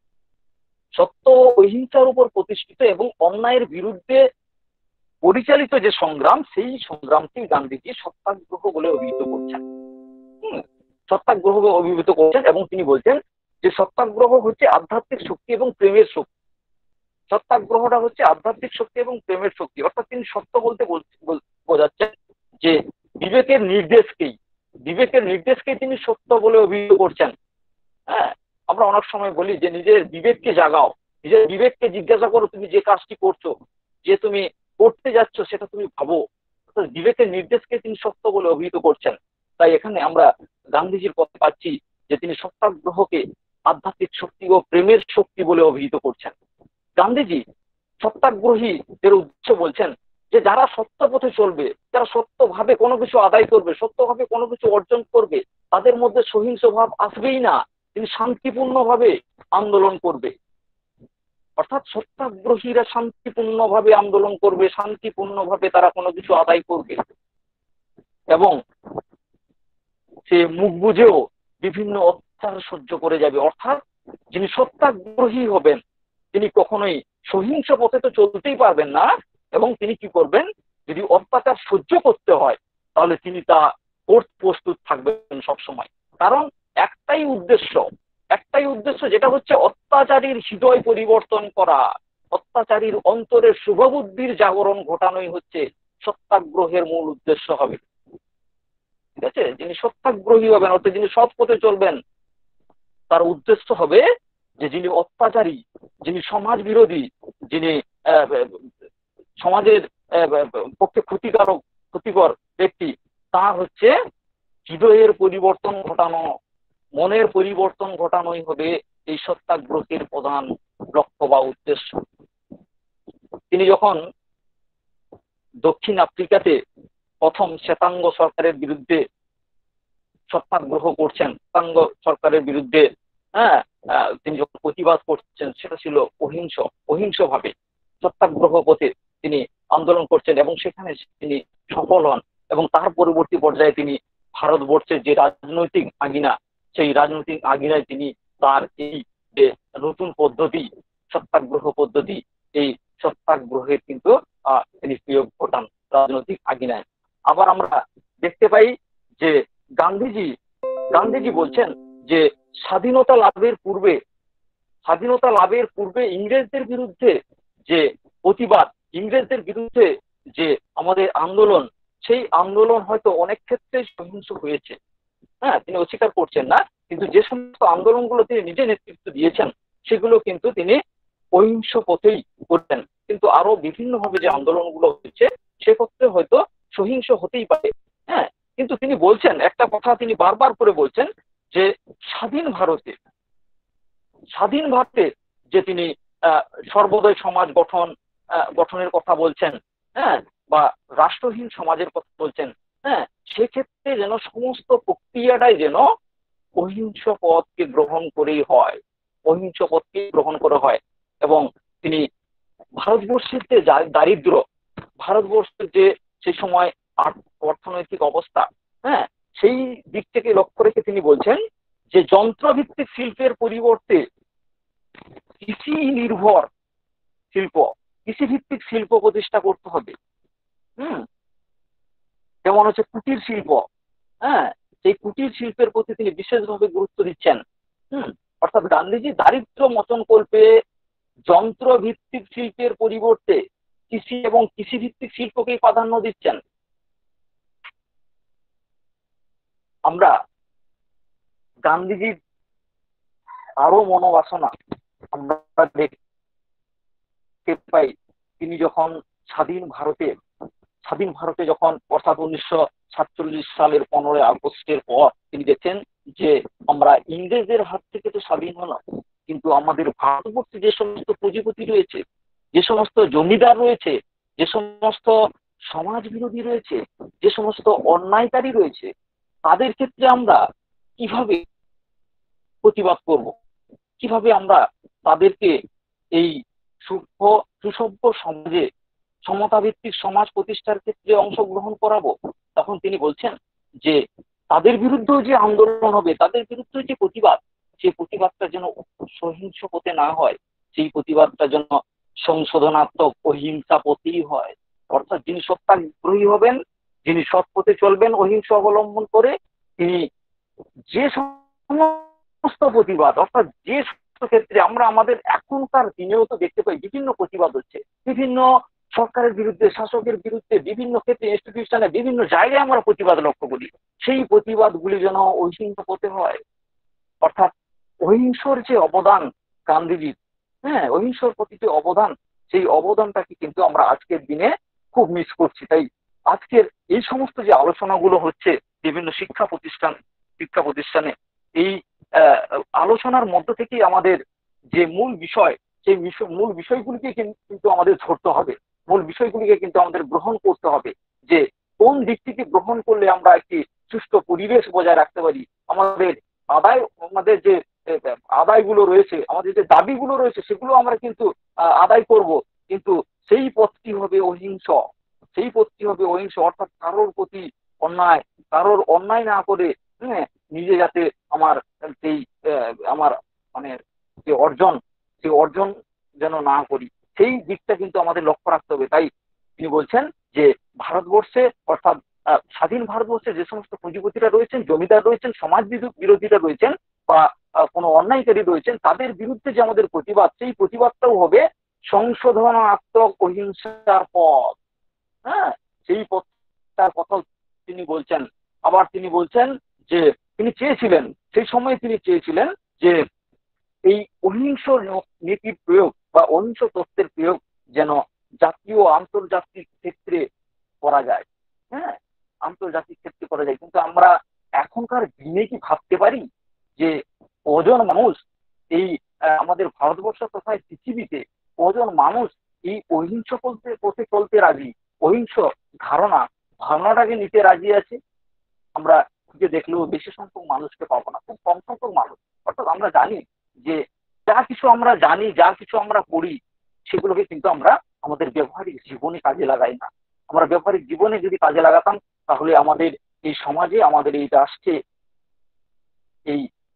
সত্য ও অহিংসার উপর প্রতিষ্ঠিত এবং অন্যায়ের বিরুদ্ধে পরিচালিত যে সংগ্রাম, সেই সংগ্রামকে গান্ধীজি সত্যাগ্রহ বলে অভিহিত করছেন। হম সত্যাগ্রহ অভিহিত করছেন এবং তিনি বলছেন যে সত্যাগ্রহ হচ্ছে আধ্যাত্মিক শক্তি এবং প্রেমের শক্তি। সত্যাগ্রহটা হচ্ছে আধ্যাত্মিক শক্তি এবং প্রেমের শক্তি। অর্থাৎ তিনি সত্য বলতে বোঝাচ্ছেন যে বিবেকের নির্দেশকেই বিবেকের নির্দেশকেই তিনি সত্য বলে অভিহিত করছেন। হ্যাঁ, আমরা অনেক সময় বলি যে নিজের বিবেককে জাগাও, নিজের বিবেককে জিজ্ঞাসা করো তুমি যে কাজটি করছো, যে তুমি করতে যাচ্ছ সেটা তুমি ভাবো। অর্থাৎ বিবেকের নির্দেশকে তিনি সত্য বলে অভিহিত করছেন। তাই এখানে আমরা গান্ধীজির কথা পাচ্ছি যে তিনি সত্যাগ্রহকে আধ্যাত্মিক শক্তি ও প্রেমের শক্তি বলে অভিহিত করছেন। গান্ধীজি সত্যাগ্রহীদের উদ্দেশ্য বলছেন যে যারা সত্য পথে চলবে, যারা সত্যভাবে কোনো কিছু আদায় করবে, সত্যভাবে কোনো কিছু অর্জন করবে, তাদের মধ্যে সহিংস ভাব আসবেই না। তিনি শান্তিপূর্ণভাবে আন্দোলন করবে। অর্থাৎ সত্যাগ্রহীরা শান্তিপূর্ণভাবে আন্দোলন করবে, শান্তিপূর্ণভাবে তারা কোনো কিছু আদায় করবে এবং সে মুখ বুঝেও বিভিন্ন অত্যাচার সহ্য করে যাবে। অর্থাৎ যিনি সত্যাগ্রহী হবেন তিনি কখনোই সহিংস পথে তো চলতেই পারবেন না, এবং তিনি কি করবেন, যদি অত্যাচার সহ্য করতে হয় তাহলে তিনি তা করতে প্রস্তুত থাকবেন সবসময়। কারণ একটাই উদ্দেশ্য, একটাই উদ্দেশ্য যেটা হচ্ছে অত্যাচারীর হৃদয় পরিবর্তন করা, অত্যাচারীর অন্তরের শুভবুদ্ধির জাগরণ ঘটানোই হচ্ছে সত্যাগ্রহের মূল উদ্দেশ্য হবে। ঠিক আছে, যিনি সত্যাগ্রহী হবেন অর্থাৎ যিনি সৎ পথে চলবেন তার উদ্দেশ্য হবে যে যিনি অত্যাচারী, যিনি সমাজ বিরোধী, যিনি সমাজের পক্ষে ক্ষতিকারক ক্ষতিকর ব্যক্তি, তা হচ্ছে হৃদয়ের পরিবর্তন ঘটানো, মনের পরিবর্তন ঘটানোই হবে এই সত্যাগ্রহের প্রধান লক্ষ্য বা উদ্দেশ্য। তিনি যখন দক্ষিণ আফ্রিকাতে প্রথম শ্বেতাঙ্গ সরকারের বিরুদ্ধে সত্যাগ্রহ করছেন, শ্বেতাঙ্গ সরকারের বিরুদ্ধে হ্যাঁ তিনি যখন প্রতিবাদ করছেন, সেটা ছিল অহিংস অহিংস ভাবে সত্যাগ্রহ পথে তিনি আন্দোলন করছেন এবং সেখানে তিনি সফল হন। এবং তার পরবর্তী পর্যায়ে তিনি ভারতবর্ষের যে রাজনৈতিক আঙিনা, সেই রাজনৈতিক আঙিনায় তিনি তার এই যে নতুন পদ্ধতি সত্যাগ্রহ পদ্ধতি, এই সত্যাগ্রহের কিন্তু আহ তিনি প্রয়োগ ঘটান রাজনৈতিক আঙিনায়। আবার আমরা দেখতে পাই যে গান্ধীজি গান্ধীজি বলছেন যে স্বাধীনতা লাভের পূর্বে স্বাধীনতা লাভের পূর্বে ইংরেজদের বিরুদ্ধে যে প্রতিবাদ, ইংরেজদের বিরুদ্ধে যে আমাদের আন্দোলন, সেই আন্দোলন হয়তো অনেক ক্ষেত্রে সহিংস হয়েছে। হ্যাঁ, তিনি অস্বীকার করছেন না, কিন্তু যে সমস্ত আন্দোলনগুলো তিনি নিজে নেতৃত্ব দিয়েছেন সেগুলো কিন্তু তিনি অহিংস পথেই করতেন। কিন্তু আরো বিভিন্ন ভাবে যে আন্দোলনগুলো হচ্ছে সেক্ষেত্রে হয়তো সহিংস হতেই পারে। হ্যাঁ, কিন্তু তিনি বলছেন একটা কথা, তিনি বারবার করে বলছেন যে স্বাধীন ভারতে স্বাধীন ভারতে যে তিনি আহ সর্বোদয় সমাজ গঠন গঠনের কথা বলছেন, হ্যাঁ, বা রাষ্ট্রহীন সমাজের কথা বলছেন, হ্যাঁ, সেক্ষেত্রে যেন সমস্ত প্রক্রিয়াটাই যেন অহিংস পথকে গ্রহণ করেই হয়, অহিংস পথকে গ্রহণ করা হয়। এবং তিনি ভারতবর্ষের যে দারিদ্র, ভারতবর্ষের যে সেই সময় অর্থনৈতিক অবস্থা, হ্যাঁ, সেই দিক থেকে লক্ষ্য রেখে তিনি বলছেন যে যন্ত্রভিত্তিক শিল্পের পরিবর্তে কৃষি নির্ভর শিল্প, কৃষি ভিত্তিক শিল্প প্রতিষ্ঠা করতে হবে। হম যেমন হচ্ছে কুটির শিল্প, হ্যাঁ, সেই কুটির শিল্পের প্রতি তিনি বিশেষভাবে গুরুত্ব দিচ্ছেন। হম অর্থাৎ গান্ধীজি দারিদ্র মোচন কল্পে যন্ত্র ভিত্তিক শিল্পের পরিবর্তে কৃষি এবং কৃষি ভিত্তিক শিল্পকেই প্রাধান্য দিচ্ছেন। আমরা গান্ধীজির আরো মনোবাসনা আমরা দেখতে পাই। তিনি যখন স্বাধীন ভারতে স্বাধীন ভারতে যখন অর্থাৎ উনিশশো সাতচল্লিশ সালের পনেরোই আগস্টের পর তিনি দেখছেন যে আমরা ইংরেজদের হাত থেকে তো স্বাধীন হলাম, কিন্তু আমাদের ভারতবর্ষে যে সমস্ত পুঁজিপতি রয়েছে, যে সমস্ত জমিদার রয়েছে, যে সমস্ত সমাজ বিরোধী রয়েছে, যে সমস্ত অন্যায়কারী রয়েছে, তাদের ক্ষেত্রে আমরা কিভাবে প্রতিবাদ করব, কিভাবে আমরা তাদেরকে এই সূক্ষ্ম সুসভ্য সমাজে সমতাভিত্তিক সমাজ প্রতিষ্ঠার ক্ষেত্রে অংশগ্রহণ করাবো। তখন তিনি বলছেন যে তাদের বিরুদ্ধেও যে আন্দোলন হবে, তাদের বিরুদ্ধে যে প্রতিবাদ, সেই প্রতিবাদটা যেন সহিংস পথে না হয়, সেই প্রতিবাদটা যেন সংশোধনাত্মক অহিংসা পথেই হয়। অর্থাৎ যিনি সত্যাগ্রহী হবেন, যিনি সৎ পথে চলবেন অহিংস অবলম্বন করে, তিনি যে সমস্ত প্রতিবাদ অর্থাৎ যে ক্ষেত্রে আমরা আমাদের এখনকার দিনেও তো দেখতে পাই বিভিন্ন প্রতিবাদ হচ্ছে, বিভিন্ন সরকারের বিরুদ্ধে, শাসকের বিরুদ্ধে, বিভিন্ন ক্ষেত্রে ইনস্টিটিউশনে বিভিন্ন জায়গায় আমরা প্রতিবাদ লক্ষ্য করি। সেই প্রতিবাদগুলি যেন অহিংস পথে হয়। অর্থাৎ অহিংসর যে অবদান গান্ধীজির, হ্যাঁ, অহিংসর প্রতি যে অবদান, সেই অবদানটাকে কিন্তু আমরা আজকের দিনে খুব মিস করছি। তাই আজকের এই সমস্ত যে আলোচনাগুলো হচ্ছে বিভিন্ন শিক্ষা প্রতিষ্ঠান শিক্ষা প্রতিষ্ঠানে এই আলোচনার মধ্য থেকেই আমাদের যে মূল বিষয়, সেই মূল বিষয়গুলিকে কিন্তু আমাদের ধরতে হবে, মূল বিষয়গুলিকে কিন্তু আমাদের গ্রহণ করতে হবে, যে কোন দিক থেকে গ্রহণ করলে আমরা একটি সুষ্ঠু পরিবেশ বজায় রাখতে পারি, আমাদের আদায় আমাদের যে আদায়গুলো রয়েছে, আমাদের যে দাবিগুলো রয়েছে, সেগুলো আমরা কিন্তু আদায় করব, কিন্তু সেই পথটি হবে অহিংস, সেই পথটি হবে অহিংস। অর্থাৎ কারোর প্রতি অন্যায়, কারোর অন্যায় না করে, হ্যাঁ, নিজে যাতে আমার সেই আমার মানে যে অর্জন সেই অর্জন যেন না করি, সেই দিকটা কিন্তু আমাদের লক্ষ্য রাখতে হবে। তাই তিনি বলছেন যে ভারতবর্ষে অর্থাৎ স্বাধীন ভারতবর্ষে যে সমস্ত পুঁজিপতিরা রয়েছেন, জমিদার রয়েছেন, সমাজ বিরোধীরা রয়েছেন বা কোনো অন্যায়কারী রয়েছেন, তাদের বিরুদ্ধে যে আমাদের প্রতিবাদ, সেই প্রতিবাদটাও হবে সংশোধনাত্মক অহিংসার পথ। হ্যাঁ, সেই পথটার কথা তিনি বলছেন। আবার তিনি বলছেন যে তিনি চেয়েছিলেন, সেই সময় তিনি চেয়েছিলেন যে এই অহিংস নীতির প্রয়োগ বা অহিংস তত্ত্বের প্রয়োগ যেন জাতীয় আন্তর্জাতিক ক্ষেত্রে করা যায়। হ্যাঁ, আন্তর্জাতিক ক্ষেত্রে করা যায়। কিন্তু আমরা এখনকার দিনে কি ভাবতে পারি যে কজন মানুষ এই আমাদের ভারতবর্ষ তথা পৃথিবীতে কজন মানুষ এই অহিংস পথে চলতে রাজি, অহিংস ধারণা ভাবনাটাকে নিতে রাজি আছে? আমরা খুঁজে দেখলেও বেশি সংখ্যক মানুষকে পাবো না, খুব কম সংখ্যক মানুষ। অর্থাৎ আমরা জানি যে যা কিছু আমরা জানি, যা কিছু আমরা করি, সেগুলোকে কিন্তু আমরা আমাদের ব্যবহারিক জীবনে কাজে লাগাই না। আমরা ব্যবহারিক জীবনে যদি কাজে লাগাতাম, তাহলে আমাদের এই সমাজে, আমাদের এই রাষ্ট্রে এই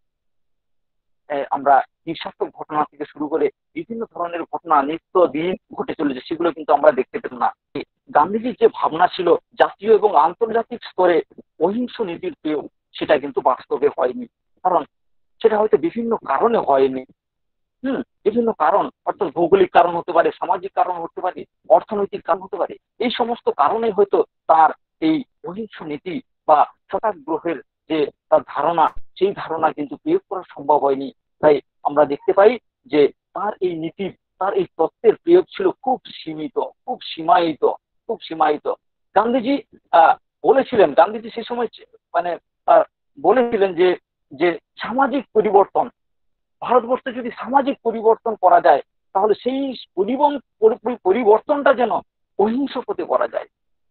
আমরা হিংসাত্মক ঘটনা থেকে শুরু করে বিভিন্ন ধরনের ঘটনা নিত্য দিন ঘটে চলেছে, সেগুলো কিন্তু আমরা দেখতে পেতাম না। গান্ধীজির যে ভাবনা ছিল জাতীয় এবং আন্তর্জাতিক স্তরে অহিংস নীতির প্রয়োগ, সেটা কিন্তু বাস্তবে হয়নি। কারণ সেটা হয়তো বিভিন্ন কারণে হয়নি। হম বিভিন্ন কারণ, অর্থাৎ ভৌগোলিক কারণ হতে পারে, সামাজিক কারণ হতে পারে, অর্থনৈতিক কারণ হতে পারে। এই সমস্ত কারণে হয়তো তার এই অহিংস নীতি বা সত্যাগ্রহের যে তার ধারণা, সেই ধারণা কিন্তু প্রয়োগ করা সম্ভব হয়নি। তাই আমরা দেখতে পাই যে তার এই নীতি, তার এই তত্ত্বের প্রয়োগ ছিল খুব সীমিত, খুব সীমায়িত, খুব সীমায়িত। গান্ধীজি আহ বলেছিলেন, গান্ধীজি সেই সময় মানে বলেছিলেন যে যে সামাজিক পরিবর্তন, ভারতবর্ষে যদি সামাজিক পরিবর্তন করা যায়, তাহলে সেই পরিবর্তনটা যেন অহিংস পথে করা যায়,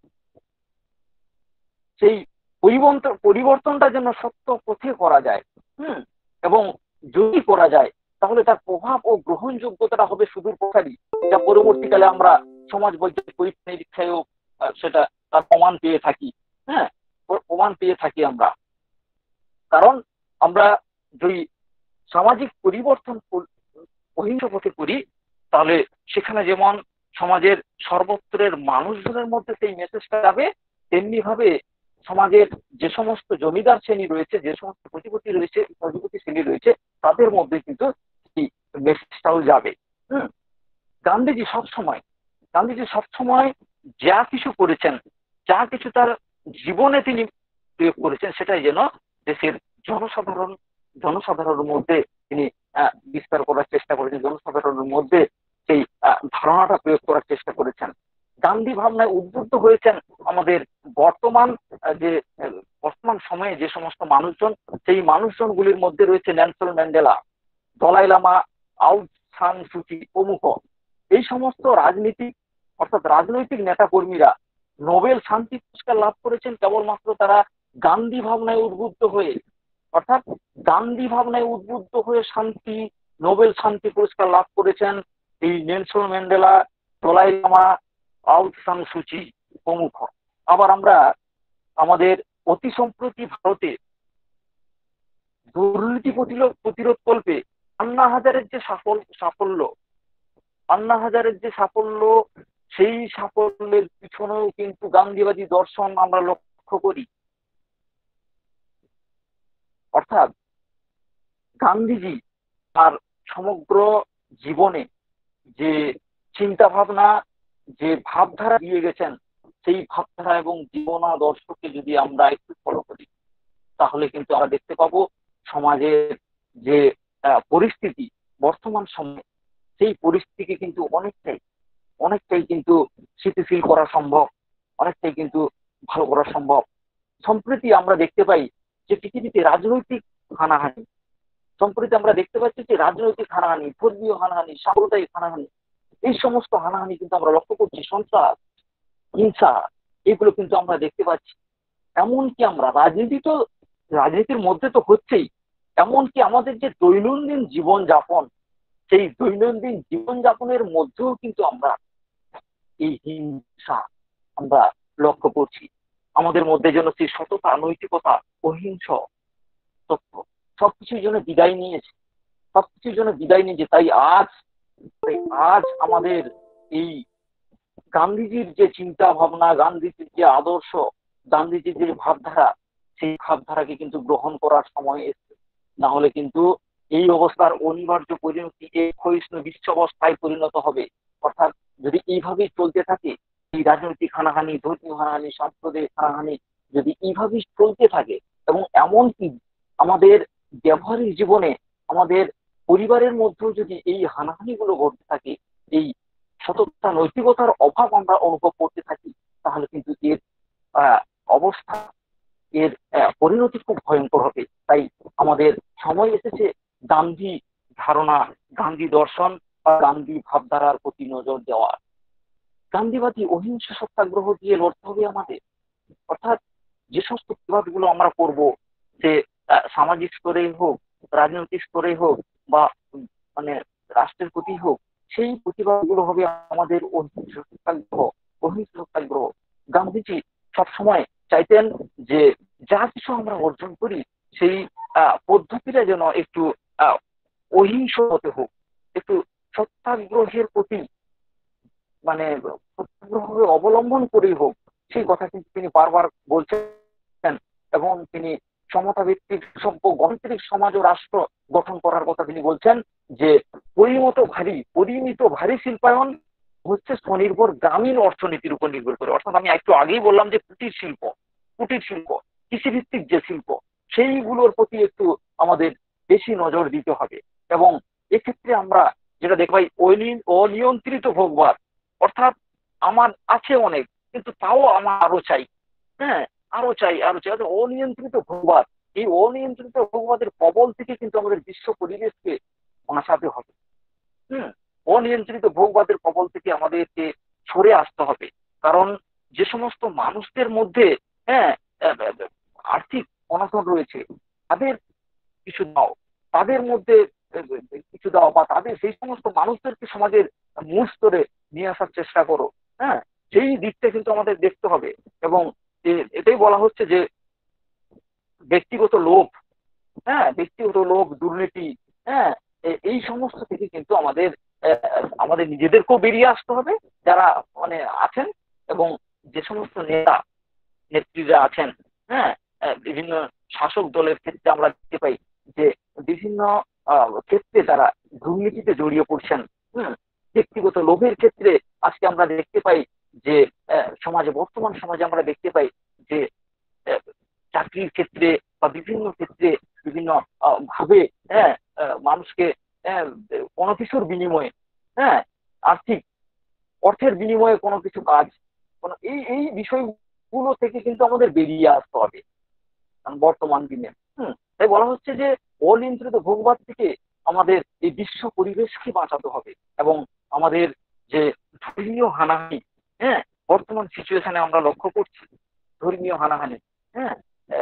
সেই পরিবর্তন পরিবর্তনটা যেন সত্য পথে করা যায়। হম এবং যদি করা যায়, তাহলে তার প্রভাব ও গ্রহণযোগ্যতাটা হবে সুদূর প্রসারী, যা পরবর্তীকালে আমরা সমাজ বৈজ্ঞানিক পরীক্ষা নিরীক্ষায়ও সেটা তার প্রমাণ পেয়ে থাকি। হ্যাঁ, প্রমাণ পেয়ে থাকি আমরা। কারণ আমরা যদি সামাজিক পরিবর্তন অহিংস পথে করি, তাহলে সেখানে যেমন সমাজের সর্বত্রের মানুষজনের মধ্যে সেই মেসেজটা যাবে, তেমনি ভাবে সমাজের যে সমস্ত জমিদার শ্রেণী রয়েছে, যে সমস্ত পুঁজিপতি রয়েছে, পুঁজিপতি শ্রেণী রয়েছে, তাদের মধ্যে কিন্তু এই মেসেজটাও যাবে। হম গান্ধীজি সবসময় গান্ধীজি সবসময় যা কিছু করেছেন, যা কিছু তার জীবনে তিনি প্রয়োগ করেছেন, সেটাই যেন দেশের জনসাধারণ জনসাধারণের মধ্যে তিনি বিস্তার করার চেষ্টা করেছেন, জনসাধারণের মধ্যে সেই ধারণাটা প্রয়োগ করার চেষ্টা করেছেন। গান্ধী ভাবনায় উদ্বুদ্ধ হয়েছেন আমাদের বর্তমান যে বর্তমান সময়ে যে সমস্ত মানুষজন, সেই মানুষজনগুলির মধ্যে রয়েছে Nelson Mandela, Dalai Lama, Aung San Suu Kyi প্রমুখ। এই সমস্ত রাজনীতি অর্থাৎ রাজনৈতিক নেতা কর্মীরা নোবেল শান্তি পুরস্কার লাভ করেছেন কেবলমাত্র তারা গান্ধী ভাবনায় উদ্বুদ্ধ হয়ে, অর্থাৎ গান্ধী ভাবনায় উদ্বুদ্ধ হয়ে শান্তি নোবেল শান্তি পুরস্কার লাভ করেছেন এই Nelson Mandela, Dalai Lama, Aung San Suu Kyi প্রমুখ। আবার আমরা আমাদের অতি সম্প্রতি ভারতে দুর্নীতি প্রতিরোধ কল্পে আন্না হাজারের যে সাফল সাফল্য আন্না হাজারের যে সাফল্য সেই সাফল্যের পিছনেও কিন্তু গান্ধীবাদী দর্শন আমরা লক্ষ্য করি। অর্থাৎ গান্ধীজি তার সমগ্র জীবনে যে চিন্তা ভাবনা, যে ভাবধারা দিয়ে গেছেন, সেই ভাবধারা এবং জীবনাদর্শকে যদি আমরা একটু ফলো করি, তাহলে কিন্তু আমরা দেখতে পাবো সমাজের যে পরিস্থিতি বর্তমান সময়ে, সেই পরিস্থিতিকে কিন্তু অনেকটাই অনেকটাই কিন্তু স্থিতিশীল করা সম্ভব, অনেকটাই কিন্তু ভালো করা সম্ভব। সম্প্রতি আমরা দেখতে পাই যে পৃথিবীতে রাজনৈতিক হানাহানি, সম্প্রতি আমরা দেখতে পাচ্ছি যে রাজনৈতিক হানাহানি, ধর্মীয় হানাহানি, সাম্প্রদায়িক হানাহানি, এই সমস্ত হানাহানি কিন্তু আমরা লক্ষ্য করছি, সন্ত্রাস, হিংসা, এগুলো কিন্তু আমরা দেখতে পাচ্ছি। এমনকি আমরা রাজনীতি তো রাজনীতির মধ্যে তো হচ্ছেই, এমনকি আমাদের যে দৈনন্দিন জীবন যাপন, সেই দৈনন্দিন জীবন যাপনের মধ্যেও কিন্তু আমরা এই হিংসা আমরা লক্ষ্য করছি। আমাদের মধ্যে যেন সেই সততা, নৈতিকতা, অহিংস তথ্য সবকিছুর জন্য বিদায় নিয়েছে, সবকিছুর জন্য বিদায় নিয়েছে। তাই আজ তাই আজ আমাদের এই গান্ধীজির যে চিন্তা ভাবনা, গান্ধীজির যে আদর্শ, গান্ধীজির যে ভাবধারা, সেই ভাবধারাকে কিন্তু গ্রহণ করার সময় এসেছে। না হলে কিন্তু এই অবস্থার অনিবার্য পরিণতি এই ক্ষয়িষ্ণু বিশ্ব অবস্থায় পরিণত হবে। অর্থাৎ যদি এইভাবেই চলতে থাকে, এই রাজনৈতিক হানাহানি, ধর্মীয় হানাহানি, সাম্প্রদায়িক হানাহানি যদি এইভাবেই চলতে থাকে, এবং এমনকি আমাদের ব্যবহারিক জীবনে আমাদের পরিবারের মধ্যেও যদি এই হানাহানিগুলো ঘটতে থাকে, এই সততা নৈতিকতার অভাব আমরা অনুভব করতে থাকি, তাহলে কিন্তু এর আহ অবস্থা, এর পরিণতি খুব ভয়ঙ্কর হবে। তাই আমাদের সময় এসেছে গান্ধী ধারণা, গান্ধী দর্শন বা গান্ধী ভাবধারার প্রতি নজর দেওয়ার। গান্ধীবাদী অহিংস সত্যাগ্রহ দিয়ে লড়তে হবে আমাদের। অর্থাৎ যে সমস্ত প্রতিবাদগুলো আমরা করব, সে সামাজিক স্তরেই হোক, রাজনৈতিক স্তরেই হোক, বা মানে রাষ্ট্রের প্রতি হোক, সেই প্রতিবাদগুলো হবে আমাদের অহিংস সত্যাগ্রহ। অহিংস সত্যাগ্রহ গান্ধীজি সবসময় চাইতেন যে যা কিছু আমরা অর্জন করি সেই পদ্ধতিটা যেন একটু আহ অহিংস হতে হোক, একটু সত্যাগ্রহের প্রতি মানে সত্যাগ্রহ অবলম্বন করেই হোক, সেই কথা কিন্তু তিনি বারবার বলছেন। এবং তিনি সমতা ভিত্তিক সভ্য গণতান্ত্রিক সমাজ ও রাষ্ট্র গঠন করার কথা তিনি বলছেন, যে পরিমিত ভারী পরিমিত ভারী শিল্পায়ন হচ্ছে স্বনির্ভর গ্রামীণ অর্থনীতির উপর নির্ভর করে। অর্থাৎ আমি একটু আগেই বললাম যে কুটির শিল্প, কুটির শিল্প কৃষিভিত্তিক যে শিল্প, সেইগুলোর প্রতি একটু আমাদের বেশি নজর দিতে হবে। এবং এক্ষেত্রে আমরা যেটা দেখবাই অনিয়ন্ত্রিত ভোগবাদ, অর্থাৎ আমার আছে অনেক কিন্তু তাও আমার আরো চাই, হ্যাঁ আরো চাই আরো চাই অনিয়ন্ত্রিত ভোগবাদ, এই অনিয়ন্ত্রিত ভোগবাদের কবল থেকে কিন্তু আমাদের বিশ্ব পরিবেশকে বাঁচাতে হবে। হম অনিয়ন্ত্রিত ভোগবাদের কবল থেকে আমাদেরকে সরে আসতে হবে। কারণ যে সমস্ত মানুষদের মধ্যে হ্যাঁ আর্থিক অনটন রয়েছে, তাদের কিছু দাও, তাদের মধ্যে কিছু দাও, বা তাদের সেই সমস্ত মানুষদেরকে সমাজের মূল স্তরে নিয়ে আসার চেষ্টা করো। হ্যাঁ সেই দিকটা কিন্তু আমাদের দেখতে হবে। এবং এটাই বলা হচ্ছে যে ব্যক্তিগত লোভ, হ্যাঁ ব্যক্তিগত লোভ, দুর্নীতি, হ্যাঁ এই সমস্ত থেকে কিন্তু আমাদের আমাদের নিজেদেরকেও বেরিয়ে আসতে হবে যারা মানে আছেন, এবং যে সমস্ত নেতা নেত্রীরা আছেন, হ্যাঁ বিভিন্ন শাসক দলের ক্ষেত্রে আমরা দেখতে পাই যে বিভিন্ন ক্ষেত্রে তারা দুর্নীতিতে জড়িয়ে পড়ছেন। হম ব্যক্তিগত লোভের ক্ষেত্রে আজকে আমরা দেখতে পাই যে সমাজে, বর্তমান সমাজে আমরা দেখতে পাই যে চাকরির ক্ষেত্রে বা বিভিন্ন ক্ষেত্রে বিভিন্ন ভাবে হ্যাঁ মানুষকে কোনো কিছুর বিনিময়ে, হ্যাঁ আর্থিক অর্থের বিনিময়ে কোনো কিছু কাজ, কোনো এই এই বিষয়গুলো থেকে কিন্তু আমাদের বেরিয়ে আসতে হবে বর্তমান দিনে। হম তাই বলা হচ্ছে যে অনিয়ন্ত্রিত ভোগবাদ থেকে আমাদের এই বিশ্ব পরিবেশকে বাঁচাতে হবে। এবং আমাদের যে ধর্মীয় হানাহানি, হ্যাঁ বর্তমান সিচুয়েশনে আমরা লক্ষ্য করছি ধর্মীয় হানাহানি, হ্যাঁ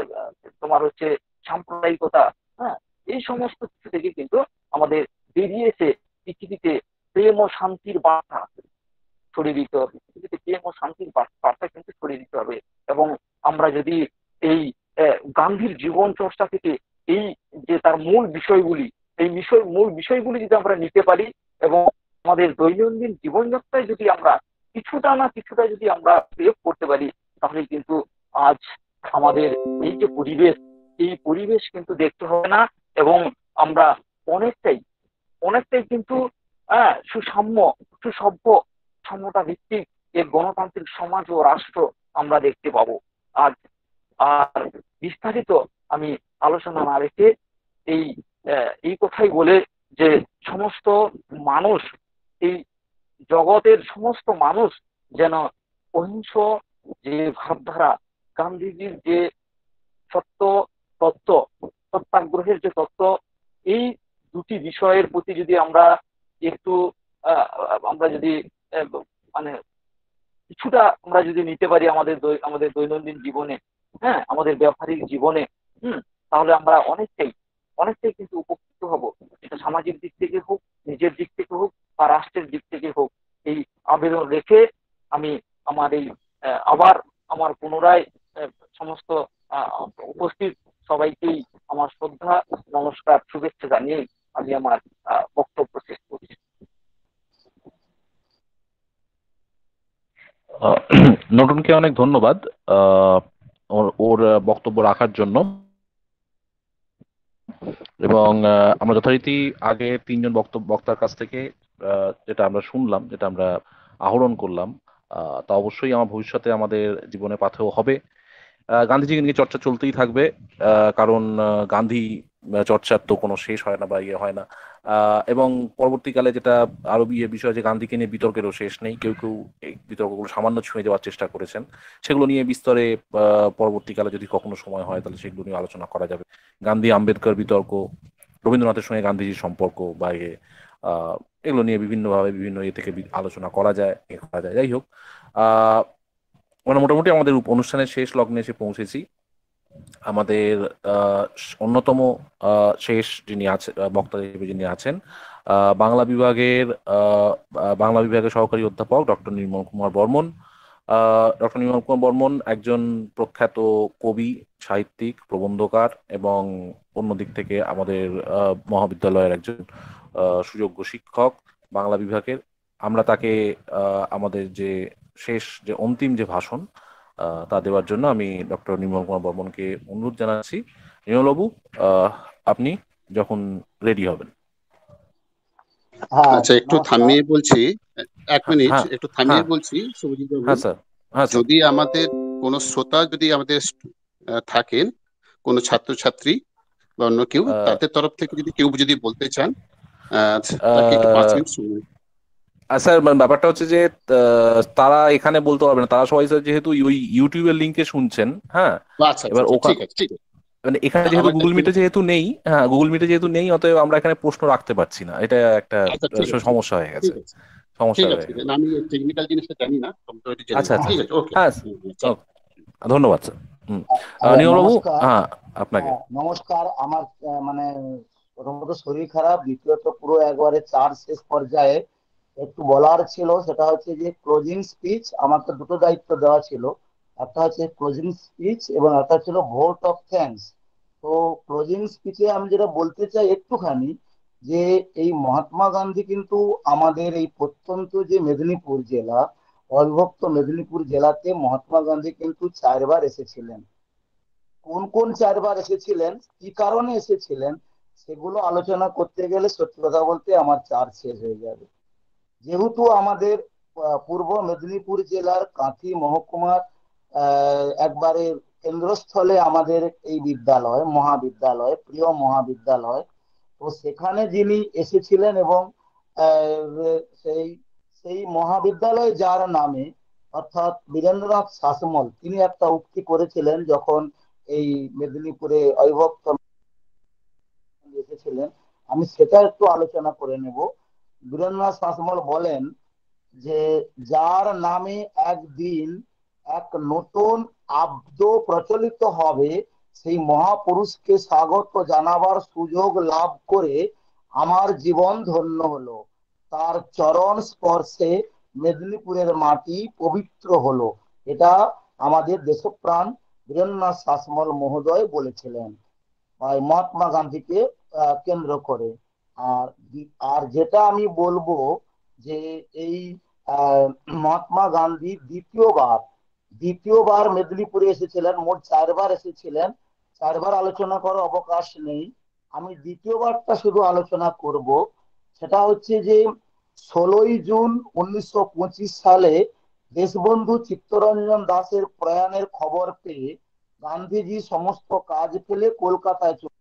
তোমার হচ্ছে সাম্প্রদায়িকতা, হ্যাঁ এই সমস্ত কিছু থেকে কিন্তু আমাদের বেরিয়ে এসে পৃথিবীতে প্রেম ও শান্তির বার্তা ছড়িয়ে দিতে হবে। পৃথিবীতে প্রেম ও শান্তির বার্তা কিন্তু ছড়িয়ে দিতে হবে। এবং আমরা যদি এই গান্ধীর জীবন চর্চা থেকে এই যে তার মূল বিষয়গুলি, এই বিষয় মূল বিষয়গুলি যদি আমরা নিতে পারি এবং আমাদের দৈনন্দিন জীবনযাত্রায় যদি আমরা কিছুটা না কিছুটা যদি আমরা প্রয়োগ করতে পারি, তাহলে কিন্তু আজ আমাদের এই যে পরিবেশ, এই পরিবেশ কিন্তু দেখতে হবে না, এবং আমরা অনেকটাই অনেকটাই কিন্তু হ্যাঁ সুসাম্য সুসভ্য সমতা ভিত্তিক এক গণতান্ত্রিক সমাজ ও রাষ্ট্র আমরা দেখতে পাবো আজ। আর বিস্তারিত আমি আলোচনা না রেখে এই এই কথাই বলে যে সমস্ত মানুষ, এই জগতের সমস্ত মানুষ যেন অহিংস যে ভাবধারা, গান্ধীজির যে সত্য তত্ত্ব, সত্যাগ্রহের যে তত্ত্ব, এই দুটি বিষয়ের প্রতি যদি আমরা একটু আমরা যদি মানে কিছুটা আমরা যদি নিতে পারি আমাদের আমাদের দৈনন্দিন জীবনে, হ্যাঁ আমাদের ব্যবহারিক জীবনে, হম তাহলে আমরা অনেকটাই অনেকটাই কিন্তু উপকৃত হব। এটা সামাজিক দিক থেকে হোক, নিজের দিক থেকে হোক, বা রাষ্ট্রের দিক থেকে হোক। এই আবেদন রেখে আমি আমার এই আবার আমার পুনরায় সমস্ত উপস্থিত সবাইকেই আমার শ্রদ্ধা, নমস্কার, শুভেচ্ছা জানিয়ে আমি আমার আহ, বক্তব্য শেষ করছি। আহ, নতুনকে অনেক ধন্যবাদ আহ, ওর ওর বক্তব্য রাখার জন্য। এবং আহ, আমরা যথারীতি আগে তিনজন বক্তব্য বক্তার কাছ থেকে আহ, যেটা আমরা শুনলাম, যেটা আমরা আহরণ করলাম, আহ, তা অবশ্যই আমার ভবিষ্যতে আমাদের জীবনে পাথেয় হবে। আহ, গান্ধীজিকে নিয়ে চর্চা চলতেই থাকবে, আহ, কারণ আহ, গান্ধী আহ, চর্চার তো কোনো শেষ হয় না বা ইয়ে হয় না। আহ, এবং পরবর্তীকালে যেটা আরো বিয়ে বিষয় যে গান্ধীকে নিয়ে বিতর্কেরও শেষ নেই, কেউ কেউ এই বিতর্কগুলো সামান্য ছুঁয়ে দেওয়ার চেষ্টা করেছেন। সেগুলো নিয়ে বিস্তরে আহ, পরবর্তীকালে যদি কখনো সময় হয় তাহলে সেগুলো নিয়ে আলোচনা করা যাবে। গান্ধী আম্বেদকর বিতর্ক, রবীন্দ্রনাথের সঙ্গে গান্ধীজির সম্পর্ক বা ইয়ে, আহ, এগুলো নিয়ে বিভিন্নভাবে বিভিন্ন ইয়ে থেকে বি- আলোচনা করা যায়, এ করা যায়। যাই হোক, আহ আমরা মোটামুটি আমাদের অনুষ্ঠানের শেষ লগ্নে এসে পৌঁছেছি। আমাদের আহ, অন্যতম আহ, শেষ যিনি আছে আহ, বক্তা হিসেবে যিনি আছেন, আহ, বাংলা বিভাগের আহ, আহ, বাংলা বিভাগের সহকারী অধ্যাপক ডক্টর নির্মল কুমার বর্মন। ডক্টর নির্মল কুমার বর্মন একজন প্রখ্যাত কবি, সাহিত্যিক, প্রবন্ধকার এবং অন্য দিক থেকে আমাদের আহ, মহাবিদ্যালয়ের একজন আহ, সুযোগ্য শিক্ষক বাংলা বিভাগের। আমরা তাকে আহ, আমাদের যে শেষ যে অন্তিম যে ভাষণ আহ, তা দেওয়ার জন্য আমি ডক্টর নির্মল কুমার বর্মনকে অনুরোধ জানাচ্ছি। নির্মলবাবু, আহ, আপনি যখন রেডি হবেন। হ্যাঁ, আচ্ছা, একটু নমস্কার। থামিয়ে বলছি, এক হ্যাঁ মিনিট হ্যাঁ একটু থামিয়ে হ্যাঁ বলছি শুভজিৎ বাবু। হ্যাঁ স্যার, হ্যাঁ স্যার। যদি আমাদের কোনো শ্রোতা যদি আমাদের আহ, থাকেন, কোনো ছাত্রছাত্রী বা অন্য কেউ, আহ, তাদের তরফ থেকে যদি কেউ যদি বলতে চান, আহ, তাকে একটু পাঁচ আহ, মিনিট সময়। আর স্যার মানে ব্যাপারটা হচ্ছে যে আহ, তারা এখানে বলতে পারবে না, তারা সবাই স্যার যেহেতু ওই ইউটিউবের লিঙ্কে শুনছেন। হ্যাঁ, আচ্ছা আচ্ছা এবার আচ্ছা, ওখানে ঠিক আছে ঠিক আছে। মানে এখানে যেহেতু আমার গুগল একটু মিটে যেহেতু নেই, হ্যাঁ গুগল মিটে যেহেতু নেই, অতএব আমরা এখানে প্রশ্ন রাখতে পারছি না। এটা একটা আচ্ছা, ঠিক আহ, আছে ঠিক আছে সমস্যা হয়ে গেছে, ঠিক আছে সমস্যা ঠিক আছে হয়ে ঠিক গেল। আছে। আমি টেকনিক্যাল জিনিসটা জানি না, কম্পিউটার জেনে আচ্ছা নেবো। আচ্ছা, ঠিক আছে, ওকে। হ্যাঁ, চল। ও, ধন্যবাদ স্যার। হুম, আহ, আহ, নির্মলবাবু, নমস্কার। হ্যাঁ আপনাকে। আহ, নমস্কার। আমার আহ, মানে প্রথমত শরীর খারাপ, দ্বিতীয়ত পুরো একবারে চার শেষ পর্যায়ে একটু বলার ছিল। সেটা হচ্ছে যে ক্লোজিং স্পিচ আমাকে দুটো দায়িত্ব দেওয়া ছিল। একটা হচ্ছে ক্লোজিং স্পিচ এবং একটা ছিল ভোট অফ থ্যাঙ্কস। তো ক্লোজিং স্পিচে আমি যেটা বলতে চাই একটুখানি, যে এই মহাত্মা গান্ধী কিন্তু আমাদের এই প্রত্যন্ত যে মেদিনীপুর জেলা, অবিভক্ত মেদিনীপুর জেলাতে মহাত্মা গান্ধী কিন্তু চারবার এসেছিলেন। কোন কোন চারবার এসেছিলেন, কি কারণে এসেছিলেন, সেগুলো আলোচনা করতে গেলে সত্যি কথা বলতে আমার চার শেষ হয়ে যাবে। যেহেতু আমাদের আহ, পূর্ব মেদিনীপুর জেলার কাঁথি মহকুমার আহ, একবারে কেন্দ্রস্থলে আমাদের এই বিদ্যালয়, মহাবিদ্যালয়, প্রিয় মহাবিদ্যালয়। তো সেখানে যিনি এসেছিলেন এবং আহ, সেই সেই মহাবিদ্যালয় যার নামে, অর্থাৎ বীরেন্দ্রনাথ শাসমল, তিনি একটা উক্তি করেছিলেন যখন এই মেদিনীপুরে অবিভক্ত এসেছিলেন। আমি সেটা একটু আলোচনা করে নেব। বীরেন্দ্রনাথ শাসমল বলেন যে যার নামে একদিন এক নতুন আব্দ প্রচলিত হবে, সেই মহাপুরুষকে স্বাগত জানাবার সুযোগ লাভ করে আমার জীবন ধন্য হলো। তার চরণ স্পর্শে মেদিনীপুরের মাটি পবিত্র হলো। এটা আমাদের দেশপ্রাণ বীরেন্দ্রনাথ শাসমল মহোদয় বলেছিলেন মহাত্মা গান্ধীকে আহ, কেন্দ্র করে। আর আর যেটা আমি বলবো যে এই আহ, মহাত্মা গান্ধী দ্বিতীয়বার দ্বিতীয়বার মেদিনীপুরে এসেছিলেন। মোট চারবার এসেছিলেন, চারবার আলোচনা করার অবকাশ নেই। আমি দ্বিতীয়বারটা শুধু আলোচনা করব। সেটা হচ্ছে যে ষোলোই জুন উনিশশো পঁচিশ সালে দেশবন্ধু চিত্তরঞ্জন দাসের প্রয়াণের খবর পেয়ে গান্ধীজি সমস্ত কাজ ফেলে কলকাতায় চলে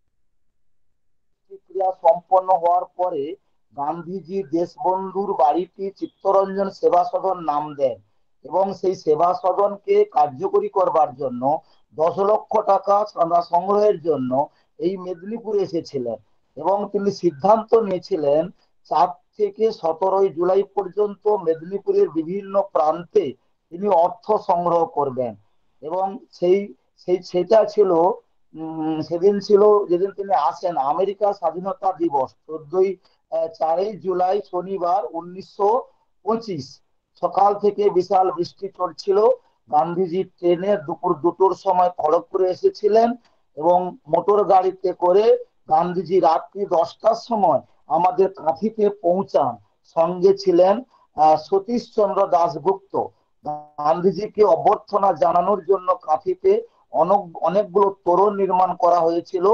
ক্রিয়া সম্পন্ন হওয়ার পরে গান্ধীজি দেশবন্ধুর বাড়িটি চিত্তরঞ্জন সেবা সদন নাম দেন এবং সেই সেবা সদনকে কার্যকরী করবার জন্য দশ লক্ষ টাকা চাঁদা সংগ্রহের জন্য এই মেদিনীপুরে এসেছিলেন এবং তিনি সিদ্ধান্ত নিয়েছিলেন চার থেকে সতেরোই জুলাই পর্যন্ত মেদিনীপুরের বিভিন্ন প্রান্তে তিনি অর্থ সংগ্রহ করবেন। এবং সেই সেই সেটা ছিল উম সেদিন ছিল যেদিন তিনি আসেন আমেরিকা স্বাধীনতা দিবস, চোদ্দই চারই জুলাই শনিবার উনিশশো পঁচিশ। সকাল থেকে বিশাল বৃষ্টি চলছিল। গান্ধীজি ট্রেনে দুপুর দুটোর সময় খড়গপুরে এসেছিলেন এবং মোটর গাড়িতে করে গান্ধীজি রাত্রি দশটার সময় আমাদের কাঁথিতে পৌঁছান। সঙ্গে ছিলেন আহ সতীশ চন্দ্র দাশগুপ্ত। গান্ধীজিকে অভ্যর্থনা জানানোর জন্য কাঁথিতে অনেক অনেকগুলো তোরণ নির্মাণ করা হয়েছিল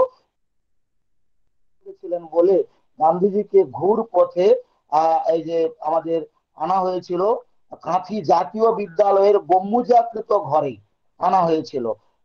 ছিলেন বলে গান্ধীজিকে ঘুর পথে আহ এই যে আমাদের আনা হয়েছিল কাঁথি জাতীয় বিদ্যালয়ের গম্বুজাকৃত ঘরে আনা হয়েছিল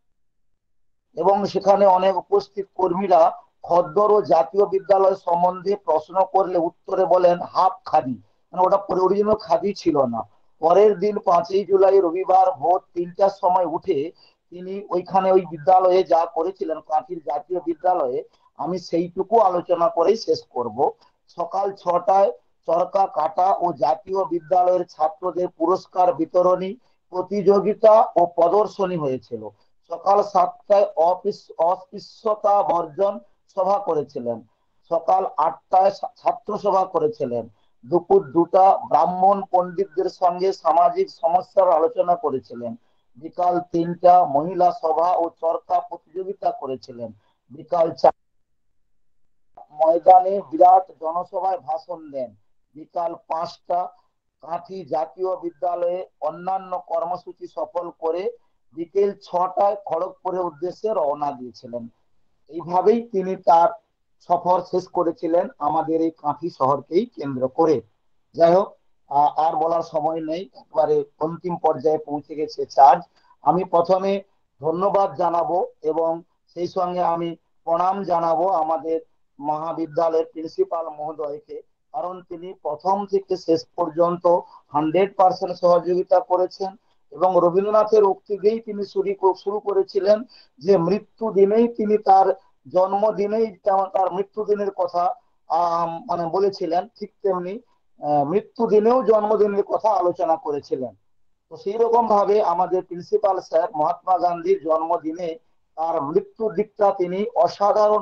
এবং সেখানে অনেক উপস্থিত কর্মীরা খদ্দর ও জাতীয় বিদ্যালয় সম্বন্ধে প্রশ্ন করলে উত্তরে বলেন হাফ খাদি, মানে ওটা অরিজিনাল খাদি ছিল না। পরের দিন পাঁচই জুলাই রবিবার ভোর তিনটার সময় উঠে তিনি ওইখানে ওই বিদ্যালয়ে যা করেছিলেন কাঁথির জাতীয় বিদ্যালয়ে, আমি সেইটুকু আলোচনা করেই শেষ করব। সকাল ছটায় চরকা কাটা ও জাতীয় বিদ্যালয়ের ছাত্রদের পুরস্কার বিতরণী প্রতিযোগিতা ও প্রদর্শনী হয়েছিল। সকাল সাতটায় অস্পৃশ্যতা বর্জন সভা করেছিলেন। সকাল আটটায় ছাত্র সভা করেছিলেন। দুপুর দুটা ব্রাহ্মণ পণ্ডিতদের সঙ্গে সামাজিক সমস্যার আলোচনা করেছিলেন। বিকাল তিনটা মহিলা সভা ও চরকা প্রতিযোগিতা করেছিলেন। বিকাল চার ময়দানে বিরাট জনসভায় ভাষণ দেন। বিকাল পাঁচটা কাঁথি জাতীয় বিদ্যালয়ে অন্যান্য কর্মসূচি সফল করে বিকেল ছটায় খড়গপুরের উদ্দেশ্যে রওনা দিয়েছিলেন। এইভাবেই তিনি তার সফর শেষ করেছিলেন আমাদের এই কাঁথি শহরকেই কেন্দ্র করে। যাই হোক, আর বলার সময় নেই, একবারে অন্তিম পর্যায়ে পৌঁছে গেছে চার্জ। আমি প্রথমে ধন্যবাদ জানাবো এবং সেই সঙ্গে আমি প্রণাম জানাবো আমাদের মহাবিদ্যালয়ের প্রিন্সিপাল মহোদয়কে, কারণ তিনি প্রথম থেকে শেষ পর্যন্ত হান্ড্রেড পার্সেন্ট সহযোগিতা করেছেন এবং রবীন্দ্রনাথের উক্তি দিয়েই তিনি শুরু করেছিলেন যে মৃত্যু দিনেই তিনি তার জন্মদিনেই তার মৃত্যু দিনের কথা আহ মানে বলেছিলেন, ঠিক তেমনি মৃত্যু দিনেও জন্মদিনের কথা আলোচনা করেছিলেন। তো সেই রকম ভাবে আমাদের প্রিন্সিপাল স্যার মহাত্মা গান্ধীর জন্মদিনে তার মৃত্যুর দিকটা তিনি অসাধারণ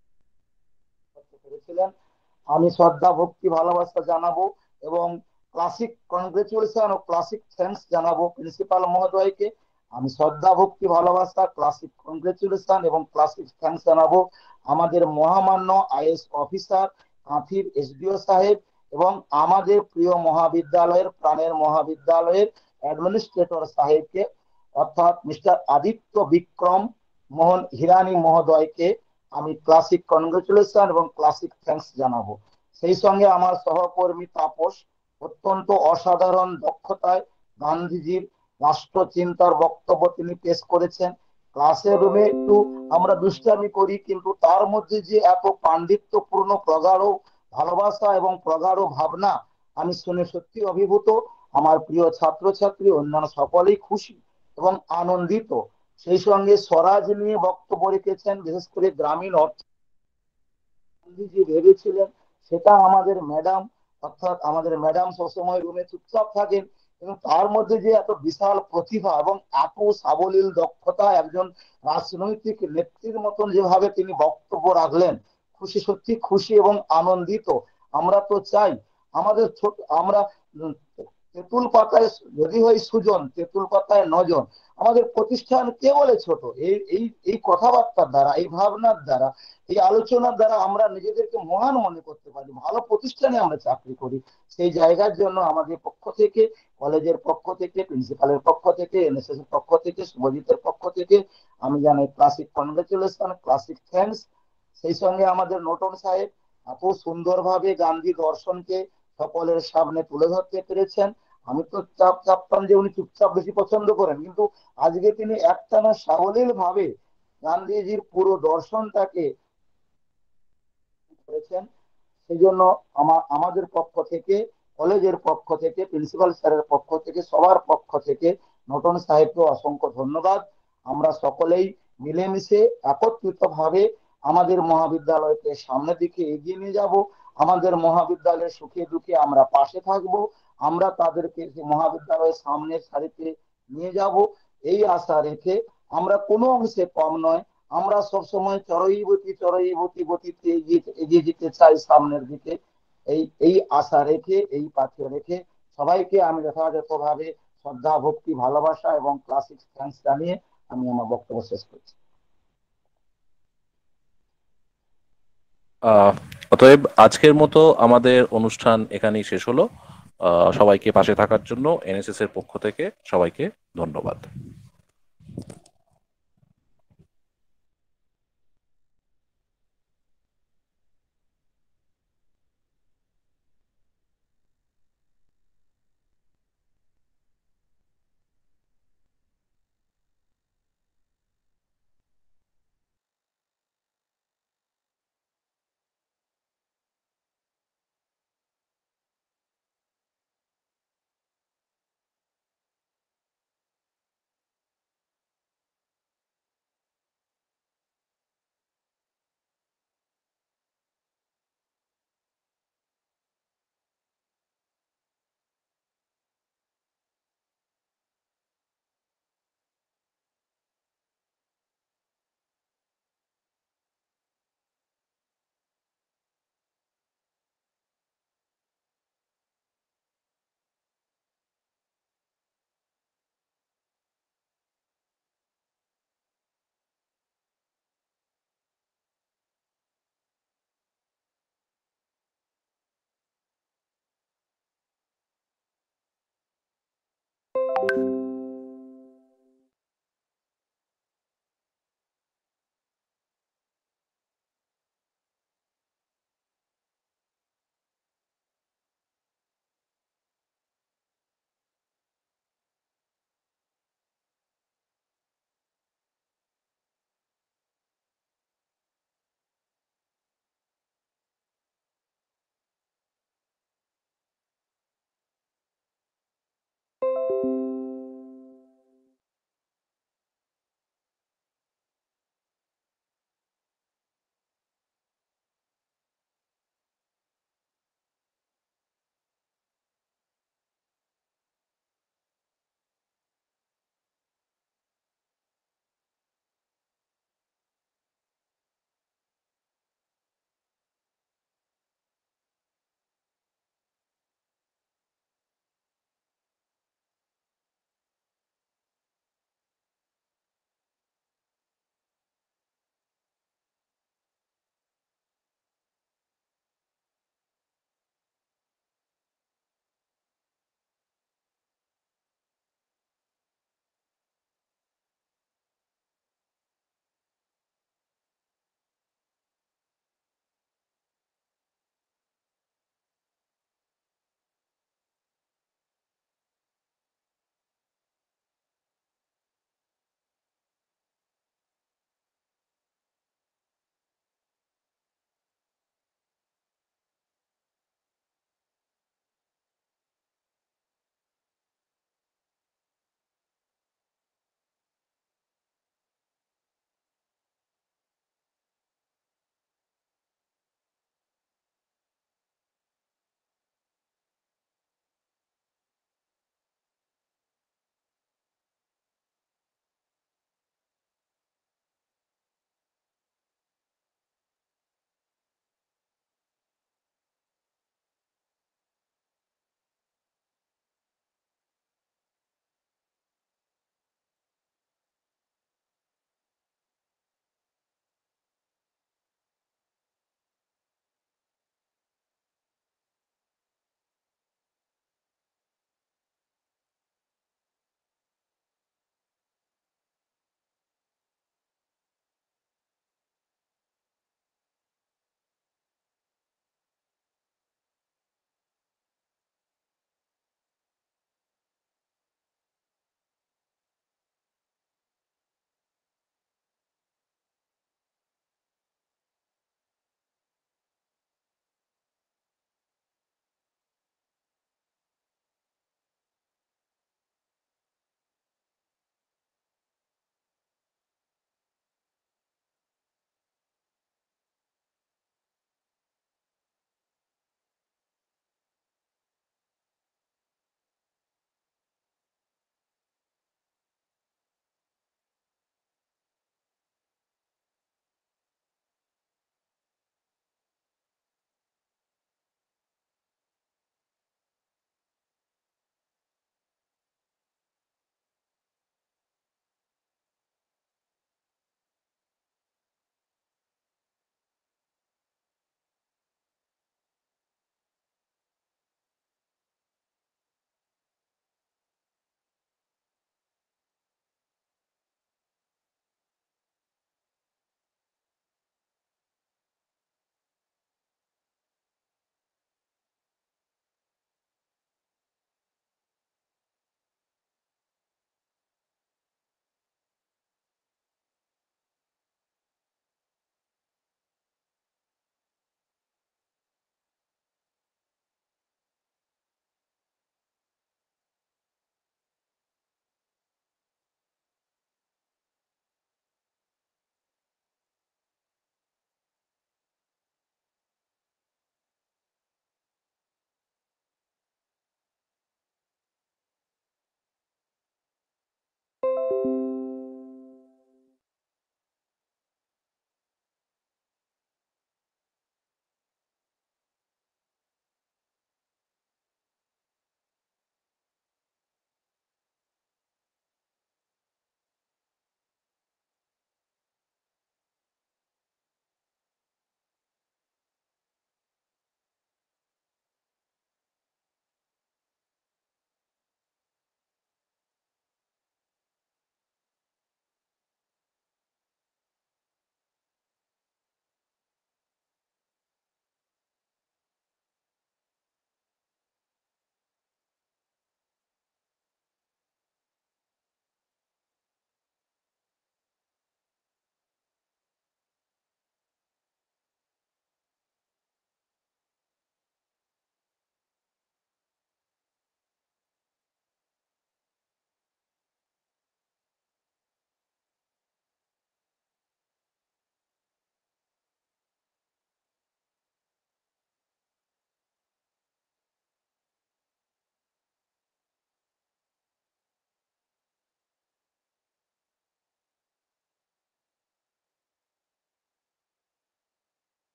করেছিলেন। আমি শ্রদ্ধা ভক্তি ভালোবাসা জানাবো এবং ক্লাসিক কংগ্রেচুলেশন ও ক্লাসিক থ্যাঙ্কস জানাবো প্রিন্সিপাল মহোদয়কে। আমি শ্রদ্ধা ভক্তি ভালোবাসা ক্লাসিক কংগ্রেচুলেশন এবং ক্লাসিক থ্যাঙ্কস জানাবো আমাদের মহামান্য আইএস অফিসার কাঁথির এসডিও সাহেব এবং আমাদের প্রিয় মহাবিদ্যালয়ের প্রাণের মহাবিদ্যালয়ের অ্যাডমিনিস্ট্রেটর সাহেবকে, অর্থাৎ মিস্টার আদিত্য বিক্রম মোহন হিরানি মহোদয়কে আমি ক্লাসিক কনগ্রেচুলেশন এবং ক্লাসিক থ্যাঙ্কস জানাবো। সেই সঙ্গে আমার সহকর্মী তাপস অত্যন্ত অসাধারণ দক্ষতায় গান্ধীজির রাষ্ট্রচিন্তার বক্তব্য তিনি পেশ করেছেন। ক্লাসের রুমে একটু আমরা দুষ্টামি করি, কিন্তু তার মধ্যে যে এত পাণ্ডিত্যপূর্ণ প্রগাঢ় ভালোবাসা এবং প্রগাঢ় ভাবনা আমি শুনে সত্যি অভিভূত। আমার প্রিয় ছাত্রছাত্রী অন্যান্য সকলেই খুশি এবং আনন্দিত। সেই সঙ্গে স্বরাজ নিয়ে বক্তব্য রেখেছেন, বিশেষ করে গ্রামীণ অর্থ গান্ধীজি ভেবেছিলেন সেটা আমাদের ম্যাডাম, অর্থাৎ আমাদের ম্যাডাম সবসময় রুমে চুপচাপ থাকেন, কিন্তু তার মধ্যে যে এত বিশাল প্রতিভা এবং এত সাবলীল দক্ষতা, একজন রাজনৈতিক নেত্রীর মতন যেভাবে তিনি বক্তব্য রাখলেন, খুশি সত্যি খুশি এবং আনন্দিত। আমরা তো চাই আমাদের ছোট আমরা তেঁতুল পাতায় যদি হয় সুজন, তেঁতুল পাতায় নজন। আমাদের প্রতিষ্ঠান কে বলে ছোট? এই এই এই কথাবার্তার দ্বারা, এই ভাবনার দ্বারা, এই আলোচনার দ্বারা আমরা নিজেদেরকে মহান মনে করতে পারি। ভালো প্রতিষ্ঠানে আমরা চাকরি করি। সেই জায়গার জন্য আমাদের পক্ষ থেকে, কলেজের পক্ষ থেকে, প্রিন্সিপালের পক্ষ থেকে, এনএসএস এর পক্ষ থেকে, শুভজিতের পক্ষ থেকে আমি জানাই ক্লাসিক কনগ্রেচুলেশন, ক্লাসিক থ্যাঙ্কস। সেই সঙ্গে আমাদের নটন সাহেব এত সুন্দরভাবে গান্ধী দর্শনকে সকলের সামনে তুলে ধরতে পেরেছেন। আমি তো চাপ চাপতাম যে উনি চুপচাপ বেশি পছন্দ করেন, কিন্তু আজকে তিনি একটানা সাবলীল ভাবে গান্ধীজির পুরো দর্শনটাকে করেছেন। সেই জন্য আমাদের পক্ষ থেকে, কলেজের পক্ষ থেকে, প্রিন্সিপাল স্যারের পক্ষ থেকে, সবার পক্ষ থেকে নটন সাহেবকে অসংখ্য ধন্যবাদ। আমরা সকলেই মিলেমিশে একত্রিত ভাবে আমাদের মহাবিদ্যালয়কে সামনের দিকে এগিয়ে নিয়ে যাব। আমাদের মহাবিদ্যালয়ের সুখে দুঃখে আমরা পাশে থাকব। আমরা তাদেরকে মহাবিদ্যালয়ের সামনের সারিতে নিয়ে যাব এই আশা রেখে আমরা কোনো অংশে কম নয়। আমরা সবসময় চরৈবতী চরৈবতী গতিতে এগিয়ে যেতে চাই সামনের দিকে। এই এই আশা রেখে, এই পাথে রেখে সবাইকে আমি যথাযথভাবে শ্রদ্ধা ভক্তি ভালোবাসা এবং ক্লাসিক থ্যাঙ্কস জানিয়ে আমি আমার বক্তব্য শেষ করছি। আহ, অতএব আজকের মতো আমাদের অনুষ্ঠান এখানেই শেষ হলো। আহ, সবাইকে পাশে থাকার জন্য এনএসএস এর পক্ষ থেকে সবাইকে ধন্যবাদ।